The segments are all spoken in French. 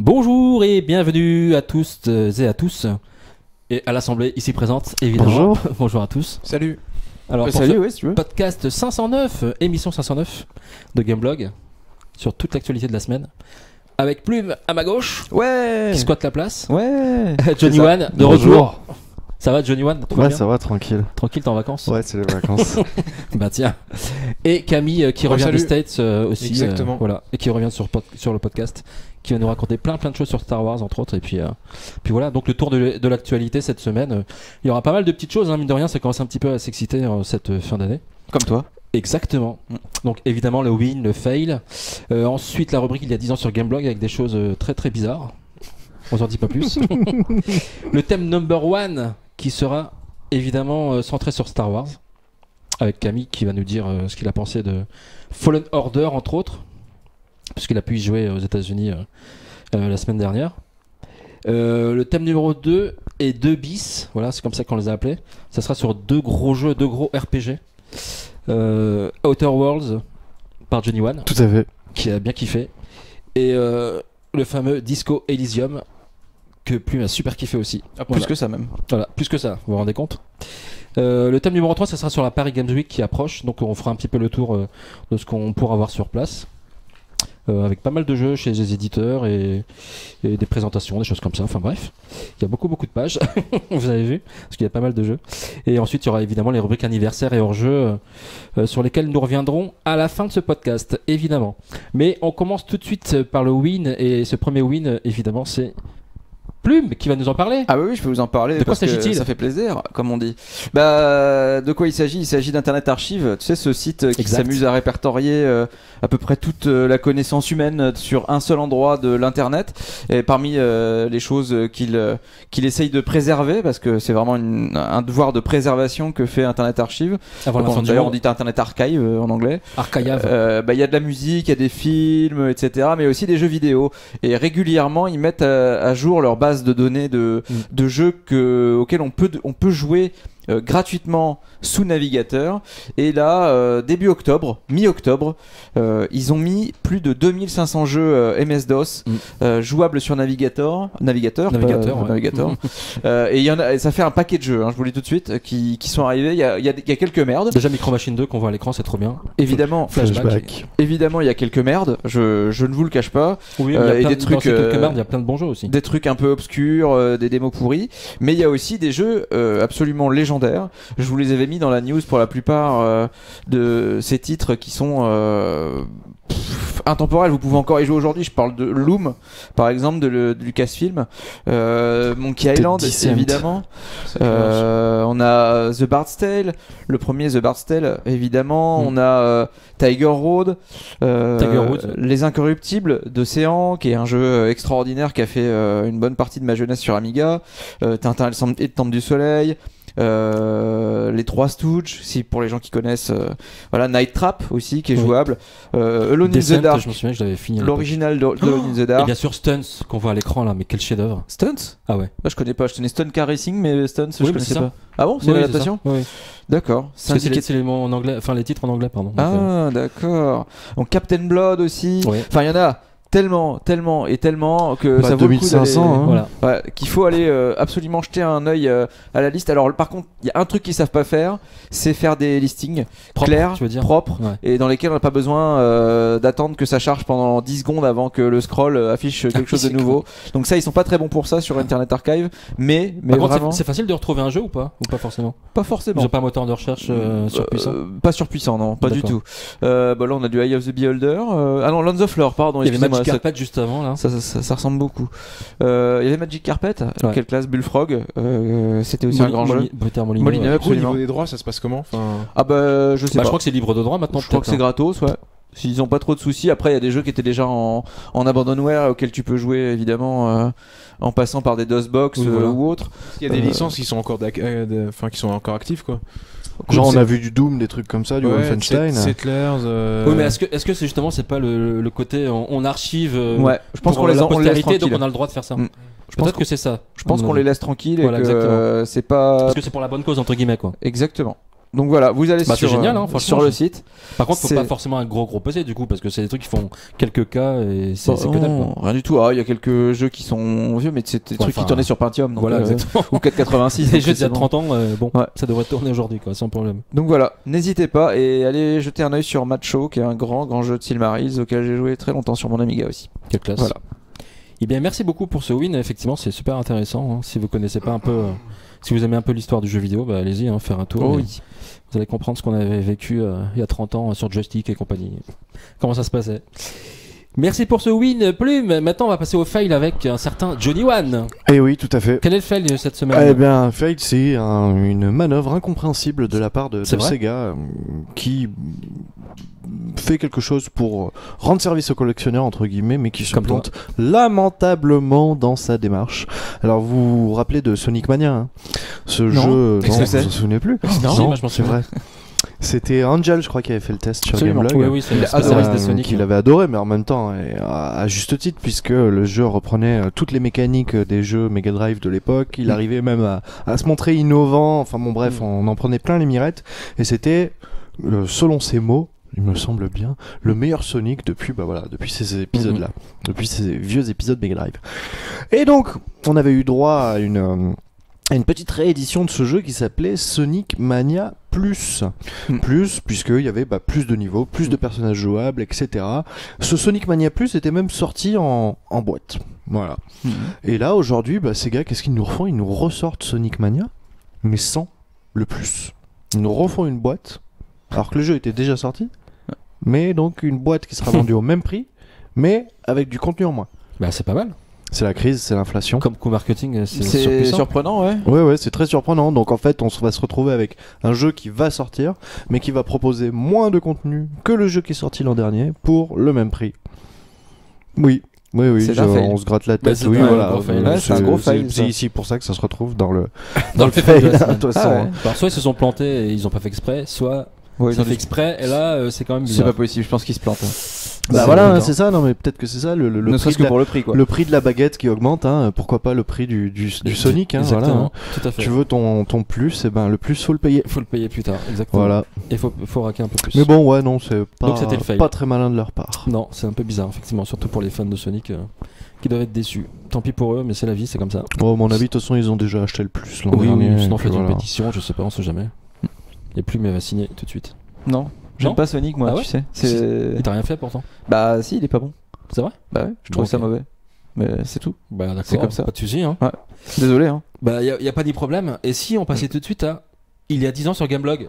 Bonjour et bienvenue à tous et à tous et à l'assemblée ici présente évidemment. Bonjour. Bonjour à tous. Salut. Alors pour salut, ce ouais, si tu veux. podcast 509, émission 509 de Gameblog sur toute l'actualité de la semaine. Avec Plume à ma gauche Ouais. qui squatte la place. Ouais. Johnny C'est ça. One de Bonjour. retour. Ça va Johnny One? Tout va Ouais, bien ça va, tranquille. Tranquille, t'es en vacances? Ouais, c'est les vacances. Bah tiens. Et Camille qui revient salut. des States aussi. Exactement. Voilà. Et qui revient sur le podcast. Qui va nous raconter plein de choses sur Star Wars entre autres. Et puis voilà. Donc le tour de l'actualité cette semaine. Il y aura pas mal de petites choses. Hein, mine de rien, ça commence un petit peu à s'exciter cette fin d'année. Comme toi. Exactement. Donc évidemment le win, le fail. Ensuite la rubrique il y a 10 ans sur Gameblog avec des choses très très bizarres. On s'en dit pas plus. Le thème number one qui sera évidemment centré sur Star Wars. Avec Camille qui va nous dire ce qu'il a pensé de Fallen Order entre autres. Puisqu'il a pu y jouer aux États-Unis la semaine dernière. Le thème numéro 2 et 2 bis. Voilà, c'est comme ça qu'on les a appelés. Ça sera sur deux gros jeux, deux gros RPG. Outer Worlds par Johnny One Tout à fait. qui a bien kiffé et le fameux Disco Elysium que Plume a super kiffé aussi. Ah, plus que ça même. Voilà, plus que ça, vous vous rendez compte. Le thème numéro 3 ça sera sur la Paris Games Week qui approche, donc on fera un petit peu le tour de ce qu'on pourra voir sur place. Avec pas mal de jeux chez les éditeurs et des présentations, des choses comme ça. Enfin bref, il y a beaucoup de pages, vous avez vu, parce qu'il y a pas mal de jeux. Et ensuite, il y aura évidemment les rubriques anniversaires et hors-jeu sur lesquels nous reviendrons à la fin de ce podcast, évidemment. Mais on commence tout de suite par le win, et ce premier win, évidemment, c'est Plume qui va nous en parler. Ah bah oui, je peux vous en parler. De quoi parce que s'agit-il ? Ça fait plaisir, comme on dit. Bah, de quoi il s'agit ? Il s'agit d'Internet Archive. Tu sais, ce site qui Exact. s'amuse à répertorier à peu près toute la connaissance humaine sur un seul endroit de l'Internet. Et parmi les choses qu'il essaye de préserver, parce que c'est vraiment un devoir de préservation que fait Internet Archive. Avant la fin du D'ailleurs, on monde. dit Internet Archive en anglais. Archive. Bah, il y a de la musique, il y a des films, etc. Mais aussi des jeux vidéo. Et régulièrement, ils mettent à jour leur base de données de jeux auxquels on peut jouer gratuitement sous navigateur. Et là, début octobre, mi-octobre, ils ont mis plus de 2500 jeux MS-DOS jouables sur navigateur. Navigateur. Et il y en a, ça fait un paquet de jeux, hein, je vous le dis tout de suite, qui sont arrivés. Il y a quelques merdes. Déjà Micro Machine 2 qu'on voit à l'écran, c'est trop bien. Évidemment, Flashback. évidemment, il y a quelques merdes. Je ne vous le cache pas. Oui, et des trucs, il y a plein de bons jeux aussi. Des trucs un peu obscurs, des démos pourries, mais il y a aussi des jeux absolument légendaires. Je vous les avais mis dans la news pour la plupart de ces titres qui sont intemporels. Vous pouvez encore y jouer aujourd'hui. Je parle de Loom, par exemple, de Lucasfilm, Monkey Island, Descent. évidemment. On a The Bard's Tale, le premier The Bard's Tale, évidemment. On a Tiger Road, Les Incorruptibles d'Océan, qui est un jeu extraordinaire qui a fait une bonne partie de ma jeunesse sur Amiga. Tintin et le Temple du Soleil. Les Trois Stooges, si pour les gens qui connaissent, voilà, Night Trap aussi qui est jouable, Alone in the Descent, Dark, je me souviens que je l'avais fini. l'original d'Alone in the Et Dark. bien sûr Stunts qu'on voit à l'écran là, mais quel chef-d'œuvre. Stunts? Ah ouais. Bah, je connais pas, je connais Stunt Car Racing, mais Stunts je Oui, mais connaissais c'est pas. ça. Ah bon, c'est Oui, une adaptation? ça. Oui. D'accord. Parce que c'est les mots en anglais, enfin les titres en anglais, pardon. Donc, Ah d'accord. Donc Captain Blood aussi. ouais. Enfin il y en a tellement que Bah, ça vaut le coup 2500, d'aller- hein. Voilà. Ouais, qu'il faut aller absolument jeter un œil à la liste. Alors par contre, il y a un truc qu'ils savent pas faire, c'est faire des listings Propre, clairs, tu veux dire. propres, Ouais. et dans lesquels on n'a pas besoin d'attendre que ça charge pendant 10 secondes avant que le scroll affiche quelque chose de c'est nouveau. Donc ça, ils sont pas très bons pour ça sur Internet Archive, mais Par contre, vraiment c'est facile de retrouver un jeu ou pas forcément. pas Ils forcément. ont pas un moteur de recherche surpuissant. Pas surpuissant, non, pas du D'accord. tout. Bah là, on a du Eye of the Beholder. Ah non, Lands of Lore, pardon. Il y avait excusez-moi, Magic ça- Carpet juste avant là. ça ressemble beaucoup. Il y avait Magic Carpet, Ouais. quelle classe Bullfrog, c'était aussi un grand jeu. Peter Molyneux. Molyneux, ouais. Au absolument. niveau des droits, ça se passe comment enfin... Ah bah je sais Bah, pas. je crois que c'est libre de droit maintenant. Je crois que c'est peut-être, hein. gratos, ouais. S'ils ont pas trop de soucis. Après, il y a des jeux qui étaient déjà en abandonware auxquels tu peux jouer évidemment en passant par des DOSBox Oui, voilà. ou autres. Il y a des licences qui sont encore qui sont encore actives quoi. Genre, on c'est- a vu du Doom, des trucs comme ça, du Wolfenstein. Settlers. Oui, mais est-ce que c'est justement c'est pas le côté on archive Ouais, je pense pour qu'on les la on les laisse postérité, donc tranquilles. on a le droit de faire ça. Mm. Je pense Peut-être que c'est ça. Je pense qu'on les laisse tranquilles et Voilà, que exactement. c'est pas Parce que c'est pour la bonne cause entre guillemets quoi. exactement. Donc voilà, vous allez Bah, c'est sur, génial, hein, franchement, sur le site. Par contre, faut C'est- pas forcément un gros PC du coup, parce que c'est des trucs qui font quelques cas et c'est que dalle, Non, quoi. rien du tout. Ah, il y a quelques jeux qui sont vieux, mais c'est des trucs enfin, qui tournaient sur Pentium. Donc, Voilà, exactement. ou 486. Les jeux donc d'il y a c'est bon. 30 ans, bon, Ouais. ça devrait tourner aujourd'hui, quoi, sans problème. Donc voilà, n'hésitez pas et allez jeter un œil sur Macho, qui est un grand jeu de Silmarils auquel j'ai joué très longtemps sur mon Amiga aussi. Quelle classe. Voilà. Eh bien, merci beaucoup pour ce win. Effectivement, c'est super intéressant. Hein. Si vous connaissez pas un peu, si vous aimez un peu l'histoire du jeu vidéo, bah, allez-y, hein, faire un tour. Oh Et oui. Vous allez comprendre ce qu'on avait vécu il y a 30 ans sur Joystick et compagnie. Comment ça se passait. Merci pour ce win, Plume. Maintenant, on va passer au fail avec un certain Johnny One. Et oui, tout à fait. Quel est le fail de cette semaine? Eh bien, Fail, c'est une manœuvre incompréhensible de la part de C'est vrai Sega qui fait quelque chose pour rendre service aux collectionneurs, entre guillemets, mais qui se Comme toi. plante lamentablement dans sa démarche. Alors, vous vous rappelez de Sonic Mania, hein, ce Non. jeu, Qu'est-ce non, que c'est vous vous souvenez plus? Non, si, moi, je m'en c'est souviens. vrai. C'était Angel, je crois, qui avait fait le test sur Absolument. Gameblog. Oui, oui, c'est Il le a adoré spécialiste des Sonic. Qu'il avait adoré, mais en même temps, et à juste titre, puisque le jeu reprenait toutes les mécaniques des jeux Mega Drive de l'époque. Il arrivait même à se montrer innovant. Enfin bon, bref, on en prenait plein les mirettes. Et c'était, selon ses mots, il me semble bien, le meilleur Sonic depuis, depuis ces épisodes-là, depuis ces vieux épisodes Mega Drive. Et donc, on avait eu droit à une petite réédition de ce jeu qui s'appelait Sonic Mania Plus. Plus, puisqu'il y avait plus de niveaux, plus de personnages jouables, etc. Ce Sonic Mania Plus était même sorti en boîte. Voilà. Et là, aujourd'hui, Sega, qu'est-ce qu'ils nous refont? Ils nous ressortent Sonic Mania, mais sans le plus. Ils nous refont une boîte, alors que le jeu était déjà sorti, mais donc une boîte qui sera vendue au même prix, mais avec du contenu en moins. Bah, c'est pas mal. C'est la crise, c'est l'inflation. Comme coup marketing, c'est C'est surpuissant. surprenant, ouais. Ouais, c'est très surprenant. Donc en fait, va se retrouver avec un jeu qui va sortir, mais qui va proposer moins de contenu que le jeu qui est sorti l'an dernier pour le même prix. Oui. C'est un fail. On se gratte la Bah, tête. c'est oui, un voilà. gros fail. Ouais, c'est un gros fail, C'est ça. ici pour ça que ça se retrouve dans le le fail de la semaine. de toute Ah façon, ouais. hein. Alors, soit ils se sont plantés et ils ont pas fait exprès, soit Ouais, ils ont fait exprès et là, c'est quand même C'est bizarre. pas possible, je pense qu'ils se plantent. Bah C'est voilà, évident. c'est ça. Non, mais peut-être que c'est ça le Ne prix serait-ce de que pour le prix, quoi. le prix de la baguette qui augmente. Hein. Pourquoi pas le prix du Sonic, hein, voilà, Exactement, hein. tout à fait. Tu veux ton plus, et le plus faut le payer. Faut le payer plus tard, exactement. Voilà. Et faut raquer un peu plus. Mais bon, ouais, non, c'est Donc c'était le fail. pas très malin de leur part. Non, c'est un peu bizarre, effectivement, surtout pour les fans de Sonic qui doivent être déçus. Tant pis pour eux, mais c'est la vie, c'est comme ça. Bon, à mon avis, de toute façon, ils ont déjà acheté le plus l'an Oui, dernier. sinon puis faites une voilà. pétition, je sais pas, on sait jamais. Et plus, mais elle va signer tout de suite. Non, j'aime Non pas Sonic, moi, Ah ouais tu sais. C'est... Il t'a rien fait pourtant. Bah si, il est pas bon. C'est vrai? Bah ouais, je trouve Bon, ça ok. mauvais. Mais c'est tout. Bah d'accord, C'est comme ça. pas de soucis, hein. Désolé, hein. Bah y a pas de problème. Et si on passait tout de suite à il y a 10 ans sur Gameblog?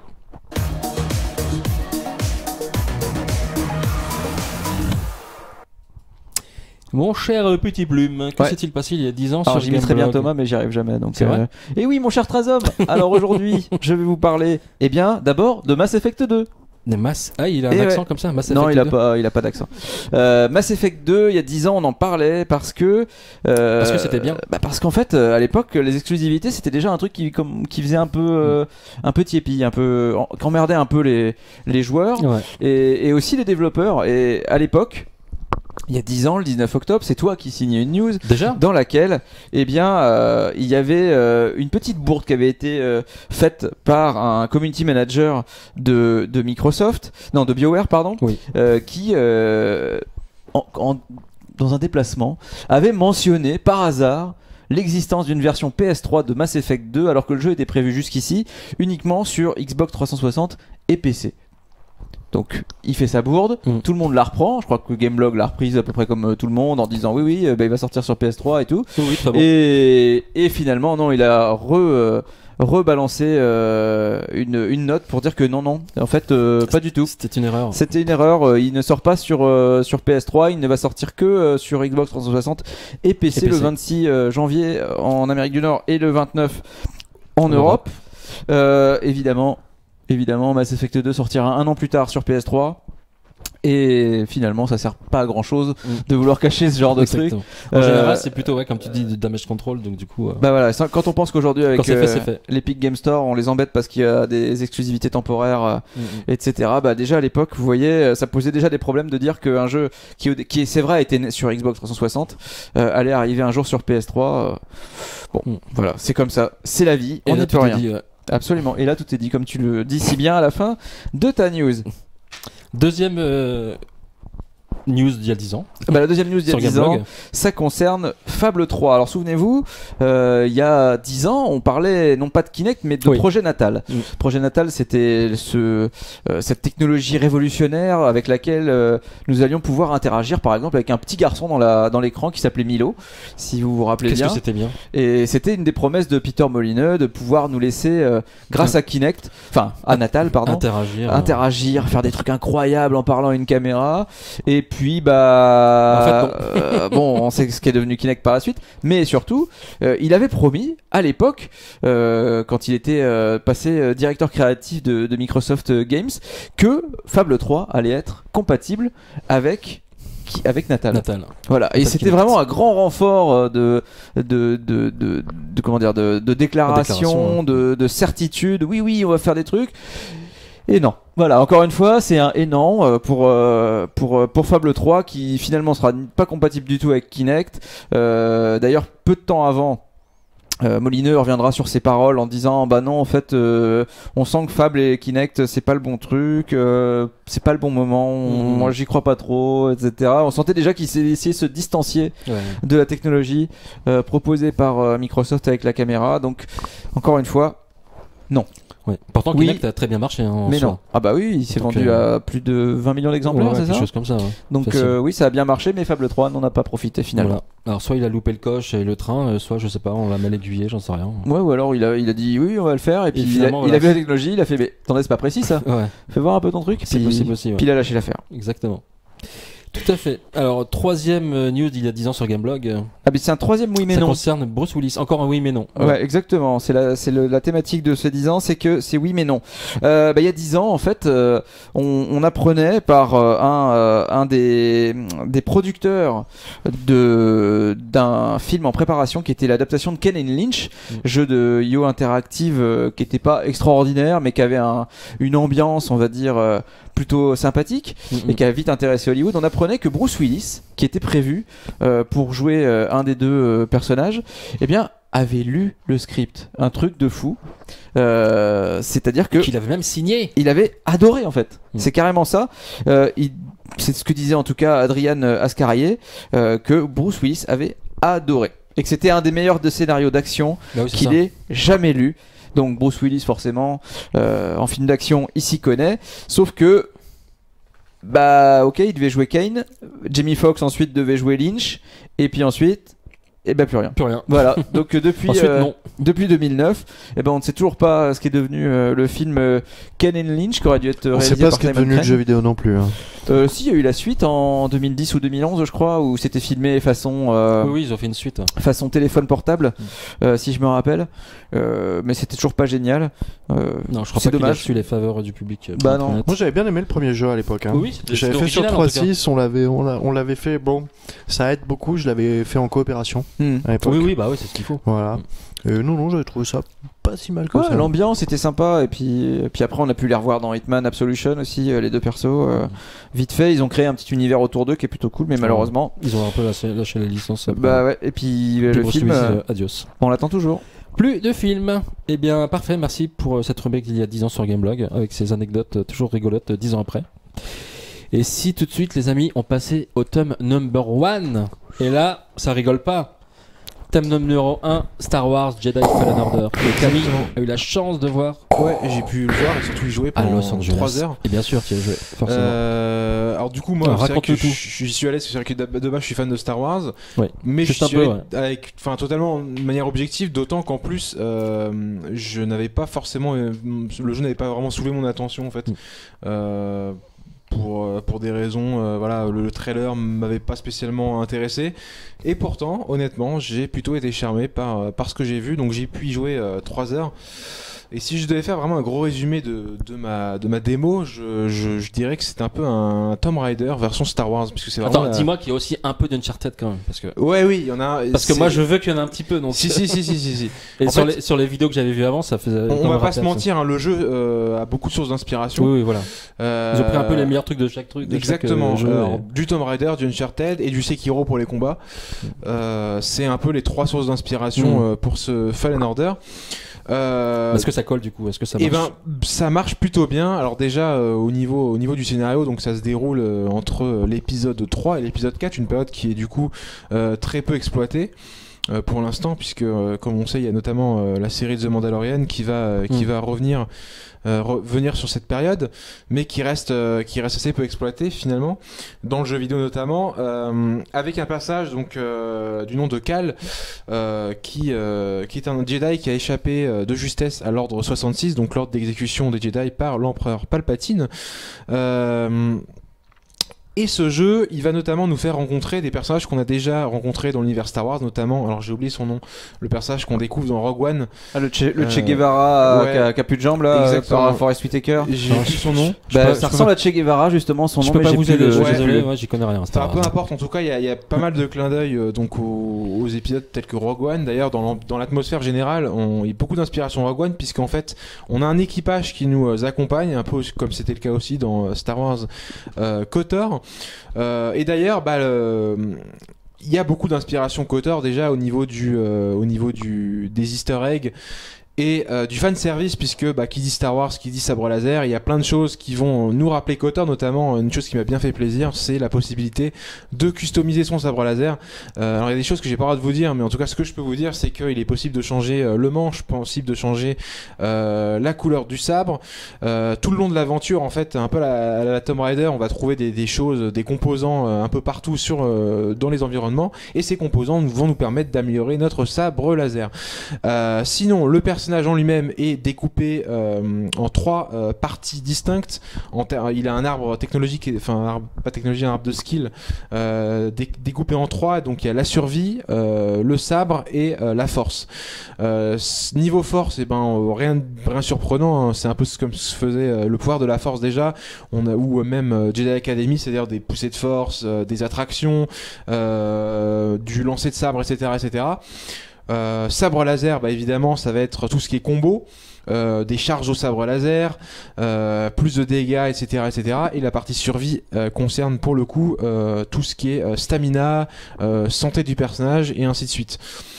Mon cher petit Plume, que Ouais. s'est-il passé il y a 10 ans Alors sur j'imiterais bien Gameblog? Thomas, mais j'y arrive jamais. Donc, C'est vrai Et oui, mon cher Trazom. Alors aujourd'hui, je vais vous parler, eh bien, d'abord de Mass Effect 2. Des Mass... Ah, il a un Et accent ouais. comme ça, Mass Non, Effect il a 2. pas d'accent. Mass Effect 2, il y a 10 ans, on en parlait parce que c'était bien. Parce qu'en fait, à l'époque, les exclusivités, c'était déjà un truc qui faisait un peu tiépi, qui emmerdait un peu les joueurs Ouais. et aussi les développeurs. Et à l'époque, il y a 10 ans, le 19 octobre, c'est toi qui signais une news Déjà? dans laquelle il y avait une petite bourde qui avait été faite par un community manager de BioWare, pardon, Oui. qui dans un déplacement avait mentionné par hasard l'existence d'une version PS3 de Mass Effect 2 alors que le jeu était prévu jusqu'ici uniquement sur Xbox 360 et PC. Donc il fait sa bourde, tout le monde la reprend, je crois que Gameblog l'a reprise à peu près comme tout le monde en disant oui, il va sortir sur PS3 et tout. Oui, très bon. Et finalement non, il a rebalancé une note pour dire que non, en fait pas du tout. C'était une erreur. C'était une erreur, il ne sort pas sur PS3, il ne va sortir que sur Xbox 360 et PC, le 26 janvier en Amérique du Nord et le 29 en Europe. Évidemment, Mass Effect 2 sortira un an plus tard sur PS3. Et finalement, ça sert pas à grand chose de vouloir cacher ce genre de truc. Exactement. En général, c'est plutôt, comme tu dis, de damage control, donc du coup. Bah voilà, quand on pense qu'aujourd'hui avec Quand c'est fait, c'est fait. l'Epic Game Store, on les embête parce qu'il y a des exclusivités temporaires, etc. Bah déjà à l'époque, vous voyez, ça posait déjà des problèmes de dire qu'un jeu qui c'est vrai était sur Xbox 360 allait arriver un jour sur PS3. Voilà, c'est comme ça, c'est la vie, on n'y peut rien. Absolument. Et là, tout est dit, comme tu le dis si bien à la fin de ta news. Deuxième news d'il y a 10 ans. La deuxième news d'il y a Sur 10 ans, Gameblog. ça concerne Fable 3. Alors souvenez-vous, il y a 10 ans, on parlait non pas de Kinect, mais de Oui. Projet Natal. Mm. Projet Natal, c'était cette technologie révolutionnaire avec laquelle nous allions pouvoir interagir, par exemple, avec un petit garçon dans l'écran qui s'appelait Milo, si vous vous rappelez Qu'est-ce bien. que c'était bien. Et c'était une des promesses de Peter Molineux de pouvoir nous laisser, grâce à Kinect, enfin à Natal, pardon, interagir, faire des trucs incroyables en parlant à une caméra. Et puis bon, on sait ce qui est devenu Kinect par la suite, mais surtout il avait promis à l'époque quand il était passé directeur créatif de Microsoft Games que Fable 3 allait être compatible avec Natal. Voilà, et c'était Kinect. vraiment un grand renfort de comment dire, de déclaration, de certitude. Oui, on va faire des trucs. Et non. Voilà, encore une fois, c'est un et non pour Fable 3 qui finalement sera pas compatible du tout avec Kinect. D'ailleurs, peu de temps avant, Molineux reviendra sur ses paroles en disant bah non, en fait on sent que Fable et Kinect c'est pas le bon truc, c'est pas le bon moment, moi j'y crois pas trop, etc. On sentait déjà qu'il essayait de se distancier de la technologie proposée par Microsoft avec la caméra. Donc encore une fois, non. Ouais. Pourtant, Kinect a très bien marché. Mais non. Ah bah oui, il s'est vendu à plus de 20 millions d'exemplaires, c'est ça ? Quelque chose comme ça. Ouais. Donc oui, ça a bien marché, mais Fable 3 n'en a pas profité finalement. Voilà. Alors soit il a loupé le coche et le train, soit je sais pas, on l'a mal aiguillé, j'en sais rien. Ouais, ou alors il a dit oui, on va le faire, et puis il a vu la technologie, il a fait mais attendez, c'est pas précis ça. Ouais. Fais voir un peu ton truc. C'est possible aussi. Ouais. Puis il a lâché l'affaire. Exactement. Tout à fait. Alors, troisième news d'il y a 10 ans sur Gameblog. Ah, mais c'est un troisième oui mais non. Ça concerne Bruce Willis. Encore un oui mais non. Ouais, exactement. C'est la thématique de ce 10 ans, c'est que c'est oui mais non. Il y a 10 ans, en fait, on apprenait par un des producteurs d'un film en préparation qui était l'adaptation de Ken and Lynch, jeu de IO Interactive qui était pas extraordinaire, mais qui avait une ambiance, on va dire, plutôt sympathique et qui a vite intéressé Hollywood. On apprenait que Bruce Willis, qui était prévu pour jouer un des deux personnages, eh bien avait lu le script, un truc de fou. C'est-à-dire que qu'il avait même signé. Il avait adoré en fait. C'est carrément ça. C'est ce que disait en tout cas Adrian Ascarié, que Bruce Willis avait adoré et que c'était un des meilleurs de scénarios d'action qu'il ait jamais lu. Donc Bruce Willis forcément en film d'action il s'y connaît, sauf que bah ok, il devait jouer Kane, Jamie Foxx ensuite devait jouer Lynch, et puis ensuite et ben plus rien. Voilà. Donc depuis 2009, et ben on ne sait toujours pas ce qui est devenu le film Ken and Lynch qui aurait dû être réalisé par On sait pas ce qui est devenu le jeu vidéo non plus. Hein. Si, il y a eu la suite en 2010 ou 2011 je crois, où c'était filmé façon oui, ils ont fait une suite. Façon téléphone portable, si je me rappelle. Mais c'était toujours pas génial. Non, je crois pas qu'il a reçu les faveurs du public. Bah non. Moi j'avais bien aimé le premier jeu à l'époque. Hein. Oui, j'avais fait sur 3.6, on l'avait fait. Bon, ça aide beaucoup. Je l'avais fait en coopération à l'époque. Oui, bah oui, c'est ce qu'il faut. Voilà. Non, j'avais trouvé ça pas si mal que ça. L'ambiance était sympa, et puis après on a pu les revoir dans Hitman Absolution aussi, les deux persos. Vite fait, ils ont créé un petit univers autour d'eux qui est plutôt cool, mais malheureusement ils ont un peu lâché la licence. Bah ouais, et puis le film, adios. On l'attend toujours. Plus de films. Eh bien, parfait, merci pour cette rubrique d'il y a 10 ans sur Gameblog, avec ces anecdotes toujours rigolotes 10 ans après. Et si tout de suite, les amis, on passait au tome number 1, et là, ça rigole pas. Thème numéro 1, Star Wars Jedi Fallen Order. Et Camille a eu la chance de voir. Ouais, j'ai pu le voir et surtout y jouer pendant 3 heures. Et bien sûr, tu y as joué, forcément. Alors du coup, moi, c'est vrai que j'y suis allé, c'est vrai que de base, je suis fan de Star Wars. Ouais. Mais je suis allé avec, totalement de manière objective, d'autant qu'en plus, je n'avais pas forcément, le jeu n'avait pas vraiment soulevé mon attention en fait. Pour des raisons, voilà, le trailer m'avait pas spécialement intéressé, et pourtant honnêtement j'ai plutôt été charmé par ce que j'ai vu, donc j'ai pu y jouer 3 heures. Et si je devais faire vraiment un gros résumé de ma démo, je dirais que c'est un peu un Tomb Raider version Star Wars, parce que c'est vraiment. Attends, dis-moi qu'il y a aussi un peu d'Uncharted quand même, parce que. Ouais, oui, il y en a. Parce que moi je veux qu'il y en ait un petit peu, donc. Si. Et sur les vidéos que j'avais vues avant, ça faisait. On va pas se mentir, hein, le jeu a beaucoup de sources d'inspiration. Oui, voilà. Ils ont pris un peu les meilleurs trucs de chaque truc. Exactement. Jeu, du Tomb Raider, du Uncharted et du Sekiro pour les combats. C'est un peu les 3 sources d'inspiration pour ce Fallen Order. Est-ce que ça colle du coup? Est-ce que ça marche? Eh ben, ça marche plutôt bien. Alors déjà au niveau du scénario, donc ça se déroule entre l'épisode 3 et l'épisode 4, une période qui est du coup très peu exploitée. Pour l'instant, puisque comme on sait, il y a notamment la série The Mandalorian qui va revenir sur cette période, mais qui reste assez peu exploitée finalement dans le jeu vidéo notamment, avec un passage donc du nom de Cal, qui est un Jedi qui a échappé de justesse à l'ordre 66, donc l'ordre d'exécution des Jedi par l'empereur Palpatine. Et ce jeu, il va notamment nous faire rencontrer des personnages qu'on a déjà rencontrés dans l'univers Star Wars, notamment, alors j'ai oublié son nom, le personnage qu'on découvre dans Rogue One. Ah, le Che Guevara ouais. qui a plus de jambes là, par Forest Whitaker. J'ai oublié son nom. Ça ressemble à Che Guevara justement, son nom. Je peux pas vous aider, je suis ouais, désolé, moi j'y connais rien. Enfin, peu importe, en tout cas, il y a pas mal de clins d'œil donc aux épisodes tels que Rogue One. D'ailleurs, dans l'atmosphère générale, il y a beaucoup d'inspiration Rogue One, puisqu'en fait, on a un équipage qui nous accompagne, un peu comme c'était le cas aussi dans Star Wars KOTOR. Et d'ailleurs, il y a beaucoup d'inspiration KOTOR déjà au niveau des Easter eggs et du fan service, puisque qui dit Star Wars, qui dit sabre laser, il y a plein de choses qui vont nous rappeler KOTOR, notamment une chose qui m'a bien fait plaisir, c'est la possibilité de customiser son sabre laser. Alors il y a des choses que j'ai pas le droit de vous dire, mais en tout cas ce que je peux vous dire, c'est qu'il est possible de changer le manche, possible de changer la couleur du sabre. Tout le long de l'aventure, en fait, un peu à la Tomb Raider, on va trouver des choses, des composants un peu partout dans les environnements, et ces composants vont nous permettre d'améliorer notre sabre laser. Sinon, le personnage en lui-même est découpé en 3 parties distinctes. Il a un arbre technologique, un arbre de skill découpé en 3. Donc il y a la survie, le sabre et la force. Niveau force, rien surprenant, hein. C'est un peu comme ce faisait le pouvoir de la force déjà. Ou même Jedi Academy, c'est-à-dire des poussées de force, des attractions, du lancer de sabre, etc., etc. Sabre laser, évidemment, ça va être tout ce qui est combo, des charges au sabre laser, plus de dégâts, etc., etc. Et la partie survie concerne pour le coup tout ce qui est stamina, santé du personnage et ainsi de suite.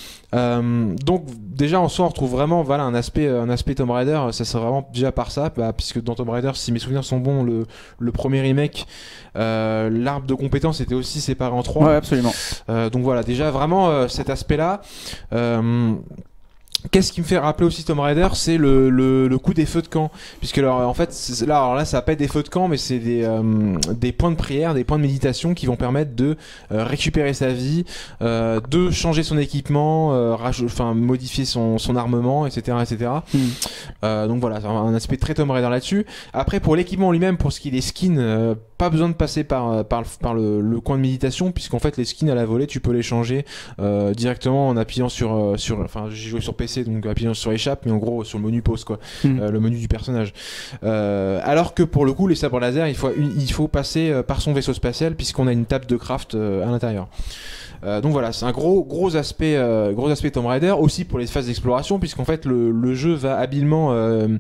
Donc déjà en soi on retrouve vraiment un aspect Tomb Raider. Ça serait vraiment déjà par ça, puisque dans Tomb Raider, si mes souvenirs sont bons, le premier remake, l'arbre de compétences était aussi séparé en 3. Ouais, absolument. Donc voilà, déjà vraiment cet aspect là. Qu'est-ce qui me fait rappeler aussi Tomb Raider, c'est le coup des feux de camp, puisque en fait là ça va pas être des feux de camp, mais c'est des points de prière, des points de méditation qui vont permettre de récupérer sa vie, de changer son équipement, modifier son armement, etc., etc. Donc voilà, c'est un aspect très Tomb Raider là-dessus. Après, pour l'équipement lui-même, pour ce qui est des skins, pas besoin de passer par le coin de méditation, puisqu'en fait les skins à la volée tu peux les changer directement en appuyant sur j'ai joué sur PC, donc appuyant sur échappe, mais en gros sur le menu pause quoi, le menu du personnage. Alors que pour le coup les sabres laser, il faut passer par son vaisseau spatial, puisqu'on a une table de craft à l'intérieur. Donc voilà, c'est un gros aspect Tomb Raider aussi pour les phases d'exploration, puisqu'en fait le jeu va habilement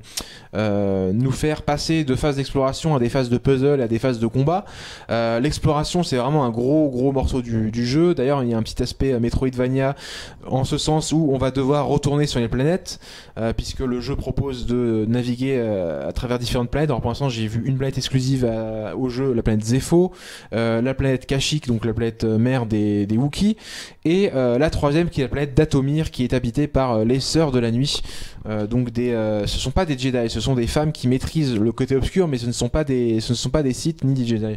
nous faire passer de phases d'exploration à des phases de puzzle, à des phases de combat. L'exploration, c'est vraiment un gros morceau du jeu. D'ailleurs, il y a un petit aspect Metroidvania en ce sens où on va devoir retourner sur les planètes, puisque le jeu propose de naviguer à travers différentes planètes. Alors pour l'instant, j'ai vu une planète exclusive au jeu, la planète Zepho, la planète Kashyyyk, donc la planète mère des Wookiees, et la troisième qui est la planète Dathomir, qui est habitée par les Sœurs de la Nuit. Donc ce sont pas des Jedi, ce sont des femmes qui maîtrisent le côté obscur, mais ce ne sont pas des Sith ni des Jedi.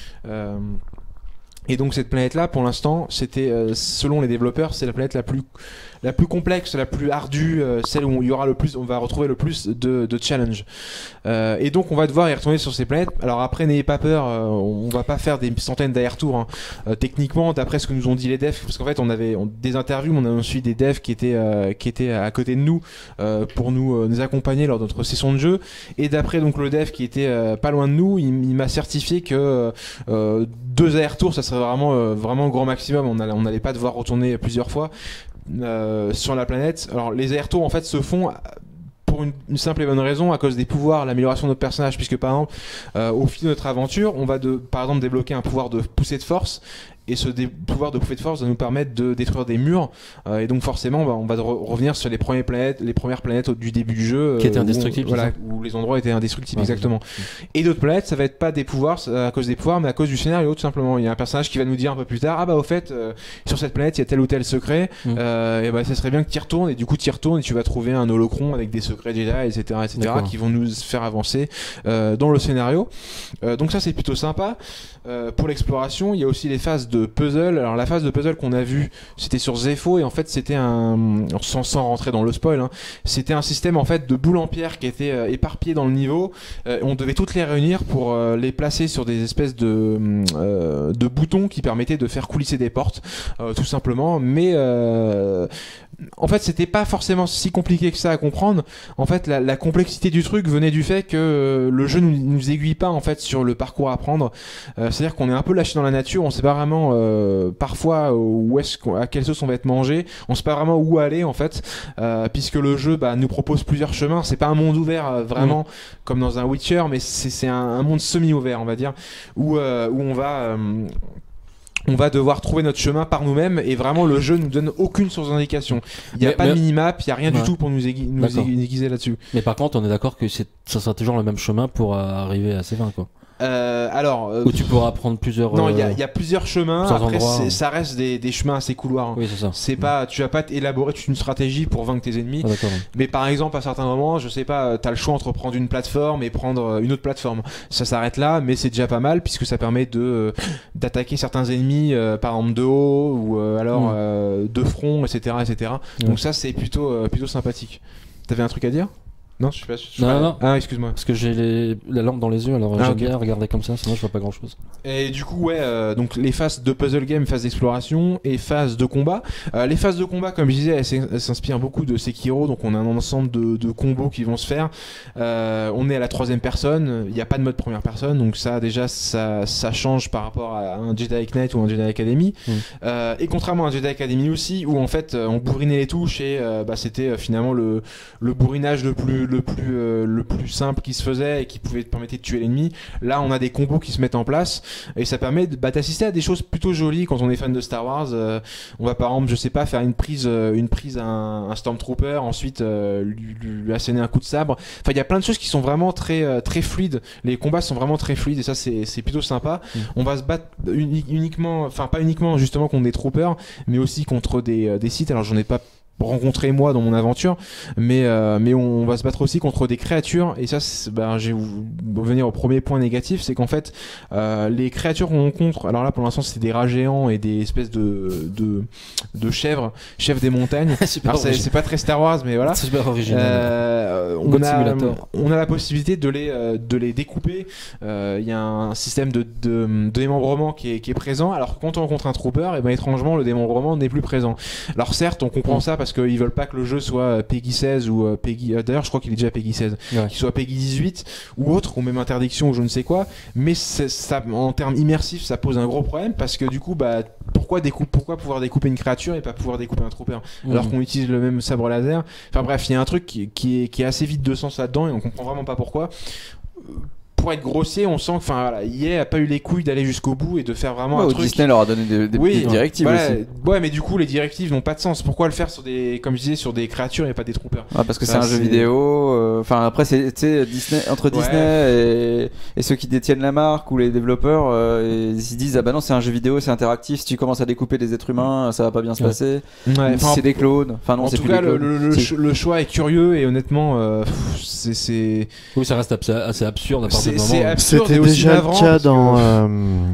Et donc cette planète-là, pour l'instant, c'était selon les développeurs, c'est la planète la plus complexe, la plus ardue, celle où on va retrouver le plus de challenge. Et donc on va devoir y retourner sur ces planètes. Alors après, n'ayez pas peur, on va pas faire des centaines d'allers-retours, hein. Techniquement, d'après ce que nous ont dit les devs, parce qu'en fait on avait des interviews, on a aussi des devs qui étaient à côté de nous pour nous accompagner lors de notre session de jeu. Et d'après donc le dev qui était pas loin de nous, il m'a certifié que 2 allers-retours, ça serait vraiment grand maximum. On n'allait pas devoir retourner plusieurs fois sur la planète. Alors les allers-retours en fait se font pour une simple et bonne raison, à cause des pouvoirs, l'amélioration de notre personnage, puisque par exemple, au fil de notre aventure, on va par exemple débloquer un pouvoir de poussée de force. Et ce pouvoir de poussée de force va nous permettre de détruire des murs, et donc forcément on va revenir sur les premières planètes du début du jeu qui étaient indestructibles, où les endroits étaient indestructibles, exactement. Et d'autres planètes, ça va être pas des pouvoirs à cause des pouvoirs, mais à cause du scénario tout simplement. Il y a un personnage qui va nous dire un peu plus tard, au fait sur cette planète il y a tel ou tel secret, et ça serait bien que tu y retournes, et du coup tu y retournes et tu vas trouver un holocron avec des secrets Jedi, etc., qui vont nous faire avancer dans le scénario. Donc ça c'est plutôt sympa. Pour l'exploration, il y a aussi les phases de puzzle. Alors la phase de puzzle qu'on a vue, c'était sur Zepho, et en fait c'était sans rentrer dans le spoil, c'était un système en fait de boules en pierre qui étaient éparpillées dans le niveau. On devait toutes les réunir pour les placer sur des espèces de boutons qui permettaient de faire coulisser des portes, tout simplement. Mais en fait, c'était pas forcément si compliqué que ça à comprendre. En fait, la complexité du truc venait du fait que le jeu nous aiguille pas en fait sur le parcours à prendre. C'est-à-dire qu'on est un peu lâché dans la nature. On sait pas vraiment parfois à quelle sauce on va être mangé. On sait pas vraiment où aller en fait, puisque le jeu nous propose plusieurs chemins. C'est pas un monde ouvert vraiment comme dans un Witcher, mais c'est un monde semi-ouvert, on va dire, où on va devoir trouver notre chemin par nous-mêmes, et vraiment le jeu nous donne aucune source d'indication. Il n'y a pas de minimap, il n'y a rien du tout pour nous aiguiser là-dessus. Mais par contre, on est d'accord que ça sera toujours le même chemin pour arriver à ces 20 quoi. Où tu pourras prendre plusieurs. Non, il y a plusieurs chemins. Après, endroits, ça reste des chemins assez couloirs. Oui, c'est ça. C'est pas, tu vas pas élaborer toute une stratégie pour vaincre tes ennemis. Mais par exemple, à certains moments, je sais pas, t'as le choix entre prendre une plateforme et prendre une autre plateforme. Ça s'arrête là, mais c'est déjà pas mal puisque ça permet d'attaquer certains ennemis, par exemple de haut ou alors de front, etc., etc. Donc ça, c'est plutôt sympathique. T'avais un truc à dire ? Non, je suis pas. Non. Ah, excuse-moi. Parce que j'ai la lampe dans les yeux, alors j'aime bien regarder comme ça, sinon je vois pas grand chose. Et du coup, donc les phases de puzzle game, phases d'exploration et phases de combat. Les phases de combat, comme je disais, elles s'inspirent beaucoup de Sekiro, donc on a un ensemble de combos qui vont se faire. On est à la 3e personne, il n'y a pas de mode première personne, donc ça déjà ça change par rapport à un Jedi Knight ou un Jedi Academy. Et contrairement à un Jedi Academy aussi, où en fait on bourrinait les touches et c'était finalement le bourrinage le plus simple qui se faisait et qui pouvait te permettre de tuer l'ennemi. Là on a des combos qui se mettent en place et ça permet d'assister à des choses plutôt jolies quand on est fan de Star Wars. On va par exemple, je sais pas, faire une prise à un Stormtrooper, ensuite lui asséner un coup de sabre. Enfin il y a plein de choses qui sont vraiment très fluides. Les combats sont vraiment très fluides et ça c'est plutôt sympa. On va se battre uniquement, enfin pas uniquement justement contre des troopers, mais aussi contre des Sith. Alors j'en ai pas rencontré moi dans mon aventure, mais on va se battre aussi contre des créatures, et ça je vais revenir au premier point négatif, c'est qu'en fait les créatures qu'on rencontre, alors là pour l'instant c'est des rats géants et des espèces de chèvres des montagnes. Alors c'est pas très Star Wars, mais voilà, c'est super original. On a la possibilité de les découper. Il y a un système de démembrement qui est présent, alors que quand on rencontre un trooper, et étrangement le démembrement n'est plus présent. Alors certes on comprend ça parce qu'ils veulent pas que le jeu soit Peggy 16 ou Peggy, d'ailleurs je crois qu'il est déjà Peggy 16, qu'il soit Peggy 18 ou autre, ou même interdiction ou je ne sais quoi, mais ça, en termes immersifs ça pose un gros problème, parce que du coup pourquoi pouvoir découper une créature et pas pouvoir découper un trooper alors qu'on utilise le même sabre laser. Enfin bref, il y a un truc qui est assez vide de sens là-dedans et on comprend vraiment pas pourquoi. Pour être grossier, on sent que EA a pas eu les couilles d'aller jusqu'au bout et de faire vraiment un truc. Disney leur a donné des directives aussi. Ouais, mais du coup les directives n'ont pas de sens. Pourquoi le faire comme je disais, sur des créatures et pas des troopers? Parce que c'est un jeu vidéo. Enfin après c'est Disney, entre Disney et ceux qui détiennent la marque ou les développeurs, ils se disent non, c'est un jeu vidéo, c'est interactif. Si tu commences à découper des êtres humains, ça va pas bien se passer. C'est des clones. Enfin non, en c'est tout plus cas des clones. le choix est curieux et honnêtement c'est. Oui, ça reste assez absurde à partir du moment. C'était déjà le cas dans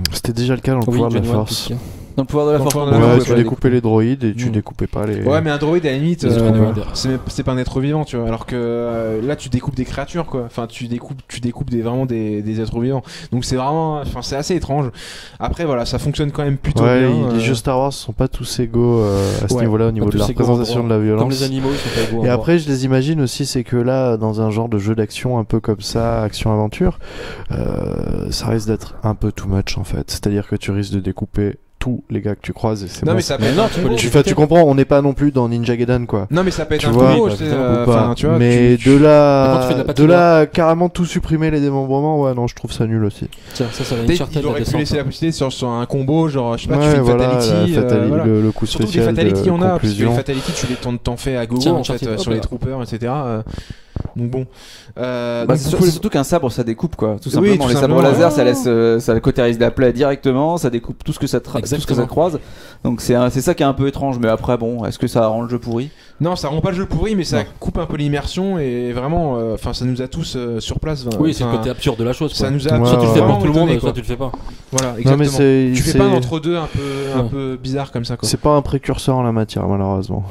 le pouvoir de la force. Dans le pouvoir de la force. Ouais, tu découpais les droïdes et tu découpais pas les. Ouais, mais un droïde à la limite, c'est pas un être vivant, tu vois. Alors que là, tu découpes des créatures, quoi. Enfin, tu découpes vraiment des êtres vivants. Donc c'est vraiment, c'est assez étrange. Après, voilà, ça fonctionne quand même plutôt bien. Les jeux Star Wars sont pas tous égaux à ce niveau-là, au niveau de la représentation de la violence. Comme les animaux, ils sont pas égaux. Et après, je les imagine aussi, c'est que là, dans un genre de jeu d'action un peu comme ça, action-aventure, ça risque d'être un peu too much en fait. C'est-à-dire que tu risques de découper tous les gars que tu croises et c'est Non bon. mais ça peut Mais être non, un tu peux combo. les- Tu comprends, on n'est pas non plus dans Ninja Gaiden quoi. Non mais ça peut être Tu un vois, combo, bah, c'est, putain, Ou enfin, pas. tu vois, Mais tu- de Par contre, tu fais de la là, patinoire. carrément tout supprimer les démembrements, ouais non, je trouve ça nul aussi. Tiens, ça va peut-être Uncharted il la aurait pu descente. laisser la possibilité sur un combo, genre je sais pas, tu Ouais, fais une voilà, fatality, voilà. le coup Surtout que les spécial fatalities, de on a, parce que les conclusion. fatalities, tu les t'en fais à gogo Tiens, en fait, Uncharted, sur hop les là. troopers, etc. Donc bon. Bah, Donc, c'est du coup, surtout qu'un sabre ça découpe quoi. Tout Oui, simplement, tout les sabres simplement. laser ça laisse ça cautérise la plaie directement, ça découpe tout ce que ça tout ce que ça Exactement. croise. Donc c'est ça qui est un peu étrange, mais après bon, est-ce que ça rend le jeu pourri? Non, ça rend pas le jeu pourri, mais ça Non. coupe un peu l'immersion et vraiment, enfin, ça nous a tous sur place. Oui, c'est le enfin, côté absurde de la chose. Ça quoi. nous a Ouais, Soit tu le fais ouais. pour tout le monde, étonné, soit quoi. tu le fais pas. Voilà, Non exactement. mais c'est Tu fais pas un entre-deux un Ouais. peu bizarre comme ça quoi. c'est pas un précurseur en la matière malheureusement.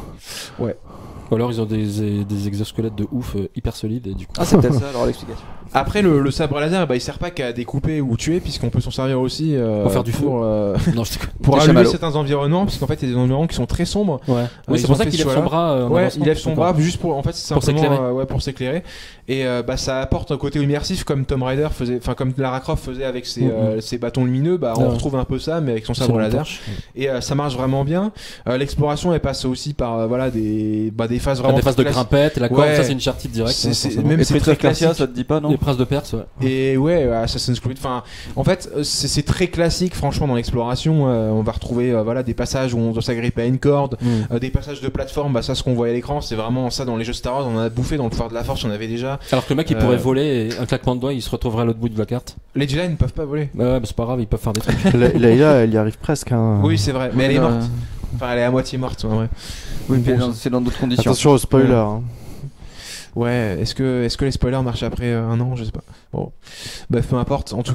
Ou alors ils ont des exosquelettes de ouf hyper solides et du coup. Ah, c'est peut-être ça alors l'explication. Après, le sabre laser, bah, il sert pas qu'à découper ou tuer, puisqu'on peut s'en servir aussi Pour faire du feu. pour Non, je déconne. pour Des allumer chamallows. certains environnements, parce qu'en fait, il y a des environnements qui sont très sombres. Ouais. Oui, ils c'est ont pour ça fait qu'il ce lève son choix-là. bras. en Ouais, avancement. il lève son D'accord. bras juste pour, en fait, c'est Pour simplement s'éclairer. pour s'éclairer. Et bah, ça apporte un côté immersif comme Tomb Raider faisait, enfin comme Lara Croft faisait avec ses bâtons lumineux. Bah, on Ouais. retrouve un peu ça, mais avec son Sur sabre une laser. torche. Et ça marche vraiment bien. L'exploration, elle passe aussi par voilà des phases T'as vraiment des phases de classiques. grimpette, la corde, Ouais. ça c'est une Uncharted direct. C'est- hein, c'est- forcément. même Et c'est Prince très of Persia, classique. ça te dit pas non? Les princes de Perse, ouais. Et ouais, Assassin's Creed. Enfin, en fait, c'est très classique, franchement, dans l'exploration. On va retrouver voilà des passages où on doit s'agripper à une corde, des passages de plateforme. Bah ça, ce qu'on voit à l'écran, c'est vraiment ça dans les jeux Star Wars. On en a bouffé dans le pouvoir de la Force, on avait déjà. Alors que le mec il pourrait voler et un claquement de doigts il se retrouverait à l'autre bout de la carte. Les Jedi ne peuvent pas voler. Ouais, mais c'est pas grave, ils peuvent faire des trucs. Leïla, elle y arrive presque. Hein. Oui, c'est vrai, mais elle est Euh, morte. Enfin, elle est à moitié morte, en vrai. Oui, mais Bon, c'est dans d'autres conditions. Attention au spoiler. Ouais. Hein. Ouais, est-ce que les spoilers marchent après un an, je sais pas. Bon, bah peu importe. En tout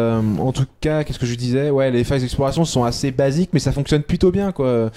cas, qu'est-ce que je disais? Ouais, les phases d'exploration sont assez basiques, mais ça fonctionne plutôt bien, quoi.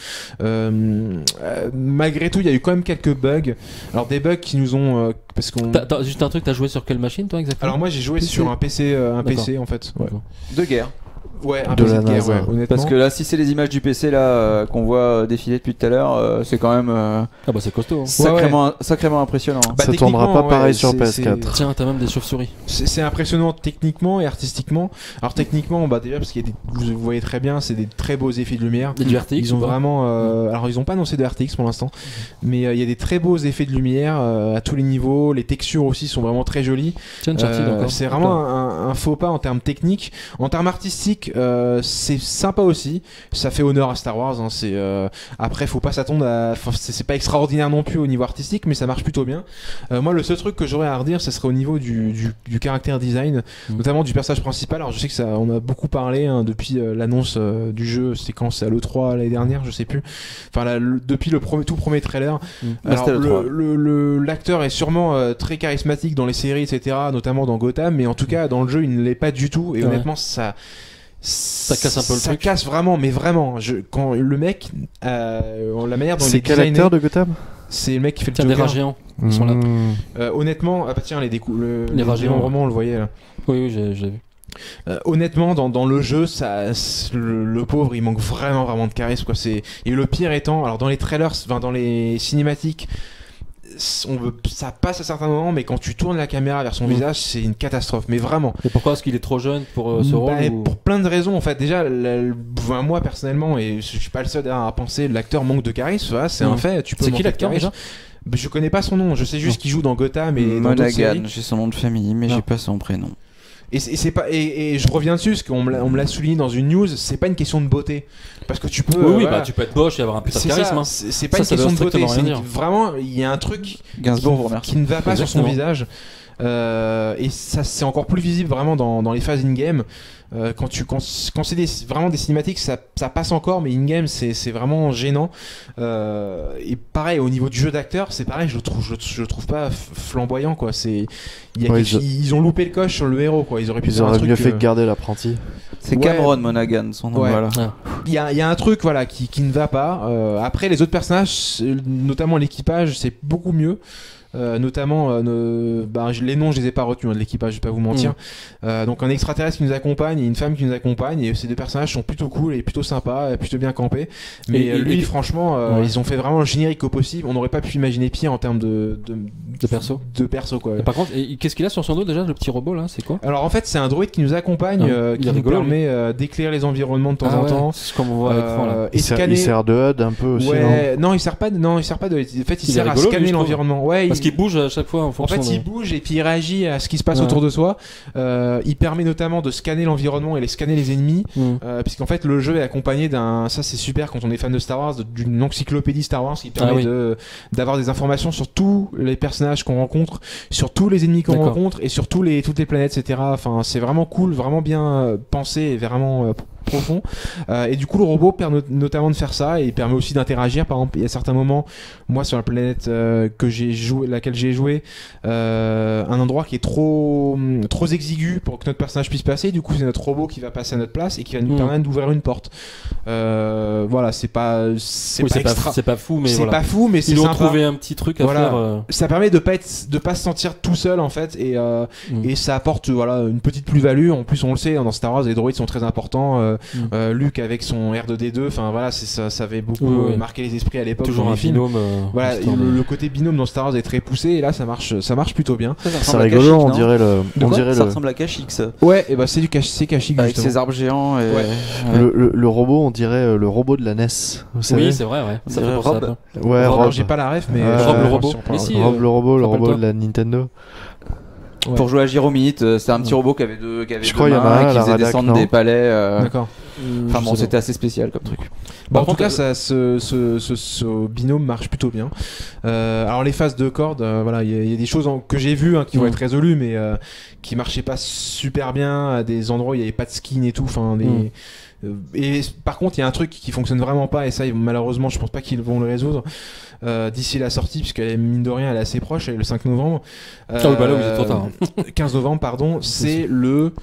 Malgré tout, il y a eu quand même quelques bugs. Alors des bugs qui nous ont, parce qu'on. T'as juste un truc, t'as joué sur quelle machine toi exactement? Alors moi, j'ai joué PC. sur un PC, D'accord. en fait. Ouais, D'accord. De guerre. ouais un De PC la de guerre, NASA. ouais, honnêtement. Parce que là, si c'est les images du PC là qu'on voit défiler depuis tout à l'heure, c'est quand même Ah bah c'est costaud. Hein. sacrément impressionnant. Bah, Ça tournera pas techniquement, pareil ouais, sur c'est- PS4. Tiens, t'as même des chauves-souris. C'est impressionnant techniquement et artistiquement. Alors techniquement, bah déjà parce qu'il y a vous voyez très bien, c'est des très beaux effets de lumière. Il y a du RTX Ils ont ou pas vraiment, alors ils ont pas annoncé de RTX pour l'instant, mais il y a des très beaux effets de lumière à tous les niveaux. Les textures aussi sont vraiment très jolies. Tiens, Uncharted encore. C'est vraiment un faux pas en termes techniques. En termes artistiques, c'est sympa aussi. Ça fait honneur à Star Wars. Hein. Après, faut pas s'attendre à. Enfin, c'est pas extraordinaire non plus au niveau artistique, mais ça marche plutôt bien. Moi, le seul truc que j'aurais à redire, ce serait au niveau du caractère design, notamment du personnage principal. Alors, je sais que ça, on a beaucoup parlé hein, depuis l'annonce du jeu. C'était quand? C'est à l'E3 l'année dernière, je sais plus. Enfin, depuis le tout premier trailer. Alors, c'était l'E3. l'acteur est sûrement très charismatique dans les séries, etc., notamment dans Gotham, mais en tout cas, dans le jeu, il ne l'est pas du tout. Et Ouais. honnêtement, ça casse un peu le ça truc. casse vraiment, mais vraiment. Quand le mec, la manière dont il C'est est quel designé, acteur de Gotham? c'est le mec qui fait le Tiens, des rats Joker. géants. Ils sont là. Mmh. Honnêtement, ah bah tiens, les rats géants. vraiment, on le voyait là. Oui, j'ai vu. Honnêtement, dans le jeu, le pauvre, il manque vraiment de charisme, quoi. Et le pire étant, alors dans les trailers, enfin dans les cinématiques, ça passe à certains moments, mais quand tu tournes la caméra vers son visage, c'est une catastrophe. Mais vraiment. Et pourquoi est-ce qu'il est trop jeune pour ce Bah, rôle ou- Pour plein de raisons en fait. Déjà, moi personnellement, et je suis pas le seul à penser, l'acteur manque de charisme. Voilà, c'est un fait. Tu peux C'est qui manquer de l'acteur charisme. déjà? Bah, je connais pas son nom. Je sais juste qu'il joue dans Gotham et dans d'autres séries. Monaghan, j'ai son nom de famille, mais Non. j'ai pas son prénom. Et c'est pas et je reviens dessus parce qu'on me l'a souligné dans une news. C'est pas une question de beauté parce que tu peux. Oui, voilà. bah tu peux être moche et avoir un putain de C'est charisme. ça, hein. c'est pas Ça une veut question de beauté. strictement rien dire. Vraiment, il y a un truc Gainsbourg vous remercie. qui ne va pas sur son Exactement. visage. Et ça c'est encore plus visible vraiment dans les phases in-game. Quand c'est vraiment des cinématiques, ça passe encore, mais in-game c'est vraiment gênant. Et pareil, au niveau du jeu d'acteur, c'est pareil, je le trouve pas flamboyant, quoi. Ouais, ils ont loupé le coche sur le héros, quoi. Ils auraient pu Ils faire un auraient truc. mieux fait de garder l'apprenti. C'est Ouais. Cameron Monaghan, son nom. Ouais. Voilà. Ah. Il y a un truc voilà qui ne va pas. Après les autres personnages, notamment l'équipage, c'est beaucoup mieux. notamment les noms je les ai pas retenus de l'équipage, je vais pas vous mentir. Donc un extraterrestre qui nous accompagne et une femme qui nous accompagne, et ces deux personnages sont plutôt cool et plutôt sympas, plutôt bien campés. Mais lui franchement ils ont fait vraiment le générique au possible, on n'aurait pas pu imaginer pire en termes de perso quoi. Et par contre, qu'est-ce qu'il a sur son dos déjà, le petit robot là, c'est quoi? Alors en fait c'est un droïde qui nous accompagne, qui nous permet d'éclairer les environnements de temps en temps. C'est comme on voit à l'écran là. Il sert de HUD un peu aussi. Non, il sert pas de HUD. En fait, il sert à scanner l'environnement. Ouais, parce qu'il bouge à chaque fois en fonction. En fait, il bouge et puis il réagit à ce qui se passe autour de soi. Il permet notamment de scanner l'environnement et scanner les ennemis, puisqu'en fait le jeu est accompagné ça c'est super quand on est fan de Star Wars, d'une encyclopédie Star Wars qui permet d'avoir des informations sur tous les personnages qu'on rencontre, sur tous les ennemis qu'on rencontre et sur toutes les planètes, etc. Enfin, c'est vraiment cool, vraiment bien pensé et vraiment profond. Et du coup le robot permet notamment de faire ça, et il permet aussi d'interagir. Par exemple, il y a certains moments, moi sur la planète laquelle j'ai joué, un endroit qui est trop exigu pour que notre personnage puisse passer, du coup c'est notre robot qui va passer à notre place et qui va nous permettre d'ouvrir une porte. Voilà, c'est pas fou, mais c'est pas fou, mais c'est ils ont sympa. trouvé un petit truc à faire. Ça permet de pas se sentir tout seul en fait, et ça apporte une petite plus-value. En plus on le sait, dans Star Wars les droïdes sont très importants. Luke avec son R2D2, enfin voilà, ça avait beaucoup marqué les esprits à l'époque. Toujours un binôme. Voilà, le côté binôme dans Star Wars est très poussé, et là ça marche plutôt bien. C'est rigolo, on dirait ça ressemble à Kashyyyk. Ouais, et c'est Kashyyyk avec ses arbres géants. Le robot, on dirait le robot de la NES. Oui, c'est vrai, ouais. C'est vrai, Rob. Ouais, Rob. J'ai pas la ref, mais Rob le robot. Rob le robot de la Nintendo. Ouais. Pour jouer à Gyromite, c'était un petit robot qui avait deux mains, qui faisait descendre des palais. D'accord. Enfin bon, c'était assez spécial comme truc. En tout cas, ce binôme marche plutôt bien. Alors les phases de cordes, voilà, il y a des choses que j'ai vues qui vont être résolues, mais qui marchaient pas super bien. À des endroits où il y avait pas de skin et tout. Enfin, et par contre, il y a un truc qui fonctionne vraiment pas, et ça, malheureusement, je pense pas qu'ils vont le résoudre d'ici la sortie, puisque mine de rien, elle est assez proche, elle est le 5 novembre. Bah là, vous êtes trop tard. 15 novembre, pardon. C'est le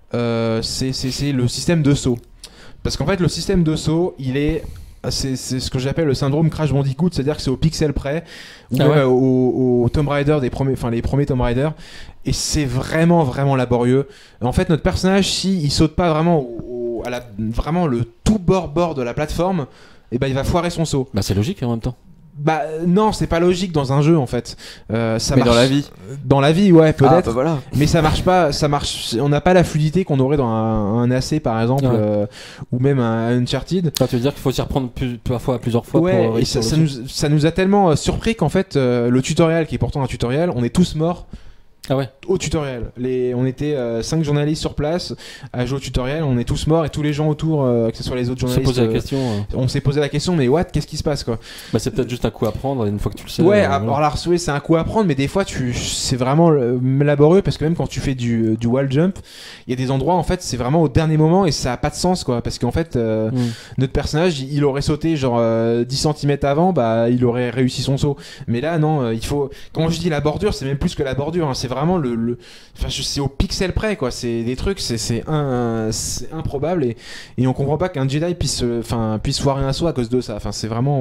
système de saut. Parce qu'en fait, le système de saut, c'est ce que j'appelle le syndrome Crash Bandicoot, c'est-à-dire que c'est au pixel près, ou au Tomb Raider les premiers Tomb Raider, et c'est vraiment vraiment laborieux. En fait, notre personnage, il saute pas vraiment vraiment le tout bord de la plateforme, et il va foirer son saut. Bah c'est logique en même temps. Bah non, c'est pas logique dans un jeu en fait. Ça mais marche dans la vie. Dans la vie, ouais, peut-être. Voilà. Mais ça marche pas. On n'a pas la fluidité qu'on aurait dans un AC par exemple, ou même un Uncharted. Tu veux dire qu'il faut s'y reprendre plusieurs fois. Ouais. Pour et ça nous a tellement surpris qu'en fait, le tutoriel, qui est pourtant un tutoriel, on est tous morts. Ah ouais. Au tutoriel. On était 5 journalistes sur place à jouer au tutoriel, on est tous morts, et tous les gens autour, que ce soit les autres journalistes, on s'est posé la question, mais qu'est-ce qui se passe quoi? Bah c'est peut-être juste un coup à prendre une fois que tu le sais. Ouais, alors la ressouer c'est un coup à prendre, mais des fois c'est vraiment laborieux, parce que même quand tu fais du wall jump, il y a des endroits en fait c'est vraiment au dernier moment et ça a pas de sens quoi, parce qu'en fait notre personnage il aurait sauté genre 10 cm avant, bah il aurait réussi son saut, mais là non, il faut, quand je dis la bordure, c'est même plus que la bordure, hein, c'est vraiment enfin c'est au pixel près quoi, c'est des trucs, c'est improbable, et on comprend pas qu'un Jedi puisse foirer un saut à cause de ça. Enfin c'est vraiment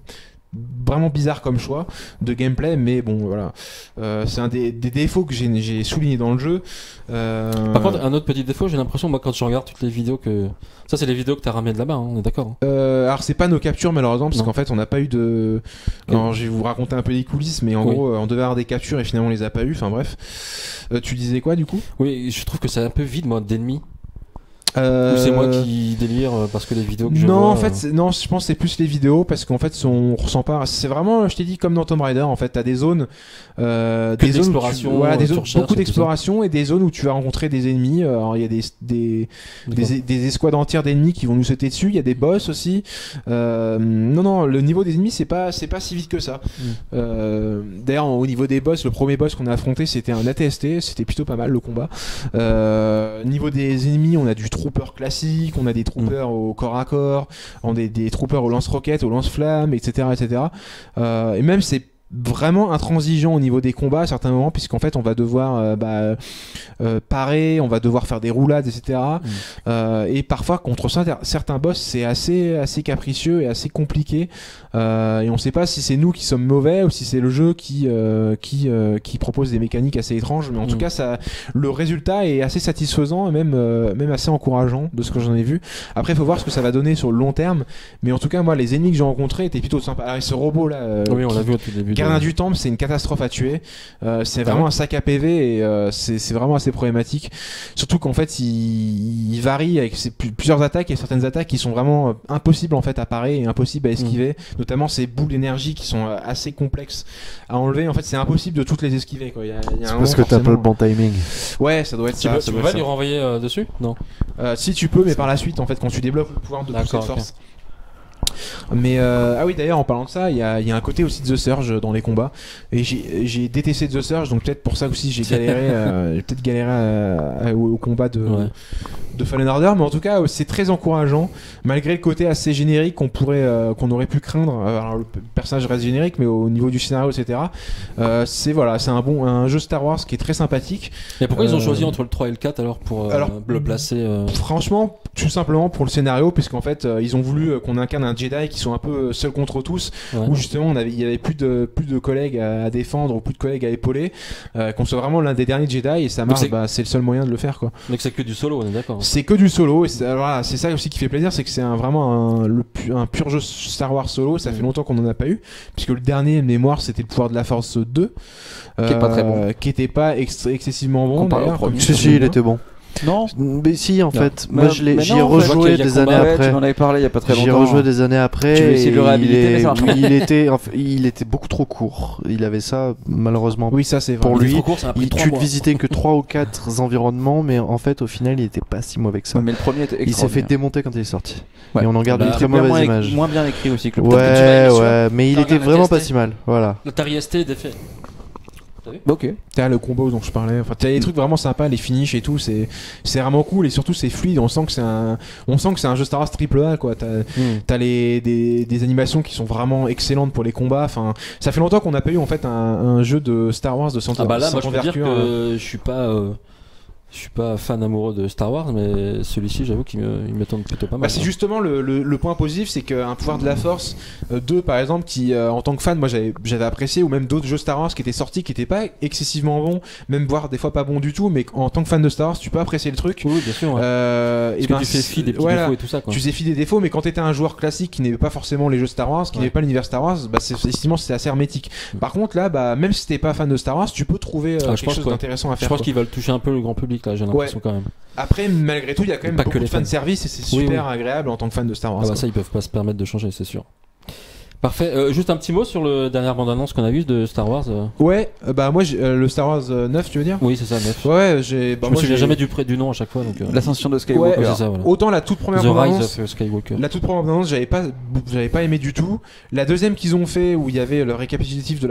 bizarre comme choix de gameplay, mais bon voilà, c'est un des défauts que j'ai souligné dans le jeu. Par contre, un autre petit défaut, j'ai l'impression, moi quand je regarde toutes les vidéos ça c'est les vidéos que t'as ramenées de là-bas, hein, on est d'accord, hein. Alors c'est pas nos captures malheureusement, parce qu'en fait on n'a pas eu de... Alors, je vais vous raconter un peu les coulisses, mais en gros on devait avoir des captures et finalement on les a pas eu, enfin bref. Tu disais quoi du coup? Oui, je trouve que c'est un peu vide moi d'ennemis. Ou c'est moi qui délire parce que les vidéos que je vois... En fait, non, je pense que c'est plus les vidéos, parce qu'en fait, on ressent pas... C'est vraiment, je t'ai dit, comme dans Tomb Raider, en fait, t'as des zones... des zones d'exploration, beaucoup d'exploration, et des zones où tu vas rencontrer des ennemis. Alors, il y a des escouades entières d'ennemis qui vont nous sauter dessus, il y a des boss aussi. Non, le niveau des ennemis, c'est pas si vite que ça. D'ailleurs, au niveau des boss, le premier boss qu'on a affronté, c'était un AT-ST, c'était plutôt pas mal le combat. Niveau des ennemis, on a du troopers classiques, on a des troopers au corps à corps, on a des troopers au lance-roquettes, au lance-flammes, etc. Et même c'est vraiment intransigeant au niveau des combats à certains moments, puisqu'en fait on va devoir parer, on va devoir faire des roulades, etc. Et parfois contre certains boss c'est assez capricieux et assez compliqué, et on sait pas si c'est nous qui sommes mauvais ou si c'est le jeu qui propose des mécaniques assez étranges, mais en tout cas le résultat est assez satisfaisant et même assez encourageant de ce que j'en ai vu. Après il faut voir ce que ça va donner sur le long terme, mais en tout cas moi les ennemis que j'ai rencontrés étaient plutôt sympas. Alors, ce robot là, oui, on l'a vu au tout début. Gardien du Temple, c'est une catastrophe à tuer. C'est vraiment un sac à PV et c'est vraiment assez problématique. Surtout qu'en fait, il varie avec plusieurs attaques et certaines attaques qui sont vraiment impossibles en fait à parer et impossibles à esquiver. Notamment ces boules d'énergie qui sont assez complexes à enlever. En fait, c'est impossible de toutes les esquiver. Quoi. C'est parce que t'as pas le bon timing. Ouais, ça doit être ça. Tu peux pas lui renvoyer dessus ? Non. Si tu peux, mais par la suite, en fait, quand tu débloques le pouvoir de toute cette force. Mais ah oui, d'ailleurs en parlant de ça, il y a un côté aussi de The Surge dans les combats, et j'ai détesté The Surge, donc peut-être pour ça aussi j'ai galéré au combat de Fallen Order, mais en tout cas c'est très encourageant malgré le côté assez générique qu'on aurait pu craindre. Alors le personnage reste générique, mais au niveau du scénario, etc. C'est un jeu Star Wars qui est très sympathique. Et pourquoi ils ont choisi entre le 3 et le 4 alors pour le placer Franchement, tout simplement pour le scénario, puisqu'en fait ils ont voulu qu'on incarne un Jedi qui sont un peu seuls contre tous, où justement il y avait plus de collègues à défendre ou plus de collègues à épauler, qu'on soit vraiment l'un des derniers Jedi, et ça marche. C'est le seul moyen de le faire, quoi. Donc c'est que du solo, on est d'accord. C'est que du solo, et c'est ça aussi qui fait plaisir, c'est que c'est vraiment un pur jeu Star Wars solo. Ça fait longtemps qu'on en a pas eu, puisque le dernier de mémoire c'était le pouvoir de la Force 2, qui est pas très bon, qui était pas excessivement bon d'ailleurs. Si, il était bon. Non, mais si, en fait. Mais Moi, j'y ai rejoué des années après. Tu m'en avais parlé il y a pas très longtemps. J'y ai rejoué des années après. Tu veux essayer de le réhabiliter, mais ça marche pas. Il était beaucoup trop court. Il avait ça, malheureusement. Oui, ça c'est vrai. Pour lui, tu mois. visitais que 3 ou 4 environnements, mais en fait, au final, il était pas si mauvais que ça. Ouais, mais le premier était il s'est fait démonter quand il est sorti. Ouais. Et on en garde une très mauvaise image. Moins bien écrit aussi que le Ouais, mais il était vraiment pas si mal. Voilà. Le Tariest d'effet. Ok. T'as le combo dont je parlais, enfin t'as des trucs vraiment sympas, les finishes et tout, c'est vraiment cool, et surtout c'est fluide. On sent que c'est un jeu Star Wars AAA, quoi. T'as des animations qui sont vraiment excellentes pour les combats. Enfin, ça fait longtemps qu'on n'a pas eu en fait un jeu de Star Wars de centre. Ah bah là, moi je peux dire que je suis pas fan amoureux de Star Wars, mais celui-ci, j'avoue qu'il me tente plutôt pas mal. Bah, c'est justement le point positif, c'est qu'un pouvoir de la Force 2 par exemple, qui en tant que fan, moi j'avais apprécié, ou même d'autres jeux Star Wars qui étaient sortis, qui étaient pas excessivement bons, même voire des fois pas bons du tout, mais en tant que fan de Star Wars, tu peux apprécier le truc. Oui, bien sûr. Ouais. Et parce que tu fais fi des petits défauts et tout ça, quoi. Tu fais fi des défauts, mais quand t'étais un joueur classique qui n'aimait pas forcément les jeux Star Wars, qui n'aimait pas l'univers Star Wars, bah effectivement c'est assez hermétique. Par contre là, bah même si t'es pas fan de Star Wars, tu peux trouver quelque chose d'intéressant à faire. Je pense qu'ils veulent toucher un peu le grand public là, j'ai l'impression quand même. Après, malgré tout, il y a quand même pas beaucoup de fan service, et c'est super agréable en tant que fan de Star Wars. Ah bah ça, ils peuvent pas se permettre de changer, c'est sûr. Parfait. Juste un petit mot sur le dernière bande-annonce qu'on a vue de Star Wars. Ouais, bah moi, le Star Wars 9, tu veux dire ? Oui, c'est ça, 9. Ouais, je me souviens jamais du nom à chaque fois. L'ascension de Skywalker. Ouais, c'est ça, voilà. Autant la toute première bande-annonce, Rise of Skywalker. La toute première bande-annonce, j'avais pas aimé du tout. La deuxième qu'ils ont fait, où il y avait le récapitulatif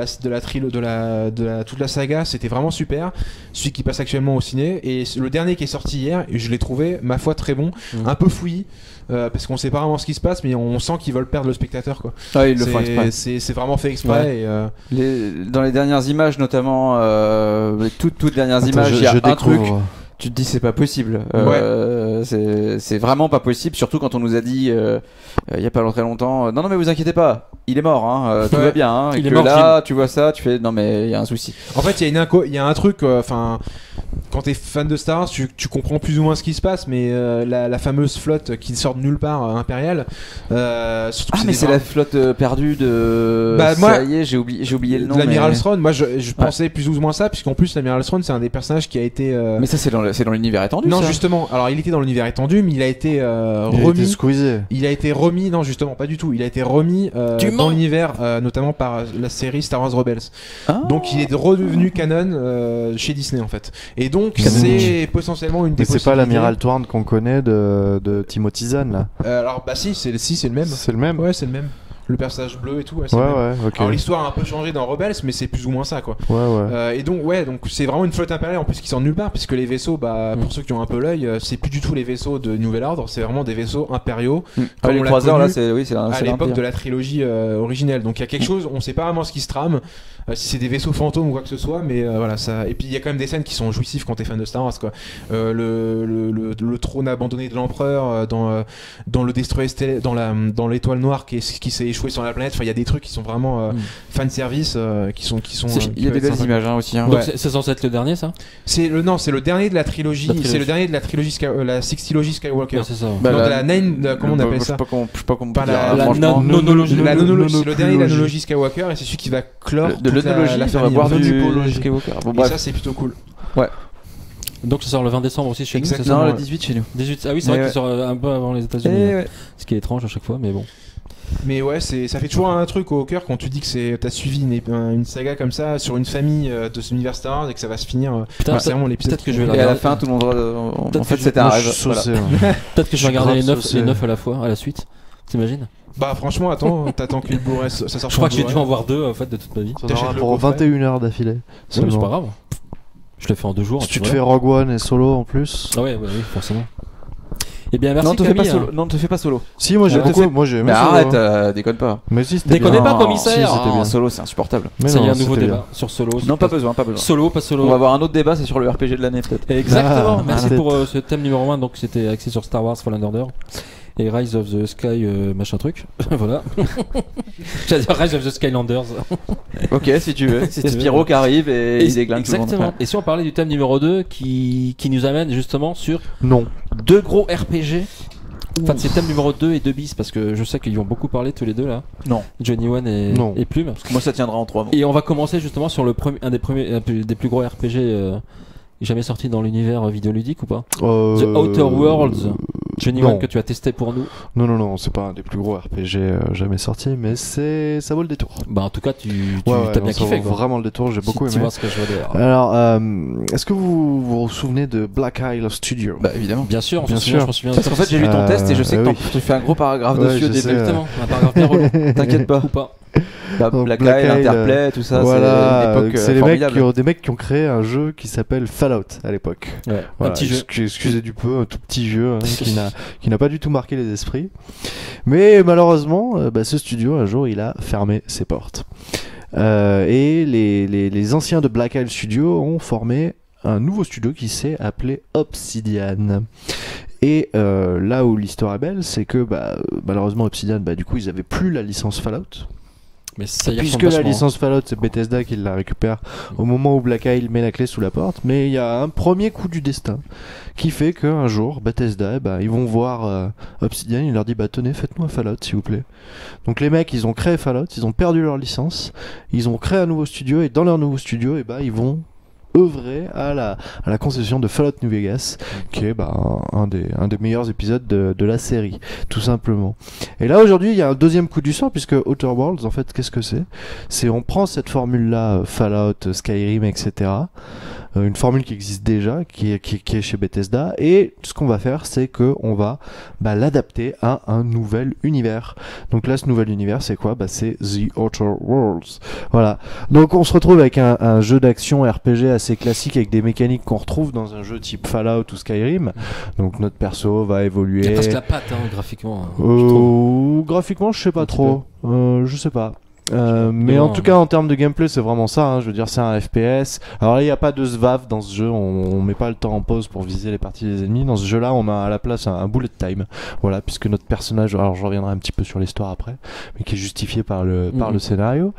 de toute la saga, c'était vraiment super. Celui qui passe actuellement au ciné, et le dernier qui est sorti hier, et je l'ai trouvé, ma foi, très bon. Un peu fouillis. Parce qu'on sait pas vraiment ce qui se passe, mais on sent qu'ils veulent perdre le spectateur, quoi. Ah, ils le font exprès. C'est vraiment fait exprès. Et dans les dernières images, notamment les toutes dernières images, il y a un truc. Tu te dis c'est pas possible. C'est vraiment pas possible, surtout quand on nous a dit il y a pas très longtemps. Non mais vous inquiétez pas, il est mort, hein, tout va bien. Hein, et que là, tu vois ça, tu fais non mais il y a un souci. En fait, il y a un truc. Enfin, quand t'es fan de Star Wars, tu comprends plus ou moins ce qui se passe, mais la fameuse flotte qui sort de nulle part, impériale. Mais c'est la flotte perdue de. Bah, ça y est, j'ai oublié le nom. De l'amiral Thrawn. Moi, je pensais plus ou moins ça, puisqu'en plus l'amiral Thrawn, c'est un des personnages qui a été. Mais ça, c'est dans l'univers étendu. Non, ça. Justement. Alors, il était dans l'univers étendu, mais il a été remis. Il a été remis. Non, justement, pas du tout. Il a été remis dans l'univers, notamment par la série Star Wars Rebels. Donc, il est redevenu canon chez Disney, en fait. Et donc, c'est potentiellement une des possibilités. C'est pas l'amiral Thrawn qu'on connaît de Timothy Zahn, là. Alors, bah si, c'est le même. C'est le même. Ouais, c'est le même. le personnage bleu et tout. C'est Ouais, le même. ouais, ok. Alors l'histoire a un peu changé dans Rebels, mais c'est plus ou moins ça quoi. Ouais, ouais. Et donc c'est vraiment une flotte impériale en plus qui sort de nulle part, puisque les vaisseaux, pour ceux qui ont un peu l'œil, c'est plus du tout les vaisseaux de Nouvel Ordre, c'est vraiment des vaisseaux impériaux. Comme les on l'a croiseurs connu là, c'est à l'époque de la trilogie originelle. Donc il y a quelque chose, on sait pas vraiment ce qui se trame, si c'est des vaisseaux fantômes ou quoi que ce soit, mais voilà ça. Et puis il y a quand même des scènes qui sont jouissives quand t'es fan de Star Wars quoi. Le trône abandonné de l'empereur dans le destroyer stellaire, dans l'étoile noire qui s'est échoué sur la planète. Enfin il y a des trucs qui sont vraiment fan service qui sont. Il y a des belles images aussi. Hein. Donc c'est censé être le dernier ça. C'est le dernier de la trilogie. C'est le dernier de la trilogie la sextilogie Skywalker. Ouais, c'est ça. Donc la Nine, comment on appelle ça? Je sais pas comment Pas dire, la franchement. nonologie. C'est le dernier de la nonologie. nonologie Skywalker et c'est celui qui va clore De toute l'œnologie, la on va famille. boire du Nonipologie. Skywalker. Bon, Et bref. ça c'est plutôt cool. Donc ça sort le 20 décembre aussi chez nous. C'est ça Non, le ouais. 18 chez nous. 18. Ah oui, c'est Mais vrai ouais. qu'il sort un peu avant les États-Unis. Eh ouais. Ce qui est étrange à chaque fois, mais bon. Mais ouais, ça fait toujours un truc au cœur quand tu dis que t'as suivi une saga comme ça sur une famille de cet univers Star Wars et que ça va se finir. Putain, c'est vraiment l'épisode. peut-être que je vais Et la à la regarder. fin, tout le monde. En Peut-être fait, que c'était un Moi, rêve. je suis Voilà. saucé, ouais. Peut-être que je vais Je regarder suis les 9 grave saucé. à la fois, à la suite. T'imagines? Bah franchement, t'attends que le Blu-ray ça sorte. Je crois en que j'ai dû Blu-ray. en voir 2 en fait de toute ma vie. Ça T'achètes aura le pour coffret. 21 heures d'affilée. Oui, c'est pas seulement. grave. Je le fais en 2 jours. Si tu te vois. fais Rogue One et Solo en plus. Ah ouais, oui, forcément. Eh bien, merci Non, te fais pas Camille. solo. Non, te fais pas solo. Si, moi j'ai Ouais, beaucoup. te fais- Moi j'ai aimé Mais Solo, arrête, hein. déconne pas. Mais si, c'était Déconnez bien. pas, commissaire. Si, c'était bien. Solo, c'est insupportable. Mais Ça y est, non, un nouveau c'était débat bien. sur Solo. Non, pas besoin, pas besoin. Solo, pas Solo. On va avoir un autre débat, c'est sur le RPG de l'année peut-être. Exactement. Ah, Merci arrête. pour ce thème numéro 1. Donc c'était axé sur Star Wars Fallen Order et Rise of the Sky machin truc. Voilà. J'allais dire Rise of the Skylanders. Ok, si tu veux. Si C'est tu veux. Spyro qui arrive et il déglingue tout le monde. Exactement. Et si on parlait du thème numéro 2 qui nous amène justement sur Non. 2 gros RPG. Enfin, c'est thème numéro 2 et 2 bis parce que je sais qu'ils vont beaucoup parler tous les deux là. Non. Johnny One Non. et Plume. Moi, ça tiendra en 3 mots. Et on va commencer justement sur un des plus gros RPG jamais sorti dans l'univers vidéoludique ou pas? The Outer Worlds. Johnny non. One que tu as testé pour nous. Non, c'est pas un des plus gros RPG jamais sortis, mais ça vaut le détour. Bah en tout cas tu Ouais, t'as bien non, ça kiffé vaut quoi. vraiment le détour, j'ai beaucoup Tu aimé. vois ce que je veux dire. Alors, est-ce que vous vous souvenez de Black Isle Studio? Bah, évidemment. Bien sûr, Bien je m'en sûr. souviens. Parce qu'en fait, j'ai lu ton test et je sais que oui. tu fais un gros paragraphe Ouais, dessus je au début. sais, Exactement, un paragraphe bien relou. T'inquiète pas. Ou pas. Bah, Donc, Black Black Isle, Isle, Interplay, tout ça, Voilà, c'est une époque c'est formidable. des mecs qui ont créé un jeu qui s'appelle Fallout à l'époque. Ouais, un Voilà, petit jeu. Excusez du peu, un tout petit jeu hein, qui n'a pas du tout marqué les esprits. Mais malheureusement, ce studio un jour il a fermé ses portes. Et les anciens de Black Isle Studio ont formé un nouveau studio qui s'est appelé Obsidian. Et là où l'histoire est belle, c'est que malheureusement Obsidian, du coup, ils avaient plus la licence Fallout. Mais ça y est, Puisque la licence Fallout, c'est Bethesda qui la récupère au moment où Black Isle met la clé sous la porte. Mais il y a un premier coup du destin qui fait qu'un jour, Bethesda, ils vont voir Obsidian, il leur dit tenez, faites-nous un Fallout s'il vous plaît. Donc les mecs, ils ont créé Fallout, ils ont perdu leur licence, ils ont créé un nouveau studio, et dans leur nouveau studio, ils vont œuvrer à la conception de Fallout New Vegas, qui est un des meilleurs épisodes de la série, tout simplement. Et là aujourd'hui il y a un deuxième coup du sort, puisque Outer Worlds, en fait, qu'est-ce que c'est on prend cette formule là, Fallout, Skyrim, etc., une formule qui existe déjà, qui est chez Bethesda, et ce qu'on va faire, c'est que on va l'adapter à un nouvel univers. Donc là, ce nouvel univers, c'est quoi? C'est The Outer Worlds. Voilà. Donc on se retrouve avec un jeu d'action RPG assez classique, avec des mécaniques qu'on retrouve dans un jeu type Fallout ou Skyrim. Donc notre perso va évoluer. Il y a presque la patte graphiquement. Je trouve. Graphiquement, je sais pas Un petit trop. Je sais pas. Mais Non, en tout cas en termes de gameplay c'est vraiment ça, hein. Je veux dire c'est un FPS. Alors là il n'y a pas de SVAV dans ce jeu, on met pas le temps en pause pour viser les parties des ennemis. Dans ce jeu là on a à la place un bullet time, voilà, puisque notre personnage, alors je reviendrai un petit peu sur l'histoire après, mais qui est justifié par le scénario,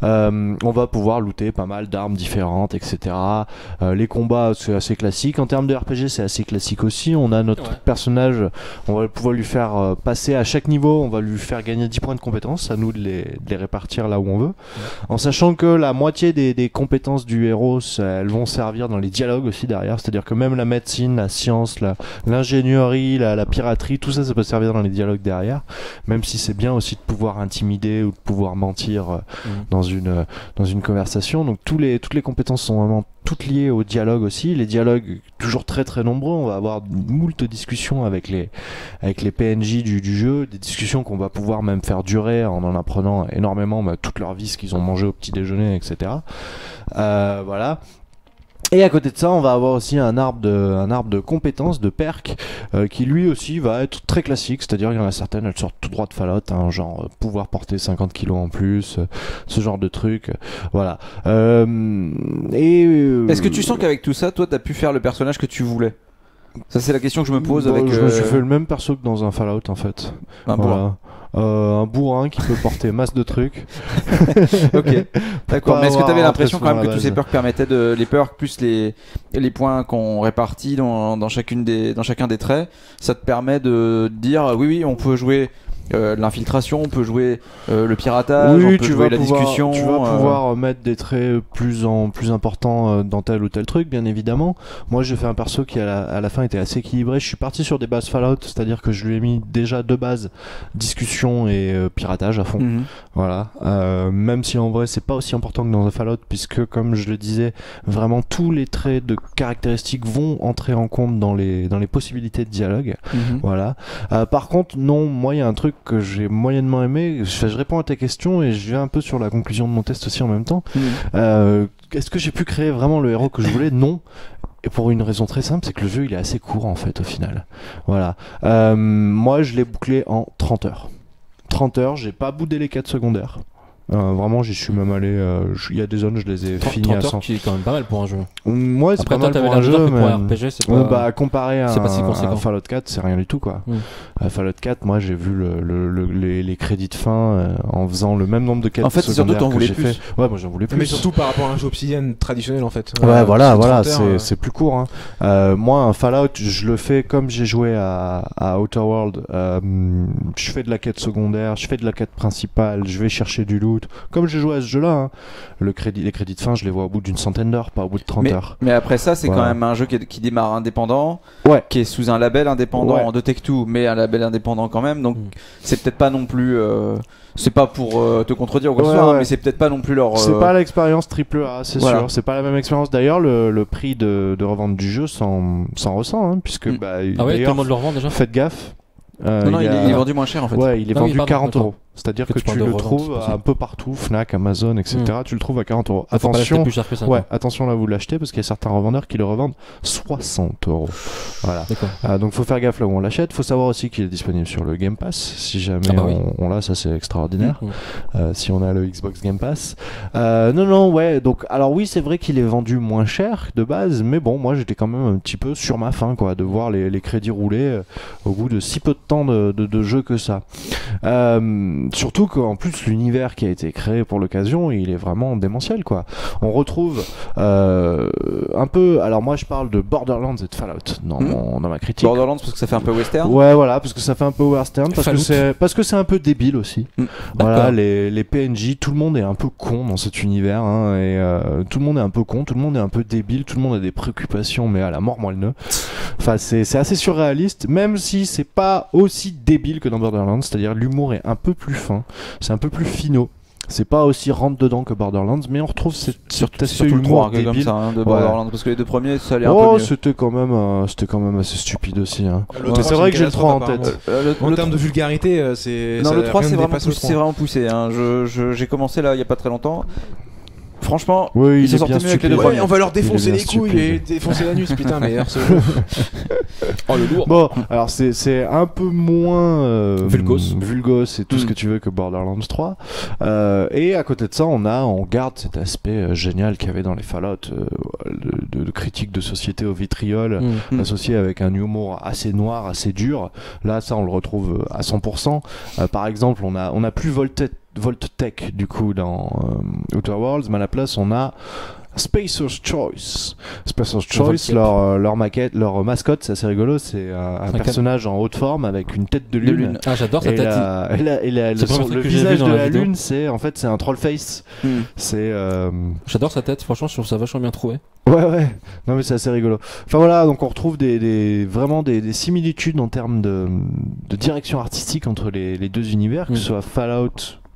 on va pouvoir looter pas mal d'armes différentes, etc. Les combats c'est assez classique, en termes de RPG c'est assez classique aussi. On a notre personnage, on va pouvoir lui faire passer à chaque niveau, on va lui faire gagner 10 points de compétences, à nous de les répartir là où on veut, en sachant que la moitié des compétences du héros, elles vont servir dans les dialogues aussi derrière, c'est-à-dire que même la médecine, la science, l'ingénierie, la piraterie, tout ça, ça peut servir dans les dialogues derrière, même si c'est bien aussi de pouvoir intimider ou de pouvoir mentir dans une conversation. Donc toutes les compétences sont vraiment toutes liées au dialogue aussi. Les dialogues, toujours très très nombreux. On va avoir moult discussions avec les PNJ du jeu, des discussions qu'on va pouvoir même faire durer en apprenant énormément toute leur vie, ce qu'ils ont mangé au petit déjeuner, etc. Voilà. Et à côté de ça, on va avoir aussi un arbre de compétences, de perks, qui lui aussi va être très classique. C'est-à-dire qu'il y en a certaines, elles sortent tout droit de Fallout, hein, genre pouvoir porter 50 kilos en plus, ce genre de truc. Voilà. Est-ce que tu sens qu'avec tout ça, toi, t'as pu faire le personnage que tu voulais? Ça, c'est la question que je me pose avec. Je me suis fait le même perso que dans un Fallout en fait. Voilà. Un bourrin qui peut porter masse de trucs. Ok, d'accord. Mais est-ce que tu avais l'impression quand même que tous ces perks perks permettaient les perks plus les points qu'on répartit dans chacun des traits, ça te permet de dire oui, on peut jouer l'infiltration, on peut jouer le piratage, on peut jouer la discussion. Tu vas pouvoir mettre des traits plus importants dans tel ou tel truc, bien évidemment. Moi, j'ai fait un perso qui à la fin était assez équilibré. Je suis parti sur des bases Fallout, c'est-à-dire que je lui ai mis déjà deux bases, discussion et piratage à fond. Voilà. Même si en vrai, c'est pas aussi important que dans un Fallout, puisque comme je le disais, vraiment tous les traits de caractéristiques vont entrer en compte dans les possibilités de dialogue. Voilà. Par contre, non, moi, il y a un truc que j'ai moyennement aimé. Je réponds à ta question et je viens un peu sur la conclusion de mon test aussi en même temps. Est-ce que j'ai pu créer vraiment le héros que je voulais? Non. Et pour une raison très simple, c'est que le jeu il est assez court en fait au final. Voilà. Moi je l'ai bouclé en 30 heures. 30 heures, j'ai pas boudé les quêtes secondaires. Vraiment, j'y suis même allé. Il y a des zones, je les ai finies à 100. Qui est quand même pas mal pour un jeu. Moi, c'est Après, pas toi, mal pour un jeu, pour mais un RPG, c'est pas. Comparé à c'est pas si conséquent. un Fallout 4, c'est rien du tout, quoi. Fallout 4, moi, j'ai vu les crédits de fin en faisant le même nombre de quêtes. En fait, surtout, t'en voulais plus. Ouais, moi, j'en voulais plus. Mais surtout par rapport à un jeu Obsidian traditionnel, en fait. Ouais, voilà, c'est plus court. Hein. Moi, un Fallout, je le fais comme j'ai joué à Outer World. Je fais de la quête secondaire, je fais de la quête principale, je vais chercher du loot. Comme j'ai joué à ce jeu-là, hein. Les crédits de fin, je les vois au bout d'une centaine d'heures, pas au bout de 30 heures. Mais après ça, c'est Voilà. quand même un jeu qui démarre indépendant, Ouais. qui est sous un label indépendant de Tech2, mais un label indépendant quand même. Donc c'est peut-être pas non plus. C'est pas pour te contredire ou quoi que ce soit, hein, mais c'est peut-être pas non plus leur. C'est pas l'expérience AAA, c'est Voilà. sûr. C'est pas la même expérience. D'ailleurs, le prix de revente du jeu s'en ressent, hein, puisque Ah ouais, tout d'ailleurs, le monde le revend déjà. faites gaffe. Non, il est vendu moins cher en fait. Ouais, il est Ah oui, vendu pardon, 40 d'accord. euros. C'est-à-dire Que que tu tu parles de le revente, trouves c'est un peu partout, Fnac, Amazon, etc. Tu le trouves à 40 euros. Faut pas l'acheter Attention, plus cher que ça. ouais, quoi. attention là, vous l'achetez parce qu'il y a certains revendeurs qui le revendent 60 euros. Voilà. D'accord. Donc faut faire gaffe là où on l'achète. Faut savoir aussi qu'il est disponible sur le Game Pass. Si jamais oui. on l'a, ça c'est extraordinaire. Si on a le Xbox Game Pass. Non, ouais. Donc, alors oui, c'est vrai qu'il est vendu moins cher de base, mais bon, moi j'étais quand même un petit peu sur ma faim, quoi, de voir les crédits rouler au bout de si peu de temps de jeu que ça. Surtout qu'en plus l'univers qui a été créé pour l'occasion, il est vraiment démentiel, quoi. On retrouve un peu. Alors moi, je parle de Borderlands et de Fallout dans ma critique. Borderlands parce que ça fait un peu western. Ouais, voilà, parce que ça fait un peu western, Fallout. parce que c'est un peu débile aussi. Voilà, les PNJ, tout le monde est un peu con dans cet univers, hein, et tout le monde est un peu con, tout le monde est un peu débile, tout le monde a des préoccupations, mais à la mort moelle. Enfin, c'est assez surréaliste, même si c'est pas aussi débile que dans Borderlands, c'est-à-dire l'humour est un peu plus fin, c'est un peu plus finot. C'est pas aussi rentre dedans que Borderlands, mais on retrouve Surtout ce le humour 3 comme débile. ça, hein, de Borderlands, parce que les deux premiers ça allait un peu mieux. C'était quand même assez stupide aussi, hein. Le Mais 3, c'est vrai que j'ai le 3 en apparemment. tête. En termes de vulgarité, c'est. Non, ça- le 3 rien c'est ne vraiment, dépasse le c'est 3. vraiment poussé, hein. J'ai commencé là il y a pas très longtemps. Franchement, Oui, ils il sont est sortis bien mieux avec les deux stupide. premiers. Ouais, on va leur défoncer Il est les bien couilles stupide. et défoncer l'anus, putain, meilleur ce jeu. Oh le lourd. Bon, alors c'est un peu moins vulgos et tout ce Mm. que tu veux que Borderlands 3. Et à côté de ça, on garde cet aspect génial qu'il y avait dans les Fallout de critique de société au vitriol, associé avec un humour assez noir, assez dur. Là, ça, on le retrouve à 100%. Par exemple, on a plus Voltech du coup dans Outer Worlds, mais à la place, on a Spacer's Choice. Spacer's Choice, leur mascotte, c'est assez rigolo, c'est un personnage en haute forme avec une tête de lune. Ah, j'adore sa Et tête. le truc que j'ai visage vu dans de la la vidéo. lune, c'est un troll face. C'est J'adore sa tête, franchement, je trouve ça vachement bien trouvé. ouais. Non mais c'est assez rigolo. Enfin voilà, donc on retrouve vraiment des similitudes en termes de direction artistique entre les deux univers, que ce soit Fallout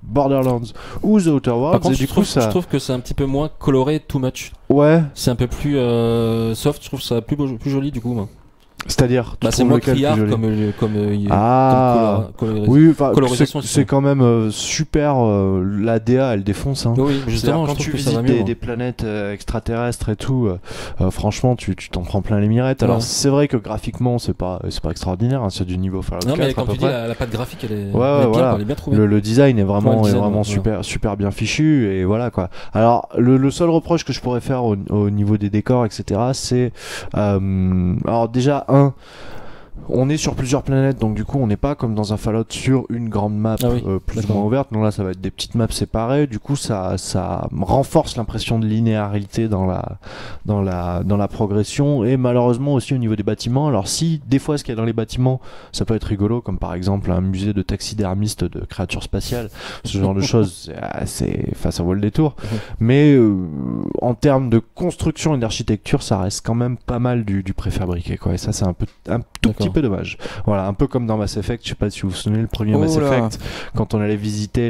Borderlands ou The Outer Par Worlds. contre, Et du coup, je trouve que c'est un petit peu moins coloré, too much. ouais, C'est un peu plus soft, je trouve ça plus joli du coup. Moi. c'est-à-dire, tu Bah, c'est trouves moins lequel plus criard joli comme Ah. colorisation. Oui, enfin, colorisation, c'est quand même super. La DA, elle défonce. Hein. Oui, justement, C'est-à-dire, quand je trouve tu que ça va visites mieux. des planètes extraterrestres et tout, franchement, tu t'en prends plein les mirettes. Alors, Ouais. c'est vrai que graphiquement, c'est pas extraordinaire, hein, c'est du niveau Fallout 4 Non, mais à comme peu tu dis, près. la patte graphique, elle est, Ouais, elle est bien, voilà. quoi, elle est bien trouvée. Le design est vraiment, Ouais, le design, voilà. super bien fichu et voilà quoi. Alors le seul reproche que je pourrais faire au niveau des décors, etc., c'est alors déjà on est sur plusieurs planètes, donc du coup on n'est pas comme dans un Fallout sur une grande map Ah oui, plus ou d'accord. moins ouverte. Non, là ça va être des petites maps séparées. Du coup ça renforce l'impression de linéarité dans la progression, et malheureusement aussi au niveau des bâtiments. Alors si des fois ce qu'il y a dans les bâtiments ça peut être rigolo, comme par exemple un musée de taxidermistes de créatures spatiales, ce genre de choses, enfin ça vaut le détour. Mais en termes de construction et d'architecture, ça reste quand même pas mal du préfabriqué quoi. Et ça c'est un tout petit peu dommage. Voilà, un peu comme dans Mass Effect, je sais pas si vous vous souvenez le premier Mass Effect, quand on allait visiter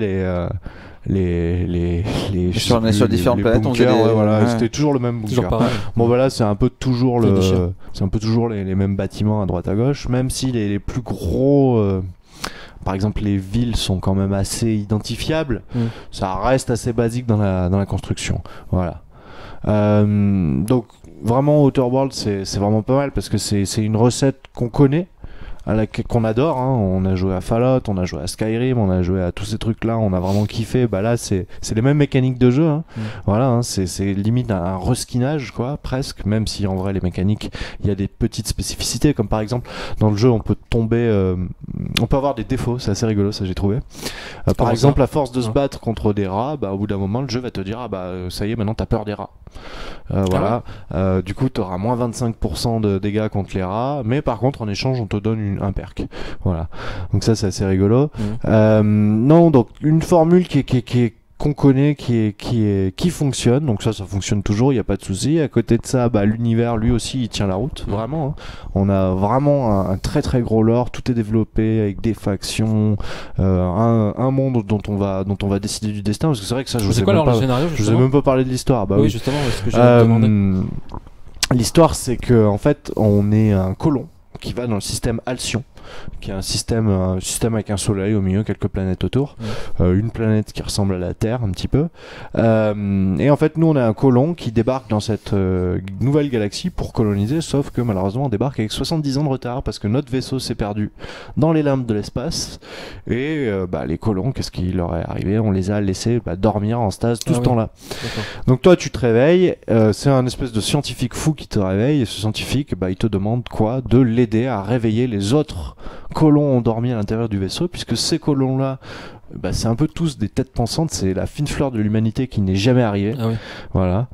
sur différentes planètes, on faisait bunkers, des- voilà, ouais. c'était toujours le même Toujours bunker. pareil. Bon voilà, c'est un peu toujours C'est déchirant. les mêmes bâtiments à droite à gauche, même si les plus gros par exemple les villes sont quand même assez identifiables, ça reste assez basique dans la construction. Voilà. Donc vraiment Outer Worlds c'est vraiment pas mal parce que c'est une recette qu'on connaît, qu'on adore, hein. On a joué à Fallout, on a joué à Skyrim, on a joué à tous ces trucs là, on a vraiment kiffé. Bah là c'est les mêmes mécaniques de jeu, hein. Voilà, hein. C'est limite un reskinage quoi, presque, même si en vrai les mécaniques, il y a des petites spécificités, comme par exemple dans le jeu on peut tomber, on peut avoir des défauts, c'est assez rigolo ça j'ai trouvé. Par exemple, à force de se battre contre des rats, bah au bout d'un moment le jeu va te dire ah bah ça y est, maintenant t'as peur des rats. Voilà. Du coup t'auras moins 25% de dégâts contre les rats, mais par contre en échange on te donne un perk. Voilà. Donc ça c'est assez rigolo. Non, donc une formule qu'on connaît, qui fonctionne, donc ça fonctionne toujours, il n'y a pas de souci. À côté de ça, bah, l'univers lui aussi il tient la route, vraiment, hein. On a vraiment un très très gros lore, tout est développé avec des factions, un monde dont on va décider du destin, parce que c'est vrai que ça je vous ai même pas, scénario, je vous ai même pas parlé de l'histoire. Bah oui, justement, c'est ce que j'ai demandé. L'histoire c'est que en fait on est un colon qui va dans le système Alcyon, qui est un système avec un soleil au milieu, quelques planètes autour, une planète qui ressemble à la Terre un petit peu, et en fait nous on a un colon qui débarque dans cette nouvelle galaxie pour coloniser, sauf que malheureusement on débarque avec 70 ans de retard parce que notre vaisseau s'est perdu dans les limbes de l'espace, et les colons, qu'est-ce qui leur est arrivé? On les a laissés dormir en stase tout ce temps-là. Donc toi tu te réveilles, c'est un espèce de scientifique fou qui te réveille, et ce scientifique il te demande quoi? De l'aider à réveiller les autres colons endormis à l'intérieur du vaisseau, puisque ces colons-là, c'est un peu tous des têtes pensantes, c'est la fine fleur de l'humanité qui n'est jamais arrivée. Voilà.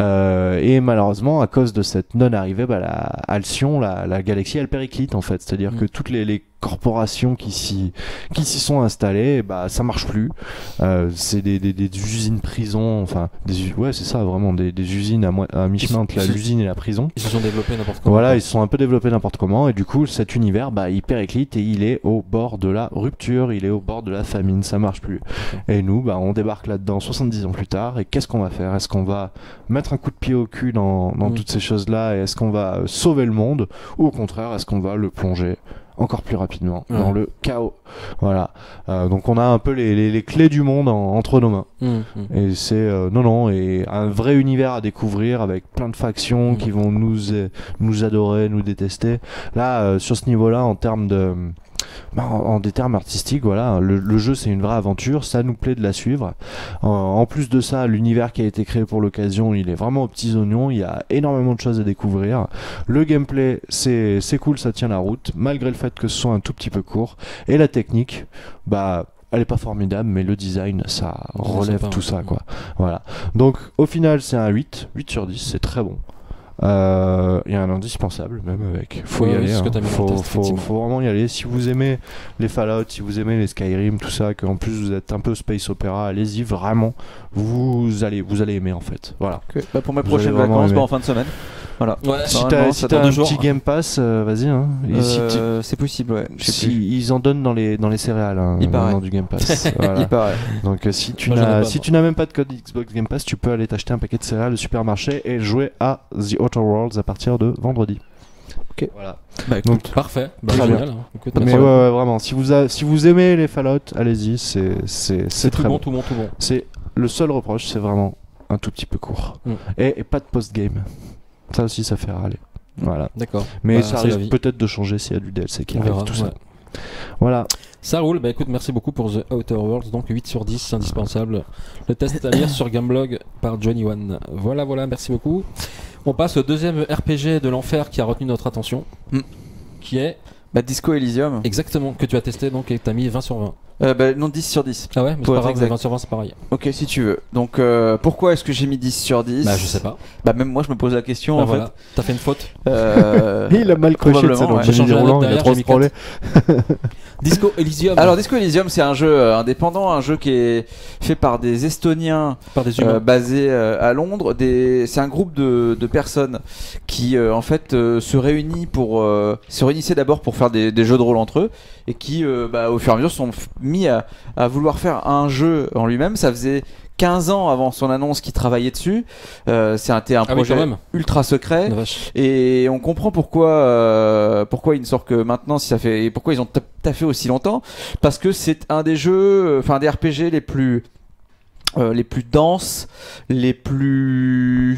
Et malheureusement, à cause de cette non-arrivée, Alcyon, la galaxie, elle périclite en fait. C'est-à-dire que toutes les corporations qui s'y sont installées, ça marche plus. C'est des usines prisons, enfin, ouais, c'est ça, vraiment, des usines à mi-chemin entre l'usine et la prison. Ils se sont développés n'importe comment. Voilà, ils se sont un peu développés n'importe comment, et du coup, cet univers, il périclite et il est au bord de la rupture, il est au bord de la famine, ça marche plus. Et nous, on débarque là-dedans 70 ans plus tard, et qu'est-ce qu'on va faire? Est-ce qu'on va mettre un coup de pied au cul dans toutes ces choses-là, et est-ce qu'on va sauver le monde, ou au contraire, est-ce qu'on va le plonger encore plus rapidement dans le chaos? Voilà. Donc on a un peu les clés du monde entre nos mains. Et c'est et un vrai univers à découvrir avec plein de factions qui vont nous adorer, nous détester. Là, sur ce niveau-là, en termes de en des termes artistiques, voilà, le jeu c'est une vraie aventure, ça nous plaît de la suivre. En plus de ça, l'univers qui a été créé pour l'occasion, il est vraiment aux petits oignons, il y a énormément de choses à découvrir. Le gameplay, c'est cool, ça tient la route, malgré le fait que ce soit un tout petit peu court. Et la technique, elle est pas formidable, mais le design, ça relève tout ça, quoi. Voilà. Donc, au final, c'est un 8 sur 10, c'est très bon. Il y a un indispensable même avec, faut y aller, faut vraiment y aller. Si vous aimez les Fallout, si vous aimez les Skyrim, tout ça, qu'en plus vous êtes un peu space opéra, allez-y vraiment, vous allez aimer en fait. Voilà. Pour mes prochaines vacances, en fin de semaine. Voilà. Ouais. Si Normalement, t'as ça si dans t'as un 2 jours. petit Game Pass, vas-y. Hein. Et C'est possible, ouais. Je sais si plus. ils en donnent dans les céréales, hein, Il paraît. maintenant, du Game Pass. Voilà. Il paraît. Donc si tu Moi, j'en ai pas, si moi. tu n'as même pas de code Xbox Game Pass, tu peux aller t'acheter un paquet de céréales au supermarché et jouer à The Outer Worlds à partir de vendredi. Ok. Voilà. Bah, écoute, Donc Parfait. Bah, Très génial. Hein. Écoute, mais merci. ouais, vraiment, si vous aimez les Fallout, allez-y, c'est C'est très tout bon, bon. tout bon, tout bon. C'est le seul reproche, c'est vraiment un tout petit peu court. Mm. Et pas de post-game. Ça aussi, ça fait râler. Voilà. D'accord. Mais Bah, ça c'est la risque vie. peut-être de changer s'il y a du DLC qui On arrive, verra. tout ça. Ouais. Voilà. Ça roule. Bah écoute, merci beaucoup pour The Outer Worlds. Donc 8 sur 10, c'est indispensable. Le test à lire sur Gameblog par Johnny One. Voilà, merci beaucoup. On passe au deuxième RPG de l'enfer qui a retenu notre attention. Qui est bah, Disco Elysium. exactement que tu as testé donc et que tu as mis 20 sur 20. Bah, non, 10 sur 10. Ah ouais, mais c'est Pour pas être grave, exact. 20 sur 20 c'est pareil. Ok, si tu veux. Donc, pourquoi est-ce que j'ai mis 10 sur 10? Bah je sais pas. Bah, même moi, je me pose la question, Bah, en voilà, t'as fait une faute. fait. Il a mal coché, probablement, donc ouais. Jenny J'ai changé la Roulant, note il a derrière, trop j'ai mis scrollé. Disco Elysium Alors, Disco Elysium, c'est un jeu indépendant, un jeu qui est fait par des Estoniens par des humains. basés à Londres. C'est un groupe de personnes qui, en fait, se réunissaient d'abord pour faire des jeux de rôle entre eux et qui, au fur et à mesure, sont mis à vouloir faire un jeu en lui-même. Ça faisait 15 ans avant son annonce qu'ils travaillaient dessus. C'était un Ah oui, projet quand même. ultra secret. La vache. Et on comprend pourquoi il ne sort que maintenant, et pourquoi ils ont taffé aussi longtemps, parce que c'est un des jeux, des RPG les plus denses, les plus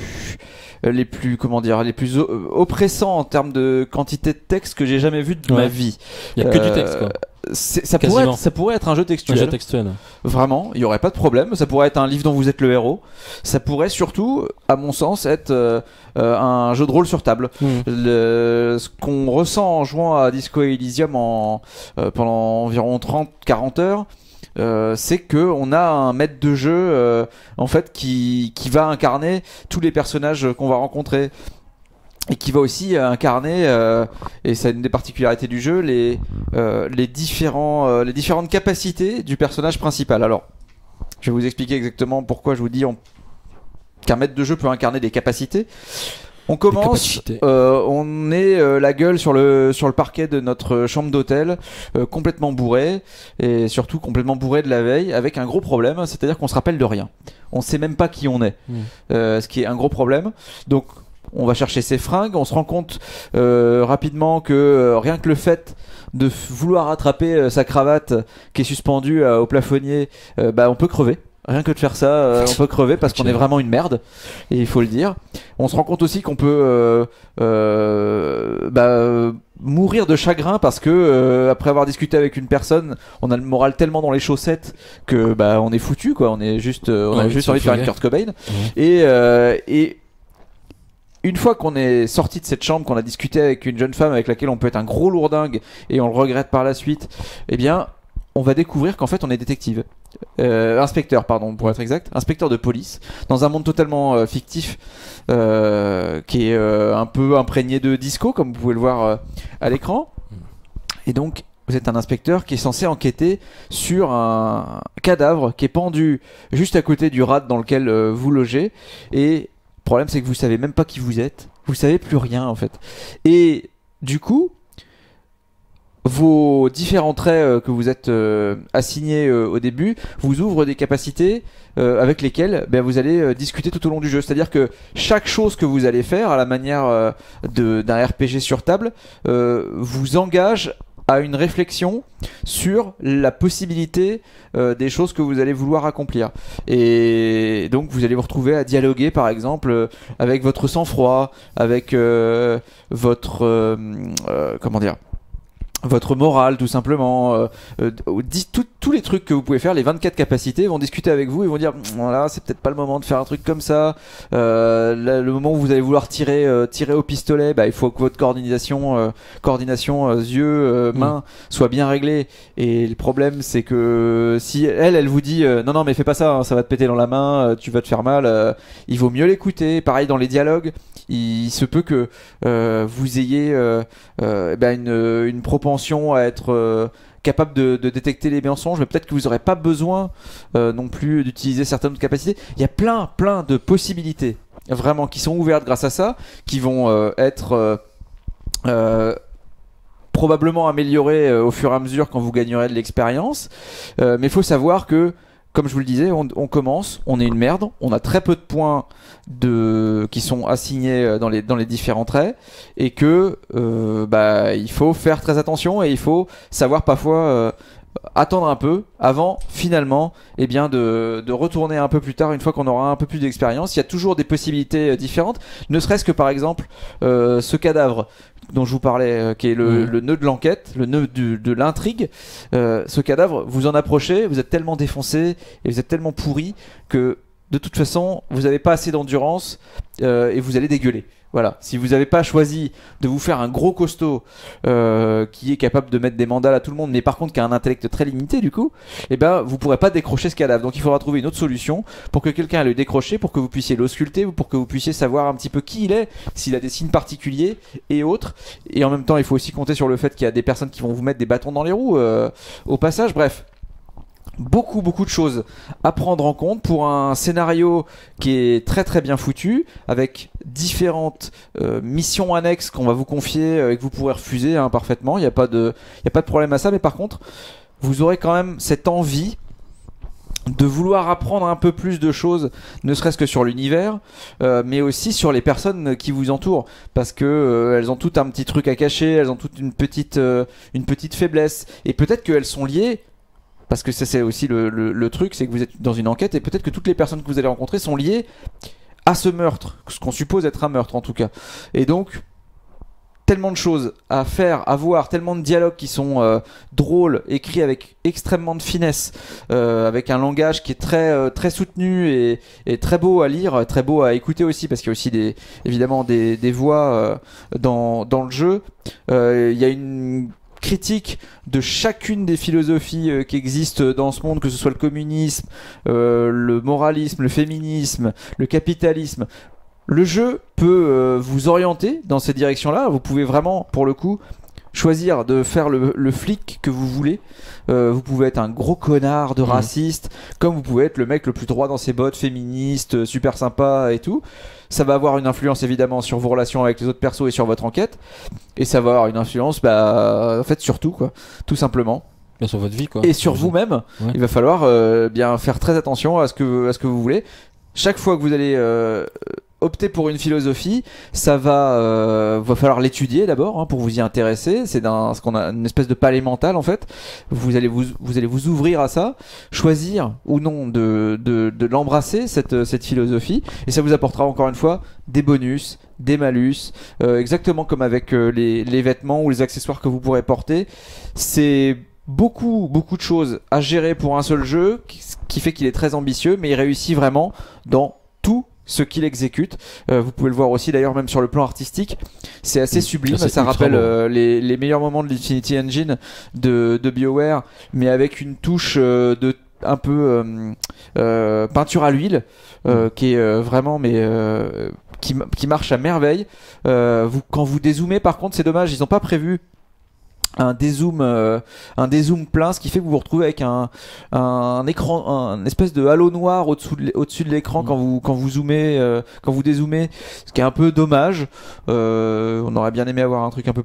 oppressants en termes de quantité de texte que j'ai jamais vu de ma Ouais. vie. Il y a que du texte quoi. Ça Quasiment. pourrait être un jeu Un textuel. jeu textuel. Vraiment, il n'y aurait pas de problème. Ça pourrait être un livre dont vous êtes le héros. Ça pourrait surtout, à mon sens, être un jeu de rôle sur table. Ce qu'on ressent en jouant à Disco Elysium pendant environ 30-40 heures, c'est que on a un maître de jeu en fait qui va incarner tous les personnages qu'on va rencontrer. Et qui va aussi incarner, et c'est une des particularités du jeu, les différentes capacités du personnage principal. Alors, je vais vous expliquer exactement pourquoi je vous dis qu'un maître de jeu peut incarner des capacités. On commence, capacités. on est la gueule sur le parquet de notre chambre d'hôtel, complètement bourré, et surtout complètement bourré de la veille, avec un gros problème, c'est-à-dire qu'on se rappelle de rien. On sait même pas qui on est, ce qui est un gros problème. Donc, on va chercher ses fringues, on se rend compte rapidement que rien que le fait de vouloir attraper sa cravate qui est suspendue au plafonnier, on peut crever. Rien que de faire ça, on peut crever parce qu'on est vraiment une merde, et il faut le dire. On se rend compte aussi qu'on peut mourir de chagrin parce que après avoir discuté avec une personne, on a le moral tellement dans les chaussettes que on est foutu quoi. On est juste, on a juste envie de faire une Kurt Cobain. Et une fois qu'on est sorti de cette chambre, qu'on a discuté avec une jeune femme avec laquelle on peut être un gros lourdingue et on le regrette par la suite, eh bien, on va découvrir qu'en fait on est détective. Inspecteur, pardon, pour être exact. Inspecteur de police, dans un monde totalement fictif qui est un peu imprégné de disco, comme vous pouvez le voir à l'écran. Et donc, vous êtes un inspecteur qui est censé enquêter sur un cadavre qui est pendu juste à côté du rad dans lequel vous logez. Et le problème, c'est que vous savez même pas qui vous êtes. Vous savez plus rien, en fait. Et du coup, vos différents traits que vous êtes assignés au début vous ouvrent des capacités avec lesquelles vous allez discuter tout au long du jeu. C'est-à-dire que chaque chose que vous allez faire, à la manière d'un RPG sur table, vous engage à une réflexion sur la possibilité des choses que vous allez vouloir accomplir. Et donc vous allez vous retrouver à dialoguer par exemple avec votre sang-froid, avec votre votre morale tout simplement, tous les trucs que vous pouvez faire, les 24 capacités vont discuter avec vous et vont dire voilà, c'est peut-être pas le moment de faire un truc comme ça, le moment où vous allez vouloir tirer au pistolet, il faut que votre coordination yeux, mains soit bien réglée. Et le problème c'est que si elle vous dit non mais fais pas ça, hein, ça va te péter dans la main, tu vas te faire mal, il vaut mieux l'écouter. Pareil dans les dialogues, il se peut que vous ayez une propension à être capable de détecter les mensonges, mais peut-être que vous n'aurez pas besoin non plus d'utiliser certaines capacités. Il y a plein de possibilités vraiment qui sont ouvertes grâce à ça, qui vont être probablement améliorées au fur et à mesure quand vous gagnerez de l'expérience. Mais il faut savoir que, comme je vous le disais, on commence, on est une merde, on a très peu de points qui sont assignés dans les différents traits, et que il faut faire très attention et il faut savoir parfois attendre un peu avant finalement de retourner un peu plus tard une fois qu'on aura un peu plus d'expérience. Il y a toujours des possibilités différentes, ne serait-ce que par exemple ce cadavre dont je vous parlais, qui est le nœud de l'enquête, le nœud de l'intrigue. Ce cadavre, vous en approchez, vous êtes tellement défoncé et vous êtes tellement pourri que de toute façon vous n'avez pas assez d'endurance et vous allez dégueuler. Voilà, si vous n'avez pas choisi de vous faire un gros costaud qui est capable de mettre des mandales à tout le monde, mais par contre qui a un intellect très limité du coup, vous pourrez pas décrocher ce cadavre. Donc il faudra trouver une autre solution pour que quelqu'un ait le décrocher, pour que vous puissiez l'ausculter, ou pour que vous puissiez savoir un petit peu qui il est, s'il a des signes particuliers et autres. Et en même temps, il faut aussi compter sur le fait qu'il y a des personnes qui vont vous mettre des bâtons dans les roues au passage. Bref. Beaucoup de choses à prendre en compte pour un scénario qui est très très bien foutu, avec différentes missions annexes qu'on va vous confier et que vous pourrez refuser parfaitement. Il n'y a pas de problème à ça, mais par contre vous aurez quand même cette envie de vouloir apprendre un peu plus de choses, ne serait-ce que sur l'univers, mais aussi sur les personnes qui vous entourent, parce que elles ont toutes un petit truc à cacher, elles ont toutes une petite faiblesse, et peut-être qu'elles sont liées. Parce que ça, c'est aussi le truc, c'est que vous êtes dans une enquête et peut-être que toutes les personnes que vous allez rencontrer sont liées à ce meurtre, ce qu'on suppose être un meurtre en tout cas. Et donc, tellement de choses à faire, à voir, tellement de dialogues qui sont drôles, écrits avec extrêmement de finesse, avec un langage qui est très soutenu et très beau à lire, très beau à écouter aussi, parce qu'il y a aussi évidemment des voix dans le jeu. Il y a une critique de chacune des philosophies qui existent dans ce monde, que ce soit le communisme, le moralisme, le féminisme, le capitalisme. Le jeu peut vous orienter dans cette direction-là. Vous pouvez vraiment, pour le coup, choisir de faire le flic que vous voulez. Vous pouvez être un gros connard de raciste, comme vous pouvez être le mec le plus droit dans ses bottes, féministe, super sympa et tout. Ça va avoir une influence évidemment sur vos relations avec les autres persos et sur votre enquête, et ça va avoir une influence en fait sur tout quoi, tout simplement. Bien sur votre vie quoi. Et sur vous-même. Ouais. Il va falloir bien faire très attention à ce que vous voulez. Chaque fois que vous allez opter pour une philosophie, ça va falloir l'étudier d'abord pour vous y intéresser. C'est ce qu'on a une espèce de palais mental en fait. Vous allez vous ouvrir à ça, choisir ou non de l'embrasser cette philosophie, et ça vous apportera encore une fois des bonus, des malus, exactement comme avec les vêtements ou les accessoires que vous pourrez porter. C'est beaucoup de choses à gérer pour un seul jeu, qui fait qu'il est très ambitieux, mais il réussit vraiment dans tout ce qu'il exécute. Vous pouvez le voir aussi d'ailleurs, même sur le plan artistique, c'est assez sublime. Ça rappelle les meilleurs moments de l'Infinity Engine de BioWare, mais avec une touche un peu peinture à l'huile qui est vraiment qui marche à merveille. Quand vous dézoomez, par contre, c'est dommage, ils n'ont pas prévu un dézoom plein, ce qui fait que vous vous retrouvez avec un écran, un espèce de halo noir au-dessus de l'écran quand vous zoomez, quand vous dézoomez, ce qui est un peu dommage. On aurait bien aimé avoir un truc un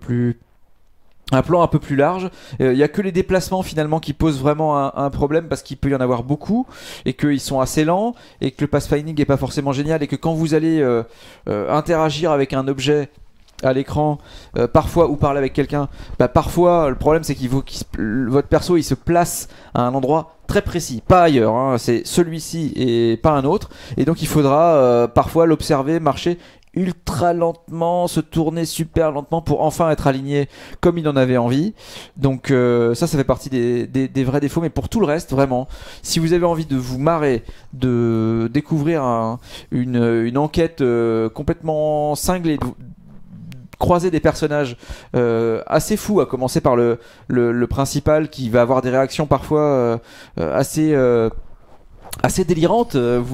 plan un peu plus large. Il y a que les déplacements finalement qui posent vraiment un problème, parce qu'il peut y en avoir beaucoup et qu'ils sont assez lents, et que le pathfinding est pas forcément génial, et que quand vous allez interagir avec un objet à l'écran, parfois, ou parler avec quelqu'un, parfois le problème c'est votre perso il se place à un endroit très précis, pas ailleurs, c'est celui-ci et pas un autre, et donc il faudra parfois l'observer, marcher ultra lentement, se tourner super lentement pour enfin être aligné comme il en avait envie. Donc ça fait partie des vrais défauts, mais pour tout le reste, vraiment, si vous avez envie de vous marrer, de découvrir une enquête complètement cinglée, croiser des personnages assez fous, à commencer par le principal, qui va avoir des réactions parfois assez délirantes.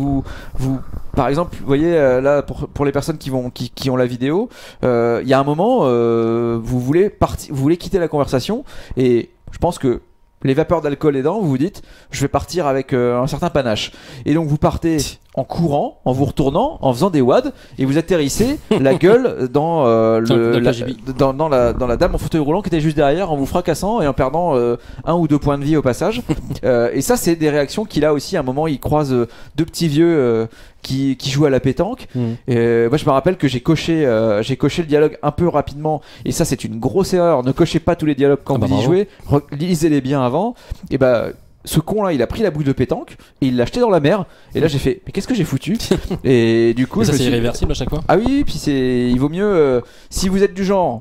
Par exemple, vous voyez là, pour les personnes qui ont la vidéo, il y a un moment vous voulez quitter la conversation, et je pense que les vapeurs d'alcool aidant, vous vous dites je vais partir avec un certain panache, et donc vous partez en courant, en vous retournant, en faisant des wads, et vous atterrissez la gueule dans, dans la dame en fauteuil roulant qui était juste derrière, en vous fracassant et en perdant 1 ou 2 points de vie au passage. Et ça, c'est des réactions qu'il a aussi. À un moment, il croise 2 petits vieux qui jouent à la pétanque. Et, moi, je me rappelle que j'ai coché le dialogue un peu rapidement, et ça, c'est une grosse erreur. Ne cochez pas tous les dialogues quand vous y jouez, lisez-les bien avant. Et ce con là, il a pris la bouille de pétanque et il l'a jeté dans la mer. Et là j'ai fait, mais qu'est-ce que j'ai foutu? Et du coup, ça c'est irréversible à chaque fois. Ah oui, puis il vaut mieux si vous êtes du genre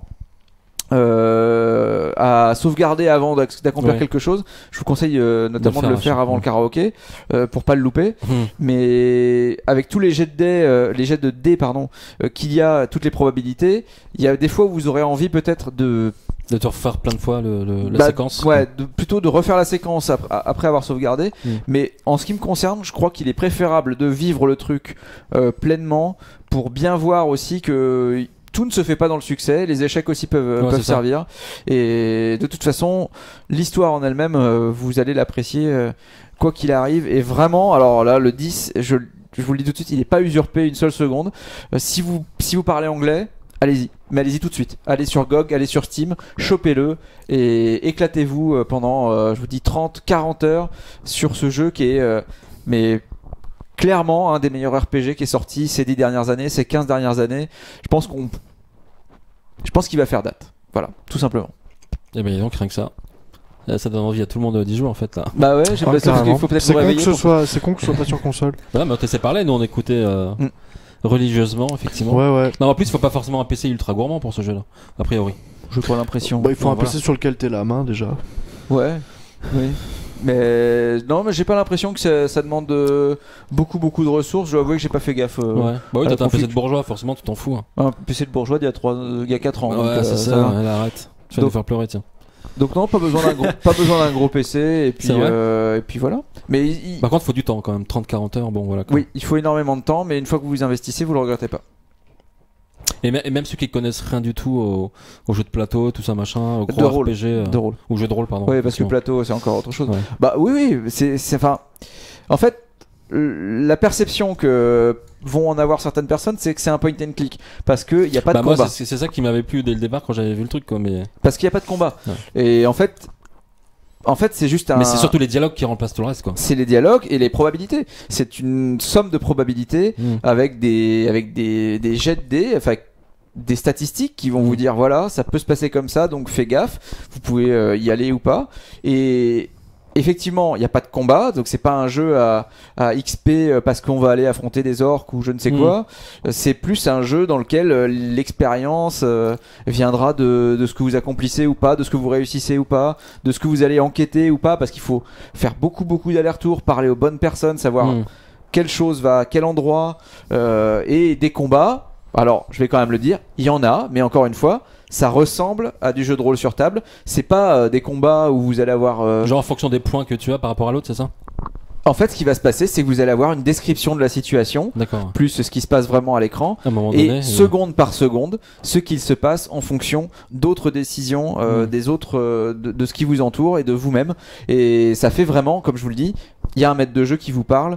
à sauvegarder avant d'accomplir quelque chose. Je vous conseille notamment de le faire avant le karaoké pour pas le louper. Mais avec tous les jets de dés, qu'il y a, toutes les probabilités, il y a des fois où vous aurez envie peut-être de te refaire plein de fois la séquence. Ouais, plutôt de refaire la séquence après avoir sauvegardé. Mais en ce qui me concerne, je crois qu'il est préférable de vivre le truc pleinement pour bien voir aussi que tout ne se fait pas dans le succès, les échecs aussi peuvent servir. Et de toute façon, l'histoire en elle-même, vous allez l'apprécier quoi qu'il arrive. Et vraiment, alors là, le 10, je vous le dis tout de suite, il n'est pas usurpé une seule seconde. Si vous parlez anglais, allez-y, mais allez-y tout de suite. Allez sur GOG, allez sur Steam, chopez-le et éclatez-vous pendant, je vous dis, 30-40 heures sur ce jeu qui est mais clairement un des meilleurs RPG qui est sorti ces 10 dernières années, ces 15 dernières années. Je pense qu'il va faire date. Voilà, tout simplement. Et bien donc rien que ça. Ça donne envie à tout le monde d'y jouer en fait là. Bah ouais, j'ai l'impression qu'il faut peut-être vous réveiller. C'est con que ce soit pas sur console. Ouais, mais on t'essaie parler, nous on écoutait religieusement, effectivement. Ouais. Non, en plus, il faut pas forcément un PC ultra gourmand pour ce jeu-là, a priori. J'ai pas l'impression. Bah, il faut un PC sur lequel t'es la main déjà. Ouais, oui. Mais non, mais j'ai pas l'impression que ça demande beaucoup de ressources. Je dois avouer que j'ai pas fait gaffe. Ouais. Bah oui, t'as un PC de bourgeois, forcément, tu t'en fous. Hein. Un PC de bourgeois d'il y a 4 ans. Ouais, c'est ça, arrête. Tu vas nous faire pleurer, tiens. Donc non, pas besoin d'un gros PC et puis voilà. Mais par contre, il faut du temps quand même, 30-40 heures, bon voilà. Oui, il faut énormément de temps, mais une fois que vous investissez, vous le regrettez pas. Et même ceux qui connaissent rien du tout au jeu de plateau, tout ça machin, au gros RPG, de rôle. Ou jeu de rôle, pardon. Oui, parce que plateau, c'est encore autre chose. Ouais. Bah oui, c'est enfin, en fait, la perception que vont en avoir certaines personnes, c'est que c'est un point and click parce que il y a pas de combat. Moi, c'est ça qui m'avait plu dès le départ quand j'avais vu le truc, quoi. Mais parce qu'il y a pas de combat. Ouais. Et en fait, c'est juste un. Mais c'est surtout les dialogues qui remplacent tout le reste, quoi. C'est les dialogues et les probabilités. C'est une somme de probabilités avec des jets de dés, enfin des statistiques qui vont vous dire voilà, ça peut se passer comme ça, donc fais gaffe. Vous pouvez y aller ou pas. Et effectivement, il n'y a pas de combat, donc c'est pas un jeu à XP parce qu'on va aller affronter des orques ou je ne sais quoi. C'est plus un jeu dans lequel l'expérience viendra de ce que vous accomplissez ou pas, de ce que vous réussissez ou pas, de ce que vous allez enquêter ou pas, parce qu'il faut faire beaucoup d'allers-retours, parler aux bonnes personnes, savoir quelle chose va à quel endroit, et des combats. Alors, je vais quand même le dire, il y en a, mais encore une fois, ça ressemble à du jeu de rôle sur table. C'est pas des combats où vous allez avoir... Genre en fonction des points que tu as par rapport à l'autre, c'est ça ? En fait, ce qui va se passer, c'est que vous allez avoir une description de la situation, plus ce qui se passe vraiment à l'écran, et seconde par seconde, ce qu'il se passe en fonction d'autres décisions, des autres, de ce qui vous entoure et de vous-même. Et ça fait vraiment, comme je vous le dis, il y a un maître de jeu qui vous parle,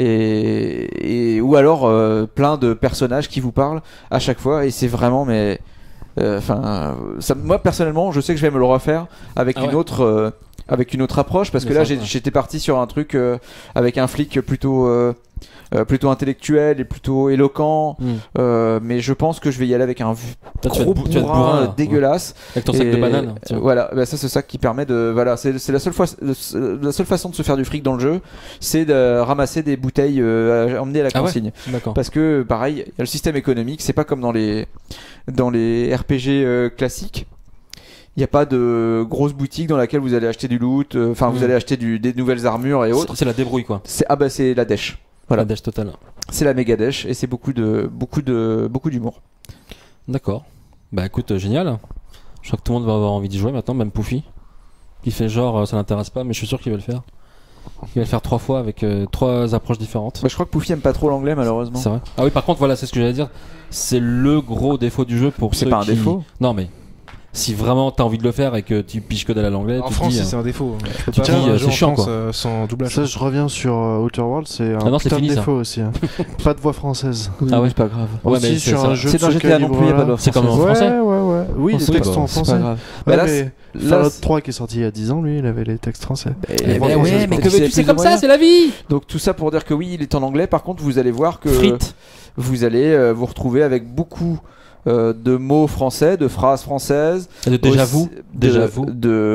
ou alors plein de personnages qui vous parlent à chaque fois, et c'est vraiment, mais... moi personnellement, je sais que je vais me le refaire avec une autre approche, parce que là j'étais parti sur un truc avec un flic plutôt intellectuel et plutôt éloquent, mais je pense que je vais y aller avec un gros bourrin dégueulasse avec ton sac de bananes. Voilà, ça c'est ça qui permet de c'est la seule façon de se faire du fric dans le jeu, c'est de ramasser des bouteilles emmener à la consigne. Parce que pareil, il y a le système économique, c'est pas comme dans les RPG classiques. Il n'y a pas de grosse boutique dans laquelle vous allez acheter du loot, vous allez acheter des nouvelles armures et autres. C'est la débrouille, quoi. C'est la dèche. Voilà. La dèche totale. C'est la méga dèche et c'est beaucoup d'humour. D'accord. Bah écoute, génial. Je crois que tout le monde va avoir envie d'y jouer maintenant, même Poufy. Il fait genre ça l'intéresse pas, mais je suis sûr qu'il va le faire. Il va le faire 3 fois avec 3 approches différentes. Bah, je crois que Poufy aime pas trop l'anglais, malheureusement. C'est vrai. Ah oui, par contre, voilà, c'est ce que j'allais dire. C'est le gros défaut du jeu pour ceux qui... C'est pas un défaut. Non, mais si vraiment t'as envie de le faire et que tu piges que dalle à l'anglais, En tu te France, dis, c'est un défaut. Tu peux tu pas te dis, avoir un c'est jeu en chiant, France, quoi. sans doublage. Ça, je reviens sur Outer Worlds, c'est un non, c'est putain de fini, ça. défaut aussi. Hein. Pas de voix française. Ah ouais. c'est pas grave. Ouais, Aussi mais sur c'est un ça. jeu C'est de dans ce GTA non plus, il y a pas de calibre-là. voix C'est comme en française. français. Ouais. Oui, Oh, les c'est textes pas- sont en C'est pas français. grave. Ouais, Là, mais là, Fallout 3 qui est sorti il y a 10 ans, lui, il avait les textes français. Eh voix ben françaises, ouais, mais donc que c'est veux-tu, c'est plus comme ou ça, moins. c'est la vie. Donc tout ça pour dire que oui, il est en anglais. Par contre, vous allez voir que Frites. vous allez vous retrouver avec beaucoup de mots français, de phrases françaises. Déjà Aussi- vous, déjà vous.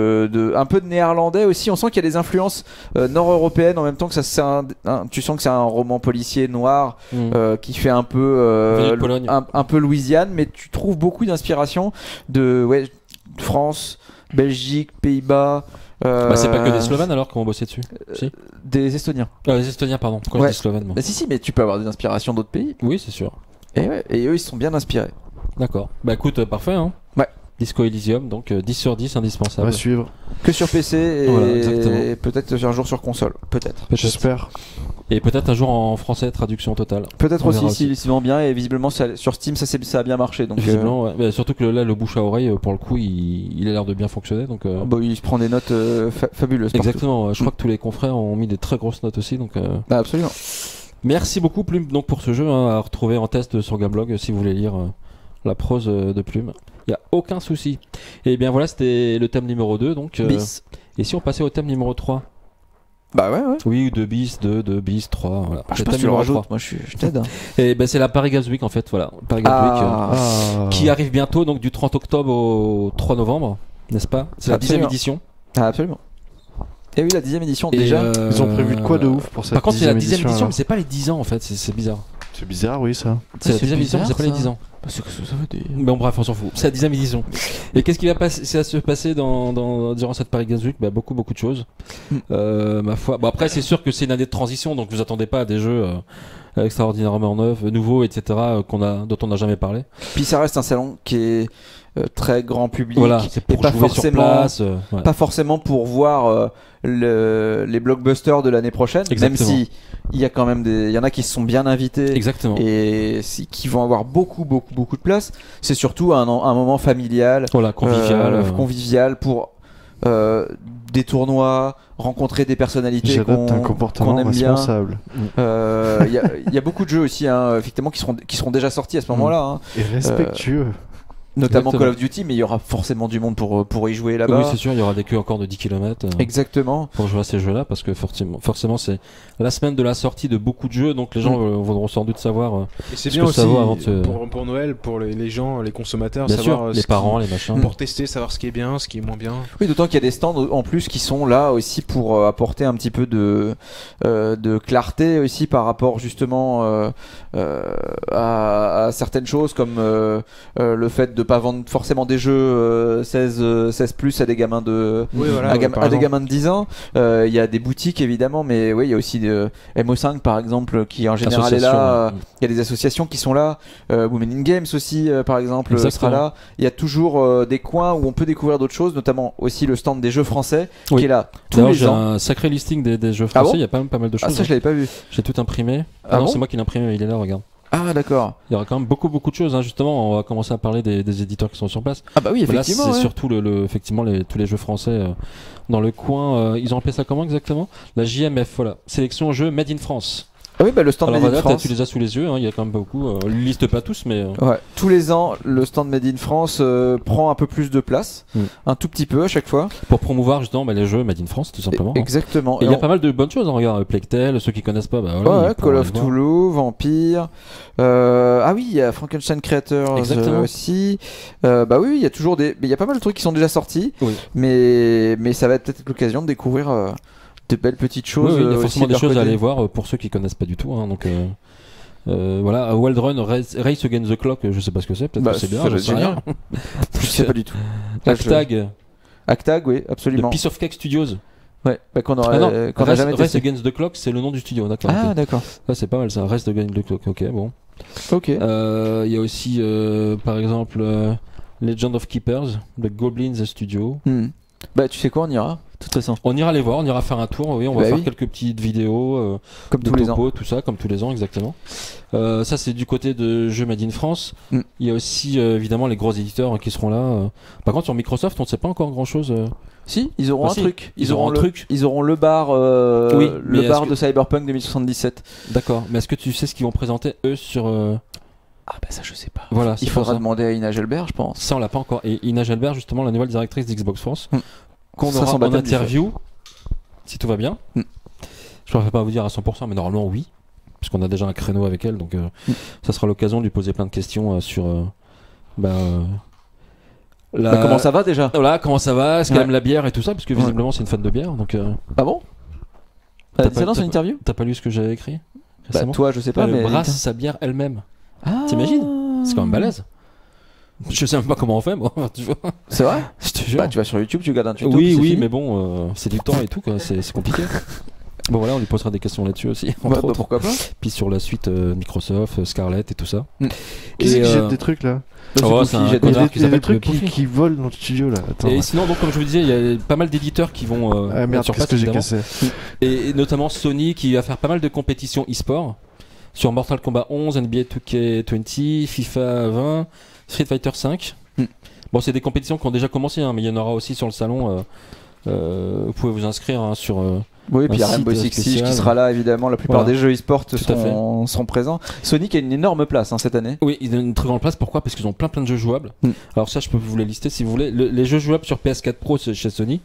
un peu de néerlandais aussi. On sent qu'il y a des influences nord-européennes en même temps que ça. Tu sens que c'est un roman policier noir qui fait un peu Venu de Pologne. un peu Louisiane, mais tu trouves beaucoup d'inspiration de France, Belgique, Pays-Bas. Bah, c'est pas que des Slovènes alors qu'on bossait dessus. Si. Des Estoniens. Les Estoniens, pardon. Pourquoi Ouais. je dis Slovène moi Bah, si, mais tu peux avoir des inspirations d'autres pays. Oui, c'est sûr. Et eux, ils sont bien inspirés. D'accord. Bah écoute, parfait. Hein. Ouais. Disco Elysium, donc 10 sur 10, On indispensable. va suivre. Que sur PC et, Voilà, exactement. et peut-être un jour sur console. Peut-être. Peut-être. J'espère. Et peut-être un jour en français, traduction totale. Peut-être On aussi, verra s'il vend bien. Et visiblement, sur Steam, ça a bien marché. Donc, Visiblement, ouais. Bah, surtout que là, le bouche à oreille, pour le coup, il a l'air de bien fonctionner. Donc, il se prend des notes fabuleuses. partout. exactement. Je crois que tous les confrères ont mis des très grosses notes aussi. Donc, Bah, absolument. merci beaucoup Plume donc pour ce jeu à retrouver en test sur Gameblog si vous voulez lire la prose de Plume. Il y a aucun souci. Et bien voilà, c'était le thème numéro 2 donc Bis. et si on passait au thème numéro 3? Bah ouais. Oui, ou 2 bis, 2 bis, 3 voilà. Je Le pense thème que tu le numéro rajoutes. 3. Moi, je t'aide. hein. Et ben c'est la Paris Games Week en fait, voilà. Paris Games Week Ah. qui arrive bientôt donc du 30 octobre au 3 novembre, n'est-ce pas? C'est la 10e Absolument. édition. Ah, absolument. Et oui, la 10e édition Et, déjà. Ils ont prévu de quoi de ouf pour cette Par contre, c'est la 10e édition, alors mais c'est pas les 10 ans en fait, c'est bizarre. C'est bizarre, oui, ça. C'est la c'est 10e édition, mais c'est pas les bizarre, 10 ans. Parce que ça veut dire. Bon bref, on s'en fout. C'est la 10e édition. Et qu'est-ce qui va se passer durant cette Paris Games Week? Bah, beaucoup de choses. Ma foi. Bon après c'est sûr que c'est une année de transition, donc vous attendez pas à des jeux extraordinairement neufs, nouveaux, etc. Dont on n'a jamais parlé. Puis ça reste un salon qui est très grand public. Voilà, c'est pour et pas jouer sur forcément, place. Ouais. pas forcément pour voir les blockbusters de l'année prochaine. Exactement. Même si il y a quand même il y en a qui se sont bien invités. Exactement. Et qui vont avoir beaucoup de place. C'est surtout un moment familial, Voilà, convivial. convivial pour des tournois, rencontrer des personnalités J'adopte un qu'on comportement aime bien. responsable. Il y a beaucoup de jeux aussi, hein, effectivement, qui seront déjà sortis à ce moment-là. Hein. Et respectueux. Notamment Exactement. Call of Duty, mais il y aura forcément du monde pour y jouer là-bas. Oui, c'est sûr, il y aura des queues encore de 10 km Exactement. pour jouer à ces jeux-là, parce que forcément c'est la semaine de la sortie de beaucoup de jeux, donc les gens voudront sans doute savoir. Et c'est Ce bien que ça aussi vaut avant de- pour Noël, pour les gens, les consommateurs, Bien savoir sûr, ce les qui- parents, les machins. pour tester, savoir ce qui est bien, ce qui est moins bien. Oui, d'autant qu'il y a des stands en plus qui sont là aussi pour apporter un petit peu de clarté aussi par rapport justement à certaines choses comme le fait de pas vendre forcément des jeux 16 plus à des gamins de Oui, voilà, à, ouais, gam- par à des exemple. gamins de 10 ans. Il y a des boutiques évidemment, mais oui, il y a aussi MO5 par exemple qui en général est là. Association, Il y a des associations qui sont là. Women in Games aussi par exemple sera Exactement. là. Il y a toujours des coins où on peut découvrir d'autres choses, notamment aussi le stand des jeux français Oui. qui est là tous D'ailleurs, les j'ai ans. un sacré listing des jeux Ah français, bon il y a pas mal de Ah choses. ça je l'avais pas vu. J'ai tout imprimé. Ah non, bon c'est moi qui l'ai imprimé, il est là, regarde. Ah d'accord. Il y aura quand même beaucoup de choses, hein. Justement, on va commencer à parler des éditeurs qui sont sur place. Ah bah oui Mais là, effectivement. c'est ouais. surtout effectivement tous les jeux français dans le coin. Ils ont appelé ça comment exactement? La JMF, voilà. Sélection jeux Made in France. Ah oui bah le stand Alors Made in voilà, France. tu les as sous les yeux, hein, il y a quand même beaucoup. Liste pas tous, mais. Ouais. Tous les ans, le stand Made in France prend un peu plus de place, un tout petit peu à chaque fois. Pour promouvoir justement les jeux Made in France, tout simplement. Exactement. Et il y a on- pas mal de bonnes choses, hein. Regarde, Plectel, ceux qui connaissent pas, bah voilà. Ouais, ils pourront Call aller of voir. Toulouse, Vampire. Ah oui, il y a Frankenstein Creators Exactement. aussi. Bah oui, il y a toujours mais il y a pas mal de trucs qui sont déjà sortis. Oui. Mais ça va peut-être être l'occasion de découvrir de belles petites choses. Oui, il y a aussi forcément de des leur choses à côté. aller voir pour ceux qui connaissent pas du tout. Hein, donc voilà, Wild Run Race Against the Clock, je sais pas ce que c'est, peut-être Bah, que c'est bien, ça j'en va sais être rien. Je sais pas du tout. Là, je- Actag Actag, oui, de absolument. Piece of Cake Studios. Ouais, bah, qu'on aurait, Ah non, qu'on a Race, jamais Race testé. Against the Clock, c'est le nom du studio, d'accord. Ah ok. d'accord. Ça c'est pas mal ça, Race Against the Clock, ok, bon. Ok. Il y a aussi par exemple Legend of Keepers de Goblins Studio. Bah tu sais quoi, on ira. toute façon. On ira les voir, on ira faire un tour, oui, on va Bah faire oui. quelques petites vidéos Comme de tous les topo, ans. tout ça, comme tous les ans, exactement. Ça, c'est du côté de Jeux Made in France. Mm. Il y a aussi, évidemment, les gros éditeurs qui seront là. Par contre, sur Microsoft, on ne sait pas encore grand-chose. Si, ils auront Ah, un si. truc. Ils auront un le, truc. Ils auront le bar, Oui, mais le bar est-ce de Cyberpunk 2077. D'accord, mais est-ce que tu sais ce qu'ils vont présenter, eux, sur... Ah bah ça je sais pas. Voilà, Il c'est pour faudra ça. demander à Ina Gelbert, je pense. Ça, on l'a pas encore. Et Ina Gelbert, justement, la nouvelle directrice d'Xbox France, qu'on Ça aura s'en en baptême interview, si tout va bien. Mm. Je ne pourrais pas vous dire à 100%, mais normalement, oui. Puisqu'on a déjà un créneau avec elle, donc ça sera l'occasion de lui poser plein de questions sur... Comment ça va déjà? Voilà, comment ça va? Est-ce qu'elle Ouais. aime la bière et tout ça? Parce que visiblement, c'est une fan de bière, donc... Ah bon? T'as T'as pas- dit ça dans t'as une interview? T'as pas lu ce que j'avais écrit Bah récemment? toi je sais pas Elle mais... brasse sa bière elle-même. Ah. T'imagines? C'est quand même balèze. Je sais même pas comment on fait, moi. Tu vois, C'est vrai? je te jure. Bah tu vas sur YouTube, tu regardes un tuto. Oui, puis c'est oui, fini. mais bon, c'est du temps et tout, quoi. C'est compliqué. Bon, voilà, on lui posera des questions là-dessus aussi, Ouais, entre bah, autres. pourquoi pas? Puis sur la suite Microsoft, Scarlett et tout ça. Qui c'est Et, qui jette des trucs là? Bah, Oh, c'est c'est un Poufy, Il y a connard des, qui il y a des s'appelle trucs Poufy. qui volent dans le studio là. Attends. Et sinon, donc, comme je vous disais, il y a pas mal d'éditeurs qui vont Ah merde, sur qu'est-ce place, que j'ai évidemment. cassé? Et notamment Sony qui va faire pas mal de compétitions e-sport sur Mortal Kombat 11, NBA 2K20, FIFA 20, Street Fighter 5. Bon, c'est des compétitions qui ont déjà commencé, hein, mais il y en aura aussi sur le salon. Vous pouvez vous inscrire hein, sur. Oui, puis il y a un Rainbow site Six Siege spécial. qui sera là évidemment. La plupart Voilà. des jeux e-sport Tout à seront présents. Sonic a une énorme place cette année. Oui, ils donnent une très grande place. Pourquoi? Parce qu'ils ont plein de jeux jouables. Alors ça, je peux vous les lister si vous voulez. Les jeux jouables sur PS4 Pro c'est chez Sony.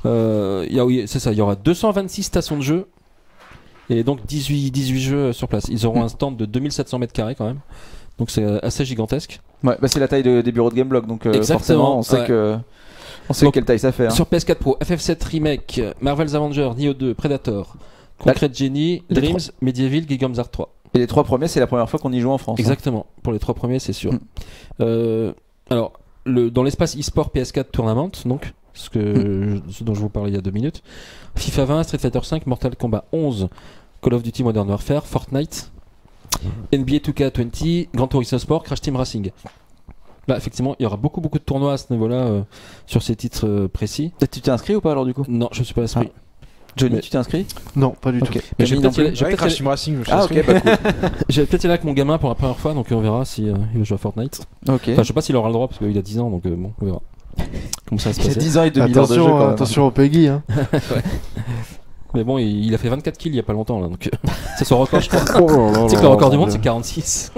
Oui, c'est ça. Il y aura 226 stations de jeux et donc 18 jeux sur place. Ils auront un stand de 2700 mètres carrés quand même. Donc c'est assez gigantesque. Ouais, bah c'est la taille des bureaux de Gameblog, donc Exactement, forcément on sait ouais. on sait Donc, quelle taille ça fait. Hein. Sur PS4 Pro, FF7 Remake, Marvel's Avengers, Nioh 2, Predator, Concrete Genie, les Dreams, Medieval, Kingdoms Hearts 3. Et les 3 premiers, c'est la première fois qu'on y joue en France. hein. Exactement, pour les 3 premiers, c'est sûr. Alors, dans l'espace eSport PS4 Tournament, donc, ce dont je vous parlais il y a 2 minutes, FIFA 20, Street Fighter 5, Mortal Kombat 11, Call of Duty Modern Warfare, Fortnite, NBA 2K20, Gran Turismo Sport, Crash Team Racing. Là, effectivement, il y aura beaucoup de tournois à ce niveau-là sur ces titres précis. Tu t'es inscrit ou pas alors du coup? Non, je ne suis pas inscrit. Johnny, Mais- tu t'es inscrit? Non, pas du Ok. tout. Mais j'ai Camille non peut-être plus j'ai Ouais, peut-être Crash Team Racing, je me suis Ah inscrit. ok, bah cool. j'ai peut-être aller avec mon gamin pour la première fois, donc on verra si il va jouer à Fortnite. Ok. Enfin, je sais pas s'il aura le droit parce qu'il a 10 ans, donc bon, on verra. Comment ça va se Il y a passer. 10 ans et 2000 heures de jeu quand même. Attention au Peggy. Hein. Mais bon, il a fait 24 kills il y a pas longtemps là, donc c'est son record, je crois. Oh là là Tu sais que là le record là du monde là. c'est 46.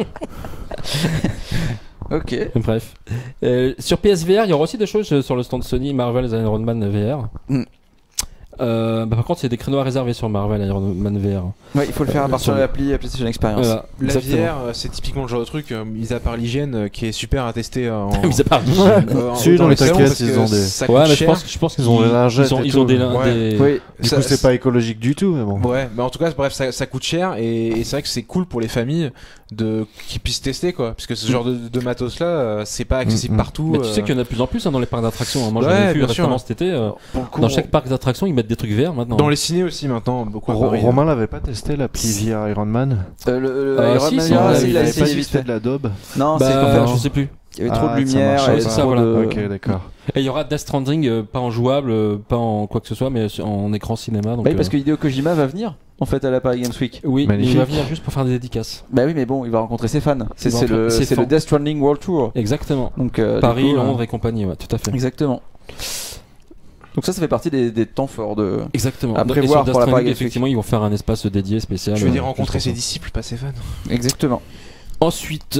Ok. Bref. Sur PSVR, il y aura aussi des choses sur le stand Sony, Marvel's Iron Man VR. Par contre, il y a des créneaux à réserver sur Marvel Iron Man VR. Ouais, il faut le faire à partir sur de le- l'appli PlayStation Experience. Voilà, La exactement. VR, c'est typiquement le genre de truc, mis à part l'hygiène, qui est super à tester en. Mis à part. Si, dans les salons, taquettes, parce que ils ont des- ça coûte Ouais, mais je cher. pense Ils ont des lingettes et ils ont tout. Ouais. Oui. Du coup, c'est pas écologique du tout, mais bon. Ouais, mais en tout cas, bref, ça coûte cher et c'est vrai que c'est cool pour les familles qui puissent tester quoi, parce que ce genre de matos là, c'est pas accessible partout. Mais tu sais qu'il y en a de plus en plus dans les parcs d'attractions. Moi, j'en ai Ouais, vu bien récemment sûr. cet été. Pour le coup, Dans chaque parc d'attractions, ils mettent des trucs verts maintenant. Dans les ciné aussi maintenant, beaucoup à Paris. Romain l'avait pas testé l'appli VR Iron Man. le Ah, Iron si, Man si, VR, on il il a avait pas essayé vite testé fait. de l'Adobe. Non, c'est qu'en Bah, fait, je sais plus. il y avait trop de Ah, ça lumière, marche, il y avait ça, trop voilà. de... Ok, d'accord. Et il y aura Death Stranding, pas en jouable, pas en quoi que ce soit, mais en écran cinéma. Donc, Bah oui, parce que Hideo Kojima va venir en fait à la Paris Games Week. oui, mais il Magnifique. va venir juste pour faire des dédicaces. Bah oui, mais bon, il va rencontrer ses fans. C'est Il va c'est rencontrer le, ses c'est fans. le Death Stranding World Tour. Exactement. Donc Paris, du coup, Londres et compagnie, ouais, tout à fait. Exactement. Donc ça fait partie des temps forts de. Exactement. À Et prévoir sur Death pour la Paris Stranding, Games Week. effectivement, ils vont faire un espace dédié spécial. Je veux dire juste rencontrer pour ses ça. disciples, pas ses fans. Exactement. Ensuite,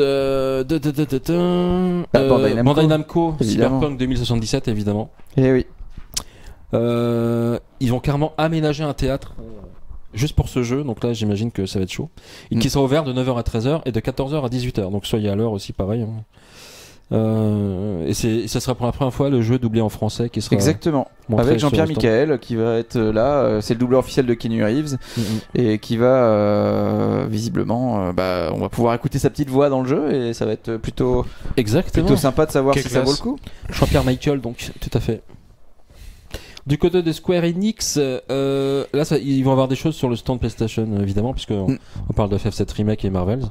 Bandai Namco. Bandai Namco, Évidemment. Cyberpunk 2077, évidemment. Et oui. Ils vont carrément aménager un théâtre juste pour ce jeu, donc là j'imagine que ça va être chaud. Et qui sera ouvert de 9h à 13h et de 14h à 18h, donc soyez à l'heure aussi pareil. Hein. Et ça sera pour la première fois le jeu doublé en français qui sera Exactement. montré Avec sur Jean-Pierre le stand. Michael qui va être là. C'est le doubleur officiel de Keanu Reeves et qui va visiblement, on va pouvoir écouter sa petite voix dans le jeu et ça va être plutôt Exactement. sympa de savoir Quelle si ça vaut le classe. coup. Jean-Pierre Michael, donc, tout à fait. Du côté de Square Enix, là, ils vont avoir des choses sur le stand PlayStation, évidemment, puisque on parle de FF7 Remake et Marvels.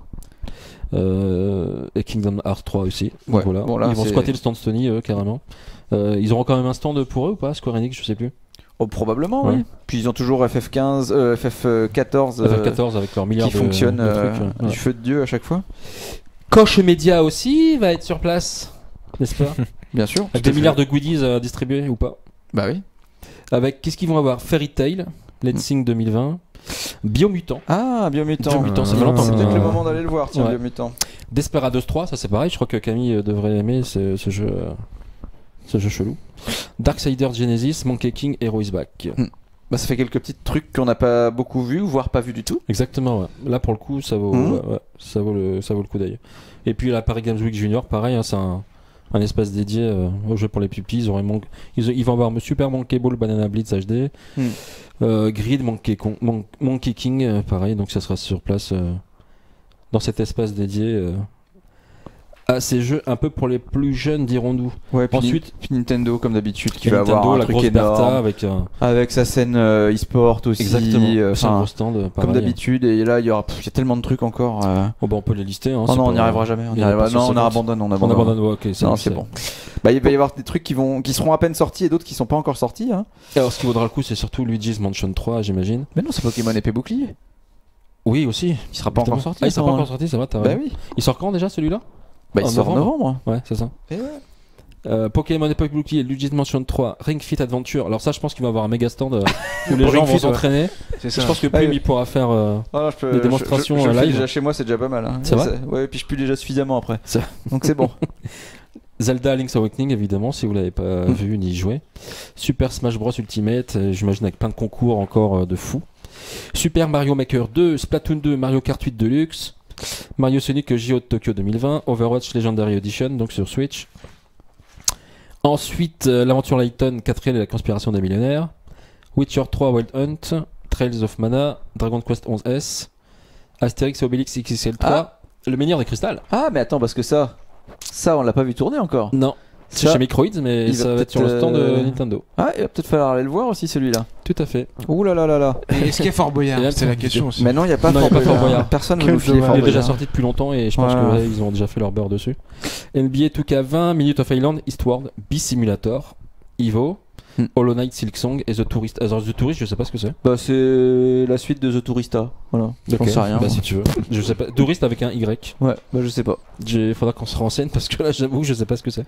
Et Kingdom Hearts 3 aussi. Donc Ouais, voilà. bon, là, Ils vont c'est- squatter le stand Sony, carrément. Ils auront quand même un stand pour eux ou pas, Square Enix, je sais plus. Oh, probablement, Ouais. oui. Puis ils ont toujours FF14 FF14 avec leur milliard qui fonctionne de trucs, ouais. du feu de Dieu à chaque fois. Koch Media aussi va être sur place, n'est-ce pas? Bien sûr. Avec des milliards de goodies à distribuer ou pas? Bah oui. Avec, qu'est-ce qu'ils vont avoir? Fairy Tail, Let's Sing 2020, Biomutant, Ah, Biomutant. Biomutant, ça fait longtemps C'est que peut-être le moment d'aller le voir, tiens, Ouais. Biomutant. Desperados 3, ça c'est pareil, je crois que Camille devrait aimer ce jeu chelou. Darksiders Genesis, Monkey King, Hero is Back. Bah, ça fait quelques petits trucs qu'on n'a pas beaucoup vus, voire pas vus du tout. Exactement, ouais. Là pour le coup, ça vaut, ouais, ça vaut le coup d'œil. Et puis la Paris Games Week Junior, pareil, hein, c'est un espace dédié au jeu pour les pupilles. Ils vont avoir Super Monkey Ball, Banana Blitz HD, Grid, Monkey King, pareil, donc ça sera sur place dans cet espace dédié à ces jeux un peu pour les plus jeunes, dirons-nous. Ouais, puis Ensuite, puis Nintendo, comme d'habitude, qui et va Nintendo, avoir un la truc grosse énorme. Bertha avec un Avec sa scène e-sport aussi. exactement, c'est un enfin, gros stand, comme pareil. d'habitude. Et là, il y a tellement de trucs encore. Oh, bah, on peut les lister. Hein, Oh c'est non, pas- on n'y arrivera jamais. il y en a pas sur Non, on 50. abandonne. On abandonne, ouais, ok. Non, c'est bon. Bah, il va y avoir des trucs qui seront à peine sortis et d'autres qui sont pas encore sortis. Hein. Alors, ce qui vaudra le coup, c'est surtout Luigi's Mansion 3, j'imagine. Mais non, c'est Pokémon épée bouclier. Oui, aussi. Il sera pas encore Évidemment. sorti. Ah, il sera pas attends. encore sorti, ça va, t'as Bah raison. oui. Il sort quand déjà celui-là? Bah, il En sort en novembre. Ouais, c'est ça. Pokémon Epoch Bouclier, Luigi's Mansion 3, Ring Fit Adventure. Alors ça, je pense qu'il va avoir un méga stand où les Pour gens Ring vont Fit, ouais. s'entraîner. C'est ça. Je pense que Ah, Plume oui. il pourra faire. Des démonstrations je le fais live. déjà chez moi, c'est déjà pas mal. Hein. C'est vrai Ouais, puis je pue déjà suffisamment après. Ça- Donc c'est bon. Zelda Link's Awakening, évidemment, si vous l'avez pas vu ni joué. Super Smash Bros Ultimate, j'imagine avec plein de concours encore de fou. Super Mario Maker 2, Splatoon 2, Mario Kart 8 Deluxe, Mario Sonic JO de Tokyo 2020, Overwatch Legendary Edition, donc sur Switch. Ensuite, l'aventure Layton, 4ème et la conspiration des millionnaires. Witcher 3 Wild Hunt, Trails of Mana, Dragon Quest 11S, Astérix et Obélix XXL 3, Le Menhir des Cristal. Ah, mais attends, parce que ça, on l'a pas vu tourner encore. Non, c'est Ça, chez Microids, mais il va ça va être sur le peut-être, stand de Nintendo. Ah, il va peut-être falloir aller le voir aussi celui-là. Tout à fait. Ouh là là là là. Et est-ce qu'il y a Fort Et là, Boyard? C'est la c'est- question aussi. Mais non, il n'y a pas Non, il y a Fort pas Fort Boyard. Boyard. Personne ne Quel veut filer dommage. Fort Il est déjà Boyard. sorti depuis longtemps et je pense Ouais. que ouais, ils ont déjà fait leur beurre dessus. NBA 2K20, Minute of Island, Eastward, B-Simulator, Evo, Hollow Knight, Silksong et The Tourist. Alors The Tourist, je sais pas ce que c'est. Bah, c'est la suite de The Tourista. Voilà. J'en Ok. sais rien. Bah moi. si tu veux. Je sais pas. Tourist avec un Y. Ouais, bah je sais pas. Il faudra qu'on se renseigne parce que là j'avoue que je sais pas ce que c'est.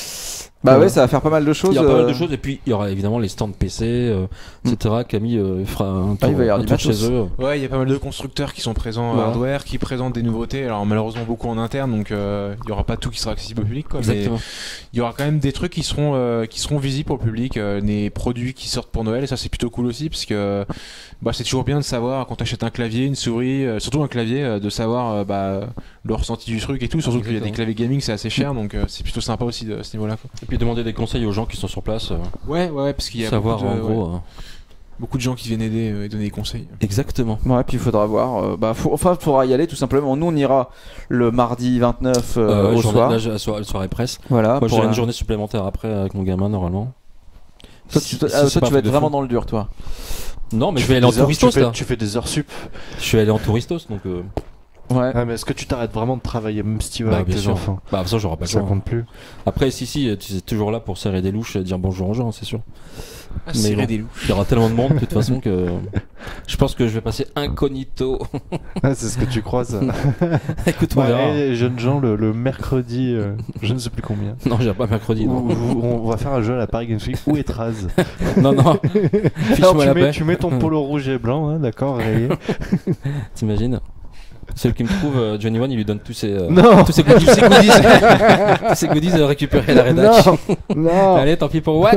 Bah Ouais. ouais, ça va faire pas mal de choses. Il y a pas mal de choses et puis il y aura évidemment les stands PC, etc. Camille fera un tour, il va y avoir un du tour matos. chez eux. Ouais, il y a pas mal de constructeurs qui sont présents Ouais. hardware, qui présentent des nouveautés. Alors malheureusement beaucoup en interne, donc il y aura pas tout qui sera accessible au public, quoi. Mais Exactement. il y aura quand même des trucs qui seront visibles pour le public, des produits qui sortent pour Noël. Et ça c'est plutôt cool aussi, parce que bah, c'est toujours bien de savoir quand t'achètes un clavier, une souris, surtout un clavier, de savoir le ressenti du truc et tout. Surtout qu'il y a des Exactement. claviers gaming, c'est assez cher, donc c'est plutôt sympa aussi de ce niveau-là, quoi. Et puis demander des conseils aux gens qui sont sur place. Ouais, parce qu'il y a Savoir beaucoup de, en gros. beaucoup de gens qui viennent aider et donner des conseils. Exactement. Ouais, puis il faudra voir. Faudra y aller tout simplement. Nous, on ira le mardi 29 au soir. Là, la soirée presse. Voilà. Moi, pour j'ai la- une journée supplémentaire après avec mon gamin normalement. Toi, Si- tu si toi, c'est pas tu un vas truc être de vraiment fou. dans le dur, toi. Non, mais je Tu vais aller en fais des heures- touristos tu fais- là. Tu fais des heures sup. Je suis allé en touristos donc. Ouais. Ah, mais est-ce que tu t'arrêtes vraiment de travailler, même si tu vas Bah, avec bien tes sûr. enfants? Bah, ça, j'aurai pas le Ça temps. compte plus. Après, si, tu es toujours là pour serrer des louches et dire bonjour aux gens, c'est sûr. Mais Serrer bon. des loups. Il y aura tellement de monde de toute façon que je pense que je vais passer incognito. Ah, c'est ce que tu crois, ça. Écoute, on verra. Ouais, les jeunes gens, le mercredi, je ne sais plus combien. Non, j'irai pas mercredi. Non, On va faire un jeu à la Paris Games Week. Où est Traz? non. Alors, Fiche-moi la paix. tu mets ton polo rouge et blanc, hein, d'accord, rayé. T'imagines? Celui qui me trouve, Johnny One, il lui donne tous ses, Non, tous ses goodies, tous ses goodies récupérés à la rédaction. non. Allez, tant pis pour Watt.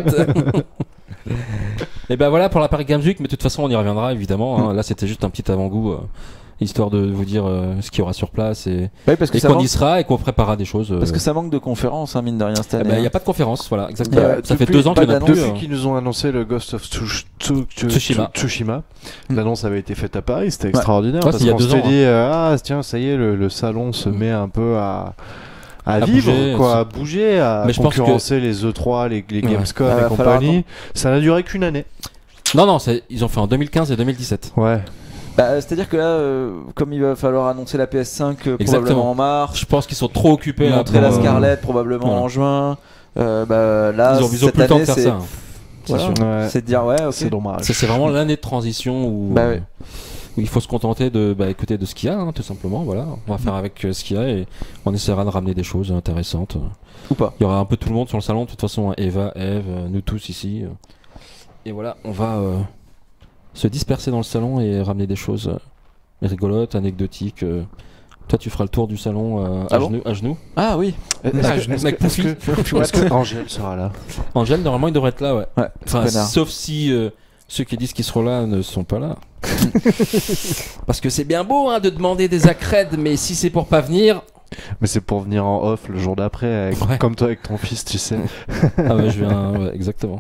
Et ben voilà pour la Paris Games Week, mais de toute façon on y reviendra évidemment. Hein. Là c'était juste un petit avant-goût, histoire de vous dire ce qu'il y aura sur place et Parce que ça qu'on manque, y sera et qu'on préparera des choses. parce que ça manque de conférences, hein, mine de rien, cette Eh année. ben, il n'y hein. a pas de conférence, voilà, exactement. Ouais, Ça fait depuis 2 ans pas qu'il n'y en a d'annonce. plus. Depuis qu'ils nous ont annoncé le Ghost of Tsushima. Tsushima, l'annonce avait été faite à Paris, c'était extraordinaire. Ouais, parce c'est il y a qu'on 2 s'était ans, dit, tiens, ça y est, le salon se met un peu à À vivre, bouger, quoi, c'est- à bouger, à Mais je pense concurrencer les E3, les Ouais. Gamescom Ah, et va falloir compagnie. Ça n'a duré qu'une année. Non, ils ont fait en 2015 et 2017. Ouais. C'est-à-dire que là, comme il va falloir annoncer la PS5 Exactement. probablement en mars, Je pense qu'ils sont trop occupés là. montrer la pour, Scarlett probablement voilà. en juin, là, Ils ont cette plus le temps de année, faire c'est ça. Voilà. sûr. Ouais. C'est de dire ouais, ok. C'est dommage. C'est vraiment l'année de transition où, Bah ouais. où il faut se contenter de écouter de ce qu'il y a, hein, tout simplement. Voilà, on va faire avec ce qu'il y a et on essaiera de ramener des choses intéressantes. Ou pas. Il y aura un peu tout le monde sur le salon, de toute façon, Eva, Eve, nous tous ici. Et voilà, on va se disperser dans le salon et ramener des choses rigolotes, anecdotiques. Toi, tu feras le tour du salon Ah bon à genoux. Ah oui. Avec Poufy. Est-ce que Angèle sera là? Angèle, normalement, il devrait être là, ouais. Ouais. Enfin, connard. sauf si ceux qui disent qu'ils seront là ne sont pas là. Parce que c'est bien beau hein, de demander des accrèdes, mais si c'est pour pas venir. Mais c'est pour venir en off le jour d'après, Ouais. comme toi avec ton fils, tu sais. Ah ouais, je viens, ouais, exactement.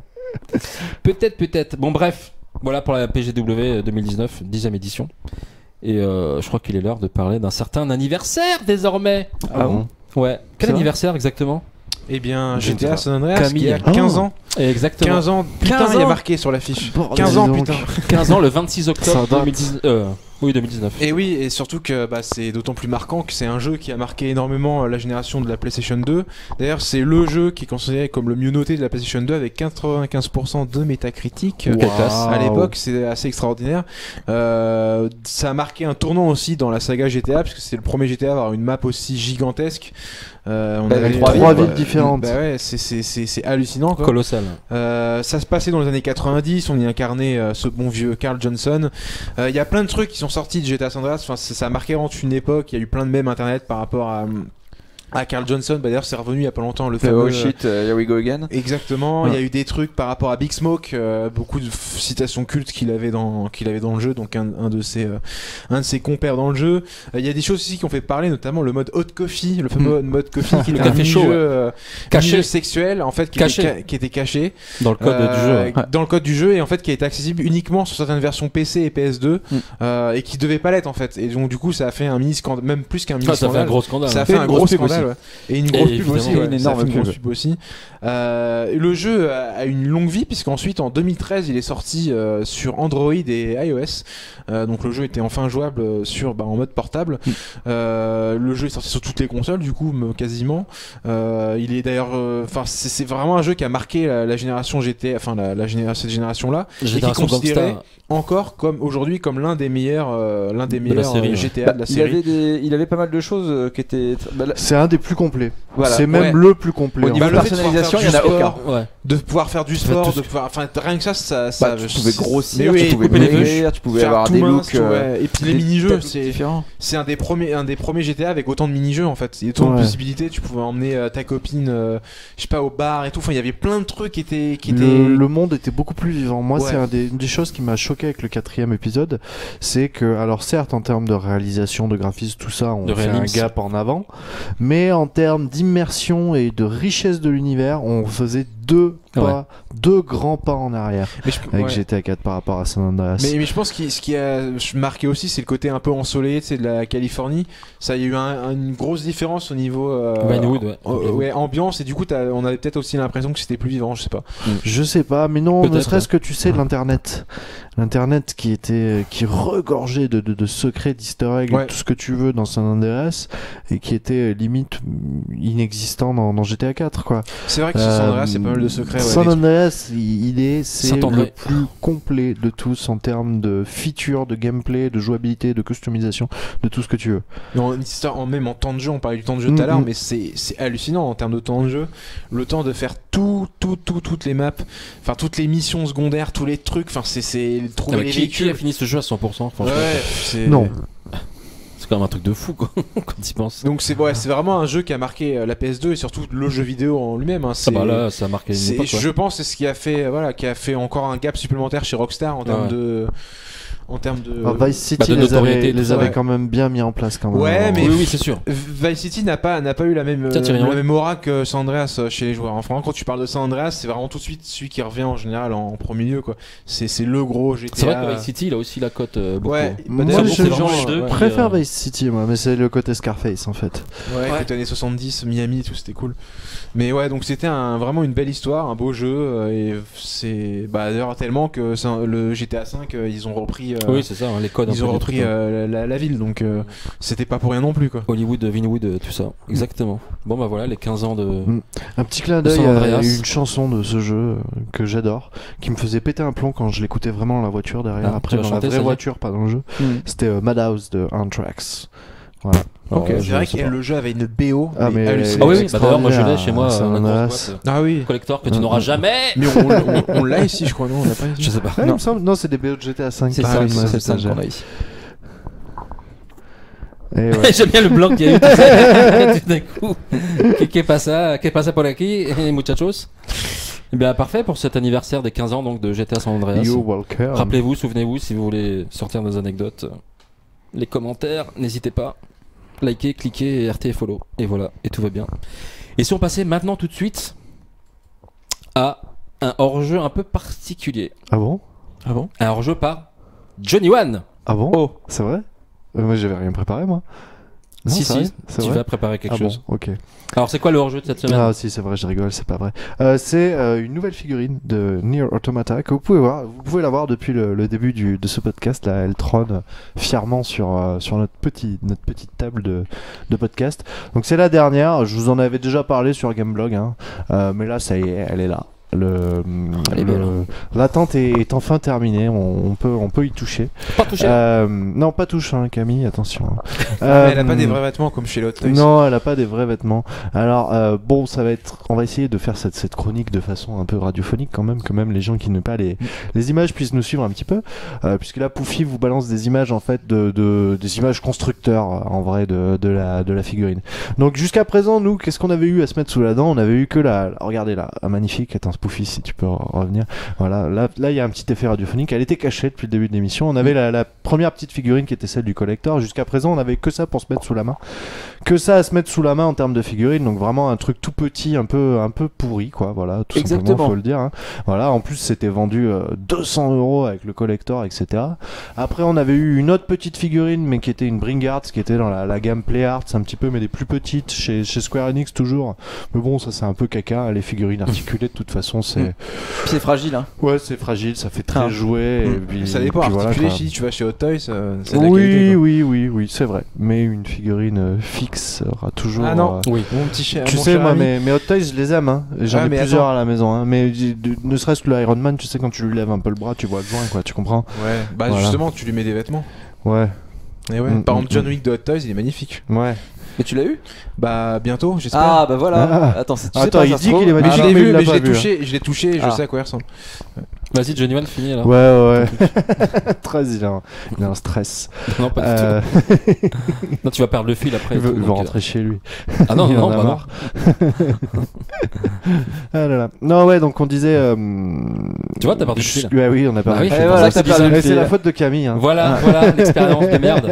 Peut-être. Bon, bref, voilà pour la PGW 2019, 10e édition. Et je crois qu'il est l'heure de parler d'un certain anniversaire désormais. Ah bon? Ouais. Quel C'est vrai anniversaire exactement? Eh bien, Je ne sais GTA pas. San Andreas Camille. qui a 15 ans. Exactement. 15 ans. Putain, 15 il y a ans. marqué sur l'affiche. Bordel, 15 ans, donc. putain. 15 ans, le 26 octobre Ça date. 2019. Oui, 2019. Et oui, et surtout que bah, c'est d'autant plus marquant que c'est un jeu qui a marqué énormément la génération de la PlayStation 2. D'ailleurs, c'est le jeu qui est considéré comme le mieux noté de la PlayStation 2 avec 95% de Metacritic. Quelle classe. À l'époque, c'est assez extraordinaire. Ça a marqué un tournant aussi dans la saga GTA, puisque c'est le premier GTA à avoir une map aussi gigantesque. On Avec avait trois villes différentes. Bah ouais, c'est hallucinant quoi. Colossal. Ça se passait dans les années 90, on y incarnait ce bon vieux Carl Johnson. Il y a plein de trucs qui sont sortis de GTA San Andreas, enfin, ça a marqué vraiment une époque, il y a eu plein de mèmes internet par rapport à Carl Johnson. Bah, d'ailleurs c'est revenu il y a pas longtemps le fameux... Oh shit, here we go again. Exactement, il y a eu des trucs par rapport à Big Smoke, beaucoup de citations cultes qu'il avait dans le jeu, donc un de ses compères dans le jeu. Il y a des choses aussi qui ont fait parler, notamment le mode Hot Coffee, le fameux mode Coffee qui Le est un café chaud, mini-jeu Caché. mini-jeu sexuel en fait qui était caché Dans le code du jeu. Ouais. dans le code du jeu et en fait qui a été accessible uniquement sur certaines versions PC et PS2 et qui devait pas l'être en fait, et donc du coup ça a fait un mini scandale, même plus qu'un mini Ah, ça fait un scandale. gros scandale. Ça a hein. fait un une gros grosse pub scandale, aussi. ouais. Et une grosse Et pub aussi, évidemment, ouais. une Ça a énorme fait une grosse pub. pub aussi. Le jeu a une longue vie puisqu'ensuite en 2013 il est sorti sur Android et iOS. Donc le jeu était enfin jouable en mode portable. Le jeu est sorti sur toutes les consoles du coup quasiment. Il est d'ailleurs, c'est vraiment un jeu qui a marqué la génération GT, enfin cette génération là, et qui est Génération considéré Gangsta. encore comme aujourd'hui comme l'un des meilleurs série, ouais. GTA de la série. Il avait pas mal de choses qui étaient. C'est un des plus complets. Voilà. C'est même Ouais. le plus complet. Au en niveau fait. de personnalisation, il y en a aucun. Ouais. De pouvoir faire du Tu fais sport, tout de pouvoir, enfin rien que ça Tu pouvais grossir, mais oui, tu pouvais couper les maigrir, tu pouvais faire avoir tout des mince, looks. tout, ouais. Et puis les des mini-jeux, tableaux c'est différents. un des premiers GTA avec autant de mini-jeux en fait. Il y a autant de Ouais. possibilités, tu pouvais emmener ta copine, je sais pas, au bar et tout. Enfin, il y avait plein de trucs qui étaient. Le monde était beaucoup plus vivant. Moi, Ouais. c'est une des choses qui m'a choqué avec le 4e épisode, c'est que, alors certes, en termes de réalisation, de graphisme, tout ça, on De fait un réalisme. gap en avant, mais en termes d'immersion et de richesse de l'univers, on faisait deux grands pas en arrière avec ouais. GTA 4 par rapport à San Andreas. Mais je pense que ce qui a marqué aussi, c'est le côté un peu ensoleillé, tu sais, de la Californie. Ça, il y a eu une grosse différence au niveau Vinewood, ouais. ouais, ambiance, et du coup, on avait peut-être aussi l'impression que c'était plus vivant, je sais pas. Je sais pas, mais non, ne Peut-être, serait-ce que tu sais l'internet qui regorgeait de secrets, d'easter eggs, Ouais. tout ce que tu veux dans San Andreas, et qui était limite inexistant dans GTA 4 quoi. C'est vrai que sur San Andreas, c'est pas mal de secrets. Ouais, San des- Andreas, c'est Saint-André. le plus complet de tous en termes de features, de gameplay, de jouabilité, de customisation, de tout ce que tu veux. Mais même en temps de jeu, on parlait du temps de jeu tout à l'heure, Mhm. mais c'est hallucinant en termes de temps de jeu. Le temps de faire toutes les maps, enfin toutes les missions secondaires, tous les trucs, enfin c'est trouver les Qui a véhicules. fini ce jeu à 100%? Franchement, Ouais, c'est... Non. c'est quand même un truc de fou quoi, quand tu y penses. Donc c'est vraiment un jeu qui a marqué la PS2 et surtout le jeu vidéo en lui-même. Hein. Ah bah là, ça a marqué une C'est- époque. quoi. je pense c'est ce qui a fait encore un gap supplémentaire chez Rockstar en termes Ouais. de Alors, Vice City de notoriété, les tout ça, avait ouais. quand même bien mis en place quand même. Ouais, mais- Oui, c'est sûr. Vice City n'a pas eu la même Tiens, Thierry, ouais. aura que San Andreas chez les joueurs. Enfin, quand tu parles de San Andreas, c'est vraiment tout de suite celui qui revient en général en premier lieu quoi. C'est le gros GTA. C'est vrai que Vice City, il a aussi la cote beaucoup. Ouais, Moi, d'ailleurs, je- beaucoup de gens, je- Je ouais, préfère Vice City moi, mais c'est le côté Scarface en fait. ouais, côté années 70, Miami, tout c'était cool. Mais ouais, donc c'était vraiment une belle histoire, un beau jeu, et c'est d'ailleurs tellement que le GTA 5 ils ont repris Oui, c'est ça, hein, les codes. un ils peu ont du repris truc, hein. la ville, donc c'était pas pour rien non plus quoi. Hollywood, Vinwood, tout ça. Exactement. Bon, bah voilà, les 15 ans de. Un petit clin d'œil San à Andreas. une chanson de ce jeu que j'adore, qui me faisait péter un plomb quand je l'écoutais vraiment dans la voiture derrière. Ah, Après, tu vas dans la chanter, ça vraie y est voiture, pas dans le jeu. Mm. C'était Madhouse de Anthrax. Voilà. Alors, Ok. là, C'est je vrai sais que pas. le jeu avait une BO Ah, mais hallucinante. Ah oui, bah d'ailleurs, moi je l'ai chez moi, San une Andreas. grosse boîte Ah oui. collector que tu n'auras jamais. Mais on l'a ici, je crois, non, on l'a pas ici. Je sais pas. Ah, il me semble- non, c'est des BO de GTA 5. C'est Ah, ça, oui, c'est ouais, C'est ça, ça j'ai- qu'on a ici. Et ouais. J'aime bien le blanc qu'il y a eu tout d'un coup. Qu'est pasa por aquí, muchachos? Eh bien, parfait pour cet anniversaire des 15 ans donc de GTA San Andreas. You're welcome. Rappelez-vous, souvenez-vous, si vous voulez sortir des anecdotes, les commentaires, n'hésitez pas. Likez, cliquez et RT et follow. Et voilà, et tout va bien. Et si on passait maintenant tout de suite à un hors-jeu un peu particulier. Ah bon? Ah bon? Un hors-jeu par Johnny One. Ah bon? Oh. C'est vrai? Moi, j'avais rien préparé, moi. Non, Si, c'est si, vrai C'est tu vrai vas préparer quelque Ah bon, chose. ok. Alors, c'est quoi le hors-jeu de cette semaine? Ah si, c'est vrai, je rigole, c'est pas vrai. C'est une nouvelle figurine de Nier Automata que vous pouvez voir. Vous pouvez la voir depuis le début de ce podcast. Là, elle trône fièrement sur notre petite table de podcast. Donc c'est la dernière. Je vous en avais déjà parlé sur Gameblog, hein. Mais là, ça y est, elle est là. Elle est belle. L'attente est enfin terminée. On peut y toucher. Pas touché. Non, pas touche, hein, Camille. Attention. Mais elle a pas des vrais vêtements comme chez les Hot Toys. Non, elle a pas des vrais vêtements. Alors bon, ça va être. On va essayer de faire cette chronique de façon un peu radiophonique quand même, que même les gens qui n'ont pas les images puissent nous suivre un petit peu, puisque là, Poufy vous balance des images en fait des images constructeurs en vrai de la figurine. Donc jusqu'à présent, nous, qu'est-ce qu'on avait eu à se mettre sous la dent? On avait eu que regardez là, magnifique. Attends, Poufy, si tu peux revenir. Voilà, là, il y a un petit effet radiophonique. Elle était cachée depuis le début de l'émission. On avait la première petite figurine qui était celle du collector. Jusqu'à présent, on avait que ça pour se mettre sous la main. Que ça à se mettre sous la main en termes de figurines, donc vraiment un truc tout petit, un peu pourri, quoi. Voilà, tout simplement, Exactement. faut le dire. Hein. Voilà, en plus c'était vendu 200 € avec le collector, etc. Après, on avait eu une autre petite figurine, mais qui était une Bring Arts, qui était dans la gamme Play Arts, un petit peu, mais des plus petites chez Square Enix toujours. Mais bon, ça c'est un peu caca. Les figurines articulées, de toute façon, c'est Puis c'est fragile, hein. ouais, c'est fragile, ça fait très Ah. jouer. Et puis, Ça dépend, puis voilà, articulé, quoi. si tu vas chez Hot Toys, c'est de la Oui, qualité, quoi. oui, c'est vrai. Mais une figurine fixe aura toujours. Ah non, Oui. mon petit cher. Tu mon sais, cher moi, ami. mes Hot Toys, je les aime. Hein. J'en Ah, ai mais plusieurs attends. à la maison. Hein. Mais ne serait-ce que le Iron Man, tu sais, quand tu lui lèves un peu le bras, tu vois le joint, quoi. Tu comprends? Ouais, bah Voilà. justement, tu lui mets des vêtements. Ouais, Et ouais. Mm, Par mm, exemple, John mm. Wick de Hot Toys, il est magnifique. ouais. Mais tu l'as eu? Bah bientôt, j'espère. Ah bah voilà. Ah. Attends, tu sais Attends, pas, il ça se dit trouve- qu'il est Mais magnifique, je l'ai mais il vu, l'a mais je pas l'ai vu, touché, je l'ai touché, et je Ah. sais à quoi il ressemble. Vas-y, Johnny One, fini là. Ouais. Très, il a un stress. Non, pas du Euh, tout. Non, tu vas perdre le fil après. il et tout, veut donc, rentrer chez lui. Ah non, Il en non, a bah non. marre. Ah là là. Non, ouais, donc on disait. Tu vois, t'as perdu le fil. Ouais, oui, on a perdu oui, le c'est fil. pour ça que C'est t'as perdu le bizarre. fil. C'est la faute de Camille. Hein. Voilà, l'expérience de merde.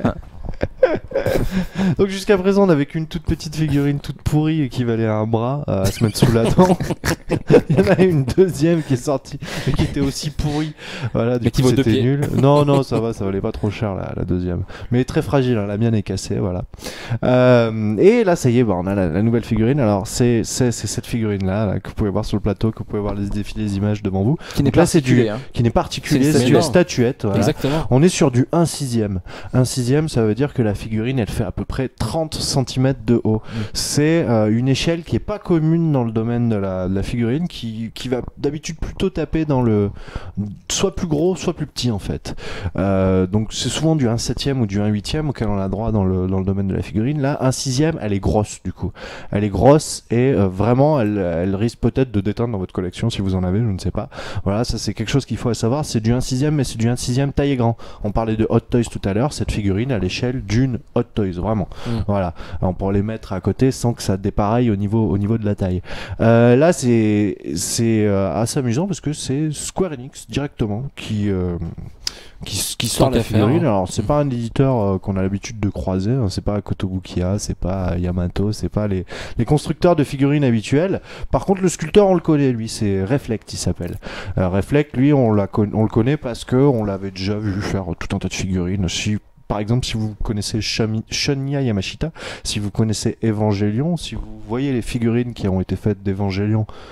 Donc jusqu'à présent, on n'avait qu'une toute petite figurine toute pourrie qui valait un bras à se mettre sous la dent. Il y en a une deuxième qui est sortie, mais qui était aussi pourrie. Voilà, du Mais qui coup vaut deux c'était pieds. nul. Non, ça va, ça valait pas trop cher la deuxième. Mais très fragile, hein, la mienne est cassée, voilà. Et là, ça y est, bah, on a la nouvelle figurine. Alors c'est cette figurine là que vous pouvez voir sur le plateau, que vous pouvez voir défiler les images devant vous, Qui n'est Donc pas là, c'est articulé, hein. qui n'est pas articulé, C'est c'est une une statuette. statuette. Voilà. Exactement. On est sur du 1/6. 1/6, ça veut dire que la figurine, elle fait à peu près 30 cm de haut. C'est une échelle qui est pas commune dans le domaine de la figurine, qui va d'habitude plutôt taper dans le soit plus gros, soit plus petit en fait. Donc c'est souvent du 1/7 ou du 1/8 auquel on a droit dans le domaine de la figurine. Là, 1/6, elle est grosse du coup. Elle est grosse et vraiment, elle risque peut-être de déteindre dans votre collection si vous en avez, je ne sais pas. Voilà, ça c'est quelque chose qu'il faut savoir. C'est du 1/6, mais c'est du 1/6 taille et grand. On parlait de Hot Toys tout à l'heure. Cette figurine à l'échelle d'une Hot Toys, vraiment. Voilà. On pourrait les mettre à côté sans que ça dépareille au niveau de la taille. Là, c'est assez amusant parce que c'est Square Enix directement qui sort Tant la qu'à faire, figurine. hein. Alors c'est pas un éditeur qu'on a l'habitude de croiser, hein. C'est pas Kotobukiya, c'est pas Yamato, c'est pas les constructeurs de figurines habituels. Par contre le sculpteur on le connaît, lui, c'est Reflect, il s'appelle. Reflect, lui on le connaît parce que on l'avait déjà vu faire tout un tas de figurines. Par exemple, si vous connaissez Shonya Yamashita, si vous connaissez Evangelion, si vous voyez les figurines qui ont été faites d'Evangelion,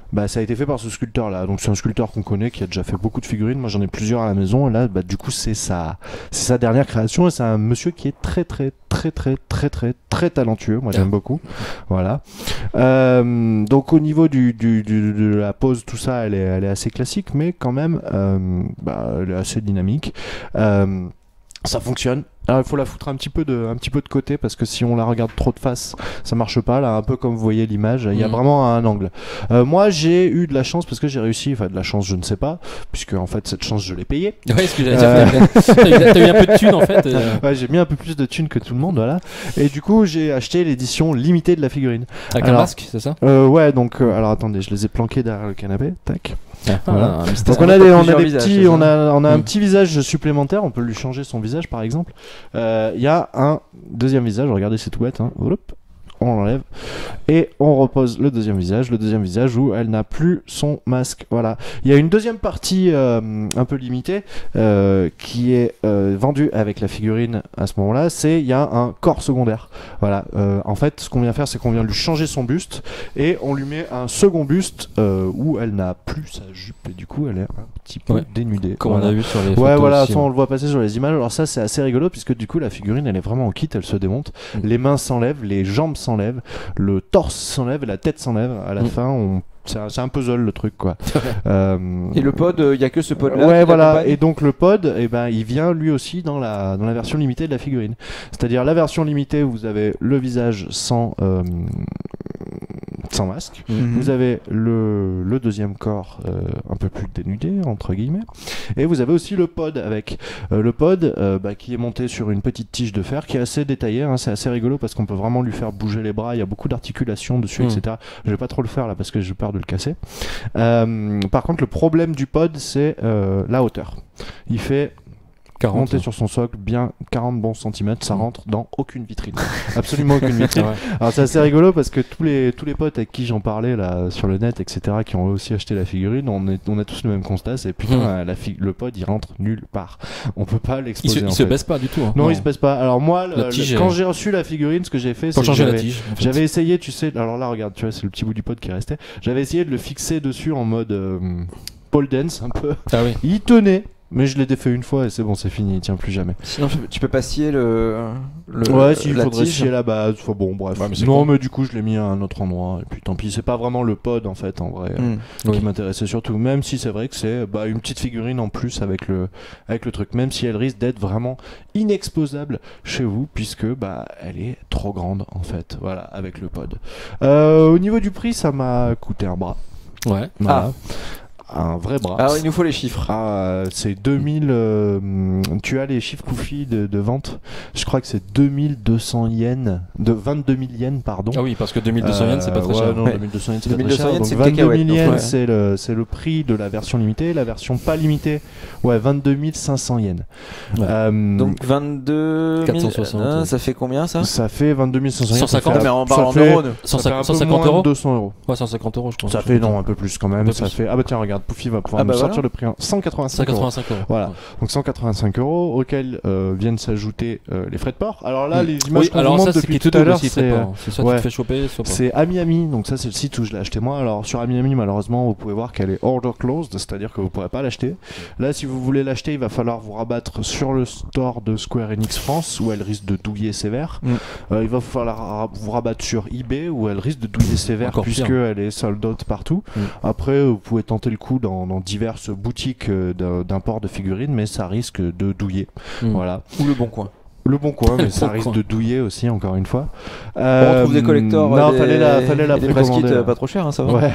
Bah, ça a été fait par ce sculpteur-là. Donc c'est un sculpteur qu'on connaît qui a déjà fait beaucoup de figurines. Moi j'en ai plusieurs à la maison. Et là, bah, du coup, c'est sa dernière création. Et c'est un monsieur qui est très talentueux. Moi j'aime beaucoup. Voilà. Donc au niveau de la pose, tout ça, elle est assez classique, mais quand même, elle est assez dynamique. Ça fonctionne. Alors, il faut la foutre un petit peu de côté parce que si on la regarde trop de face, ça marche pas. Là, un peu comme vous voyez l'image, il y a vraiment un angle. Moi, j'ai eu de la chance parce que j'ai réussi. Enfin, de la chance, je ne sais pas, puisque en fait, cette chance, je l'ai payée. Ouais, ce que j'allais dire. T'as eu un peu de thunes en fait. Ouais, j'ai mis un peu plus de thunes que tout le monde, voilà. Et du coup, j'ai acheté l'édition limitée de la figurine. Avec un masque, c'est ça? Ouais, donc alors attendez, je les ai planqués derrière le canapé. Tac. Voilà. Un Donc on a un petit visage supplémentaire, on peut lui changer son visage par exemple. Il y a un deuxième visage, regardez c'est tout bête, hein. Hop, on l'enlève et on repose le deuxième visage où elle n'a plus son masque. Voilà. Il y a une deuxième partie un peu limitée qui est vendue avec la figurine à ce moment-là. Il y a un corps secondaire. Voilà. En fait, ce qu'on vient faire, c'est qu'on vient lui changer son buste et on lui met un second buste où elle n'a plus sa jupe et du coup elle est un petit peu dénudée. Comme on a vu sur les photos. Ouais, voilà. Aussi, ça, on le voit passer sur les images. Alors ça, c'est assez rigolo puisque du coup la figurine, elle est vraiment en kit, elle se démonte. Les mains s'enlèvent, les jambes s'enlève, le torse s'enlève et la tête s'enlève. À la fin, c'est un puzzle le truc quoi. Et le pod, il y a que ce pod là. Ouais voilà. Et donc le pod, il vient lui aussi dans la version limitée de la figurine. C'est-à-dire la version limitée, vous avez le visage sans masque. Vous avez le deuxième corps un peu plus dénudé entre guillemets. Et vous avez aussi le pod avec le pod qui est monté sur une petite tige de fer qui est assez détaillée. Hein, c'est assez rigolo parce qu'on peut vraiment lui faire bouger les bras. Il y a beaucoup d'articulations dessus, etc. Je vais pas trop le faire là parce que j'ai peur de le casser. Par contre, le problème du pod, c'est la hauteur. Il fait 40, monter sur son socle, bien 40 bons centimètres, ça rentre dans aucune vitrine. Absolument aucune vitrine. Alors c'est assez rigolo parce que tous les potes avec qui j'en parlais là sur le net, etc., qui ont aussi acheté la figurine, on a tous le même constat, c'est putain, le pod il rentre nulle part. On peut pas l'exposer. Il se baisse pas du tout. Hein. Non, il se baisse pas. Alors moi, tige, quand j'ai reçu la figurine, ce que j'ai fait, c'est changer la tige. En fait. J'avais essayé, tu sais, alors là regarde, tu vois, c'est le petit bout du pod qui restait. J'avais essayé de le fixer dessus en mode pole dance un peu. Ah oui. Il tenait. Mais je l'ai défait une fois et c'est bon, c'est fini, il tient plus jamais. Sinon, tu peux pas scier ouais, si, il faudrait scier la base. Enfin, bon, bref. Ouais, mais mais du coup, je l'ai mis à un autre endroit. Et puis tant pis, c'est pas vraiment le pod en fait, en vrai, qui m'intéressait surtout. Même si c'est vrai que c'est une petite figurine en plus avec le truc. Même si elle risque d'être vraiment inexposable chez vous, puisque elle est trop grande en fait. Voilà, avec le pod. Au niveau du prix, ça m'a coûté un bras. Ouais. Voilà. Un vrai bras. Alors il nous faut les chiffres. C'est 2000. Tu as les chiffres Kofi de vente. Je crois que c'est 2200 yens, de 22 000 yens, pardon. Ah oui, parce que 2200 yens, c'est pas très cher. Non, 2200 yens, c'est pas très cher. Yens, Donc c'est 22 000 yens, ouais. c'est le prix de la version limitée. La version pas limitée, 22 500 yens. Ouais. Donc 22 460. Ça fait combien ça? Ça fait 22 500 yens. 150, mais en parlant d'euros. 150 euros. 200 euros. Ouais, 150 euros, je pense. Ça fait un peu plus quand même. Ça fait. Ah bah tiens, regarde, Poufy va pouvoir nous sortir le prix. 185 euros. Voilà. Donc 185 euros auxquels viennent s'ajouter les frais de port. Alors là, les images qu'on vous montre depuis tout à l'heure, c'est soit tu te fais choper, soit pas. C'est Amiami. Donc ça, c'est le site où je l'ai acheté moi. Alors sur Amiami, malheureusement, vous pouvez voir qu'elle est order closed, c'est-à-dire que vous pourrez pas l'acheter. Là, si vous voulez l'acheter, il va falloir vous rabattre sur le store de Square Enix France où elle risque de douiller sévère. Il va falloir vous rabattre sur eBay où elle risque de douiller sévère puisqu'elle est sold out partout. Après, vous pouvez tenter le coup dans diverses boutiques d'import de figurines, mais ça risque de douiller. Voilà. Ou le Bon Coin. Le Bon Coin, mais ça risque de douiller aussi, encore une fois. On retrouve des collectors. Non, fallait la des press kits pas trop cher, hein, ça va. Ouais.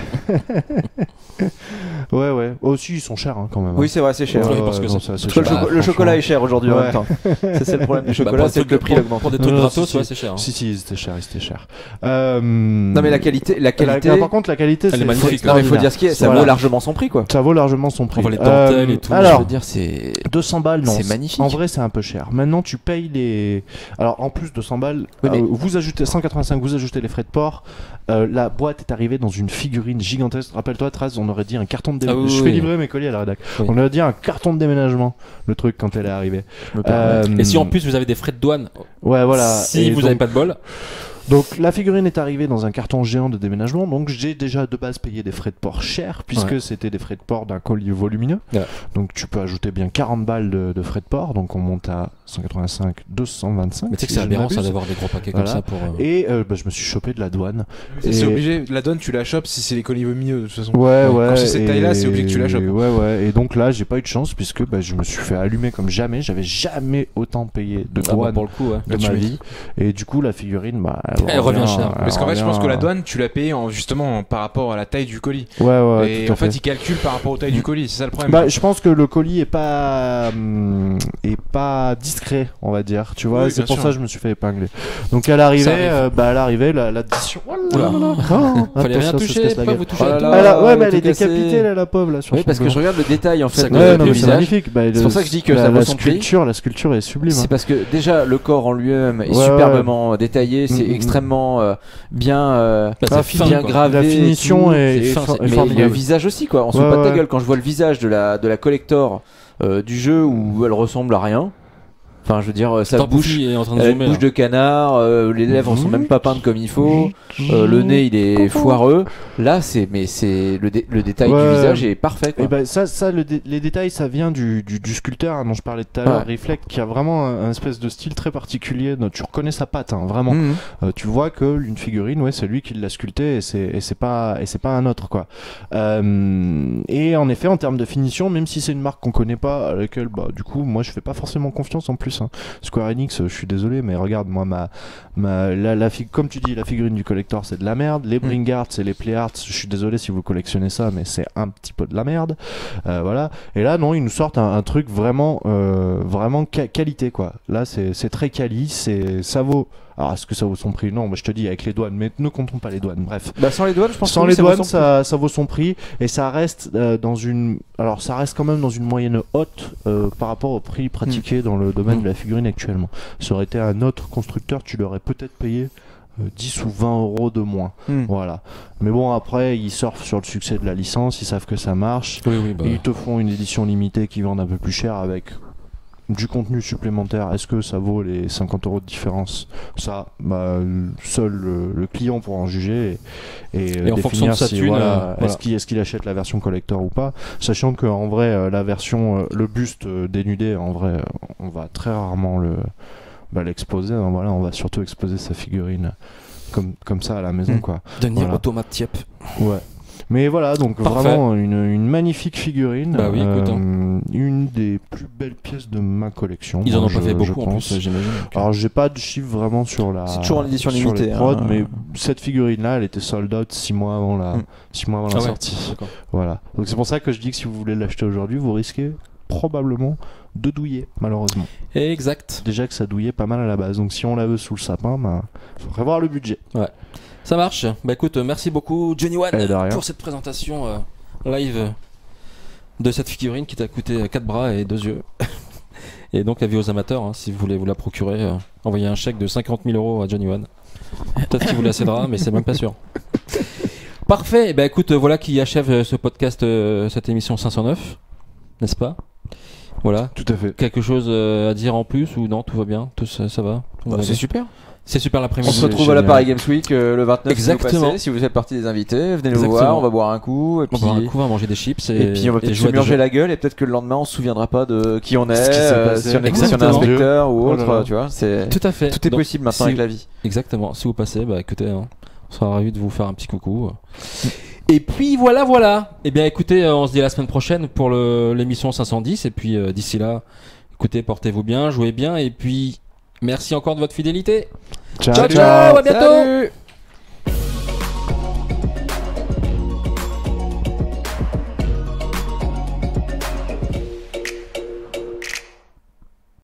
ouais. Aussi, ils sont chers hein, quand même. Oui, c'est vrai, c'est cher. Parce que le chocolat est cher aujourd'hui en même temps. C'est le problème du chocolat, c'est que le prix augmente. Pour des trucs gratos, c'est cher. Si, ils étaient chers. Non, mais la qualité. Par contre, la qualité, elle est magnifique. Non, mais il faut dire ce qui est. Ça vaut largement son prix, quoi. Ça vaut largement son prix. On voit les dentelles et tout. Alors, je veux dire, c'est 200 balles, non. C'est magnifique. En vrai, c'est un peu cher. Maintenant, tu payes les. Alors, en plus de 100 balles, vous ajoutez 185, vous ajoutez les frais de port. La boîte est arrivée dans une figurine gigantesque. Rappelle-toi, Traz, on aurait dit un carton de déménagement. Je fais livrer mes colis à la rédac. On aurait dit un carton de déménagement, le truc, quand elle est arrivée. Et si en plus vous avez des frais de douane, ouais, voilà. Si vous n'avez pas de bol. Donc la figurine est arrivée dans un carton géant de déménagement, donc j'ai déjà de base payé des frais de port chers, puisque c'était des frais de port d'un colis volumineux. Ouais. Donc tu peux ajouter bien 40 balles de frais de port, donc on monte à 185, 225. Mais tu sais que si c'est je aberrant m'abuse. ça d'avoir des gros paquets Voilà. comme ça pour. Et je me suis chopé de la douane. C'est Et- obligé, la donne tu la chopes si c'est les colis volumineux de toute façon. Ouais, ouais. Quand c'est cette et- taille-là, c'est obligé que tu la chopes. Ouais. Et donc là, j'ai pas eu de chance puisque je me suis fait allumer comme jamais. J'avais jamais autant payé de Ah bah, douane pour le coup, ouais. de tu ma m'étonnes. vie. Et du coup, la figurine, Elle revient cher. Parce qu'en fait, je pense que la douane. douane, tu l'as payé justement par rapport à la taille du colis. Ouais, Et tout à en fait, ils calculent par rapport aux tailles du colis, c'est ça le problème. Bah, je pense que le colis est pas discret, on va dire. Tu vois, Oui, c'est bien pour sûr. ça que je me suis fait épingler. Donc à l'arrivée, Ça arrive. l'addition. Oula. Fallait rien Attention, ça se toucher, casse la pas gueule. vous toucher Oh là à tout. là. Elle a- ouais, mais elle tout est cassé. décapitée, là, la pauvre, là, sur Oui, son parce que dos. je regarde le détail en fait. Ça du Ouais, Ouais, non, mais c'est visage. magnifique. C'est pour ça que je dis que ça vaut son prix. La sculpture est sublime. C'est hein. parce que déjà le corps en lui-même est Ouais, superbement détaillé, c'est Mm, mm, extrêmement bien, Bah, c'est fin, bien quoi. gravé. La finition tout. est fin, est c'est- Mais le formidable. visage aussi quoi, on se Ouais, fout pas de ta ouais. gueule quand je vois le visage de la collector du jeu où elle ressemble à rien. Enfin, je veux dire, sa Tant bouche, est en train de elle a une zoomer. bouche de canard, les lèvres sont même pas peintes comme il faut, le nez il est foireux. Là, c'est le détail Ouais. du visage est parfait quoi. Et ben les détails, ça vient du sculpteur hein, dont je parlais tout à l'heure, Ouais. Reflect, qui a vraiment un espèce de style très particulier. Donc, tu reconnais sa patte, hein, vraiment. Mhm. Tu vois que une figurine, ouais, c'est lui qui l'a sculpté et c'est pas un autre quoi. Et en effet, en termes de finition, même si c'est une marque qu'on connaît pas, à laquelle du coup moi je fais pas forcément confiance en plus. Hein. Square Enix, je suis désolé, mais regarde moi comme tu dis, la figurine du collector c'est de la merde. Les Bring Arts et les Play Arts, je suis désolé si vous collectionnez ça, mais c'est un petit peu de la merde. Voilà. Et là non, ils nous sortent un truc vraiment qualité quoi. Là c'est très quali, ça vaut. Alors est-ce que ça vaut son prix? Non, moi je te dis avec les douanes, mais ne comptons pas les douanes. Bref. Bah sans les douanes, je pense Sans que les ça vaut douanes, son prix. ça vaut son prix et ça reste ça reste quand même dans une moyenne haute par rapport au prix pratiqué dans le domaine de la figurine actuellement. Ça aurait été un autre constructeur, tu l'aurais peut-être payé 10 ou 20 euros de moins. Voilà. Mais bon, après, ils surfent sur le succès de la licence, ils savent que ça marche. Oui, bah. Ils te font une édition limitée qui vendent un peu plus cher avec du contenu supplémentaire. Est-ce que ça vaut les 50 euros de différence? Ça, seul le client pourra en juger et en fonction de définir sa si, thune, voilà, voilà. est-ce qu'il achète la version collector ou pas, sachant que en vrai la version le buste dénudé, en vrai on va très rarement l'exposer, hein, voilà, on va surtout exposer sa figurine comme ça à la maison quoi. Devenir Voilà. automate tiep. Ouais. Mais voilà, donc Parfait. vraiment une magnifique figurine. Bah oui, écoute, une des plus belles pièces de ma collection. Ils en moi, ont pas fait je beaucoup en pense. plus, j'imagine. Alors j'ai pas de chiffre vraiment sur la. C'est toujours en édition sur les limitée, prods, hein. mais cette figurine-là, elle était sold out 6 mois avant la, 6 mois avant la Ah ouais, sortie. d'accord. Voilà. Donc c'est pour ça que je dis que si vous voulez l'acheter aujourd'hui, vous risquez probablement de douiller, malheureusement. Exact. Déjà que ça douillait pas mal à la base. Donc si on la veut sous le sapin, faudrait voir le budget. Ça marche. Bah écoute, merci beaucoup Johnny One De rien. pour cette présentation live de cette figurine qui t'a coûté 4 bras et 2 yeux. Et donc avis aux amateurs, hein, si vous voulez vous la procurer, envoyez un chèque de 50 000 euros à Johnny One. Peut-être qu'il vous la cédera, mais c'est même pas sûr. Parfait. Bah écoute, voilà qui achève ce podcast, cette émission 509, n'est-ce pas? Voilà. Tout à fait. Quelque chose à dire en plus ou non? Tout va bien? Tout ça va? Tout va C'est bien super. C'est super On l'après-midi. se retrouve à la génial. Paris Games Week le 29 Exactement. si vous passez, si vous faites partie des invités, venez nous Exactement. voir, on va boire un coup et On va boire un puis coup, on va manger des chips et puis on va peut-être jouer se à des murger jeux. la gueule et peut-être que le lendemain on se souviendra pas de qui on est, Ce qui s'est passé. si on est Exactement. inspecteur ou Oh là autre, là. tu vois, c'est Tout à fait. tout est Donc, possible maintenant si- avec la vie. Exactement. Si vous passez, bah écoutez, hein, on sera ravis de vous faire un petit coucou. Et puis voilà. Eh bien écoutez, on se dit à la semaine prochaine pour l'émission 510. Et puis d'ici là, écoutez, portez-vous bien, jouez bien. Et puis merci encore de votre fidélité. Ciao, Ciao, ciao, à bientôt. Salut.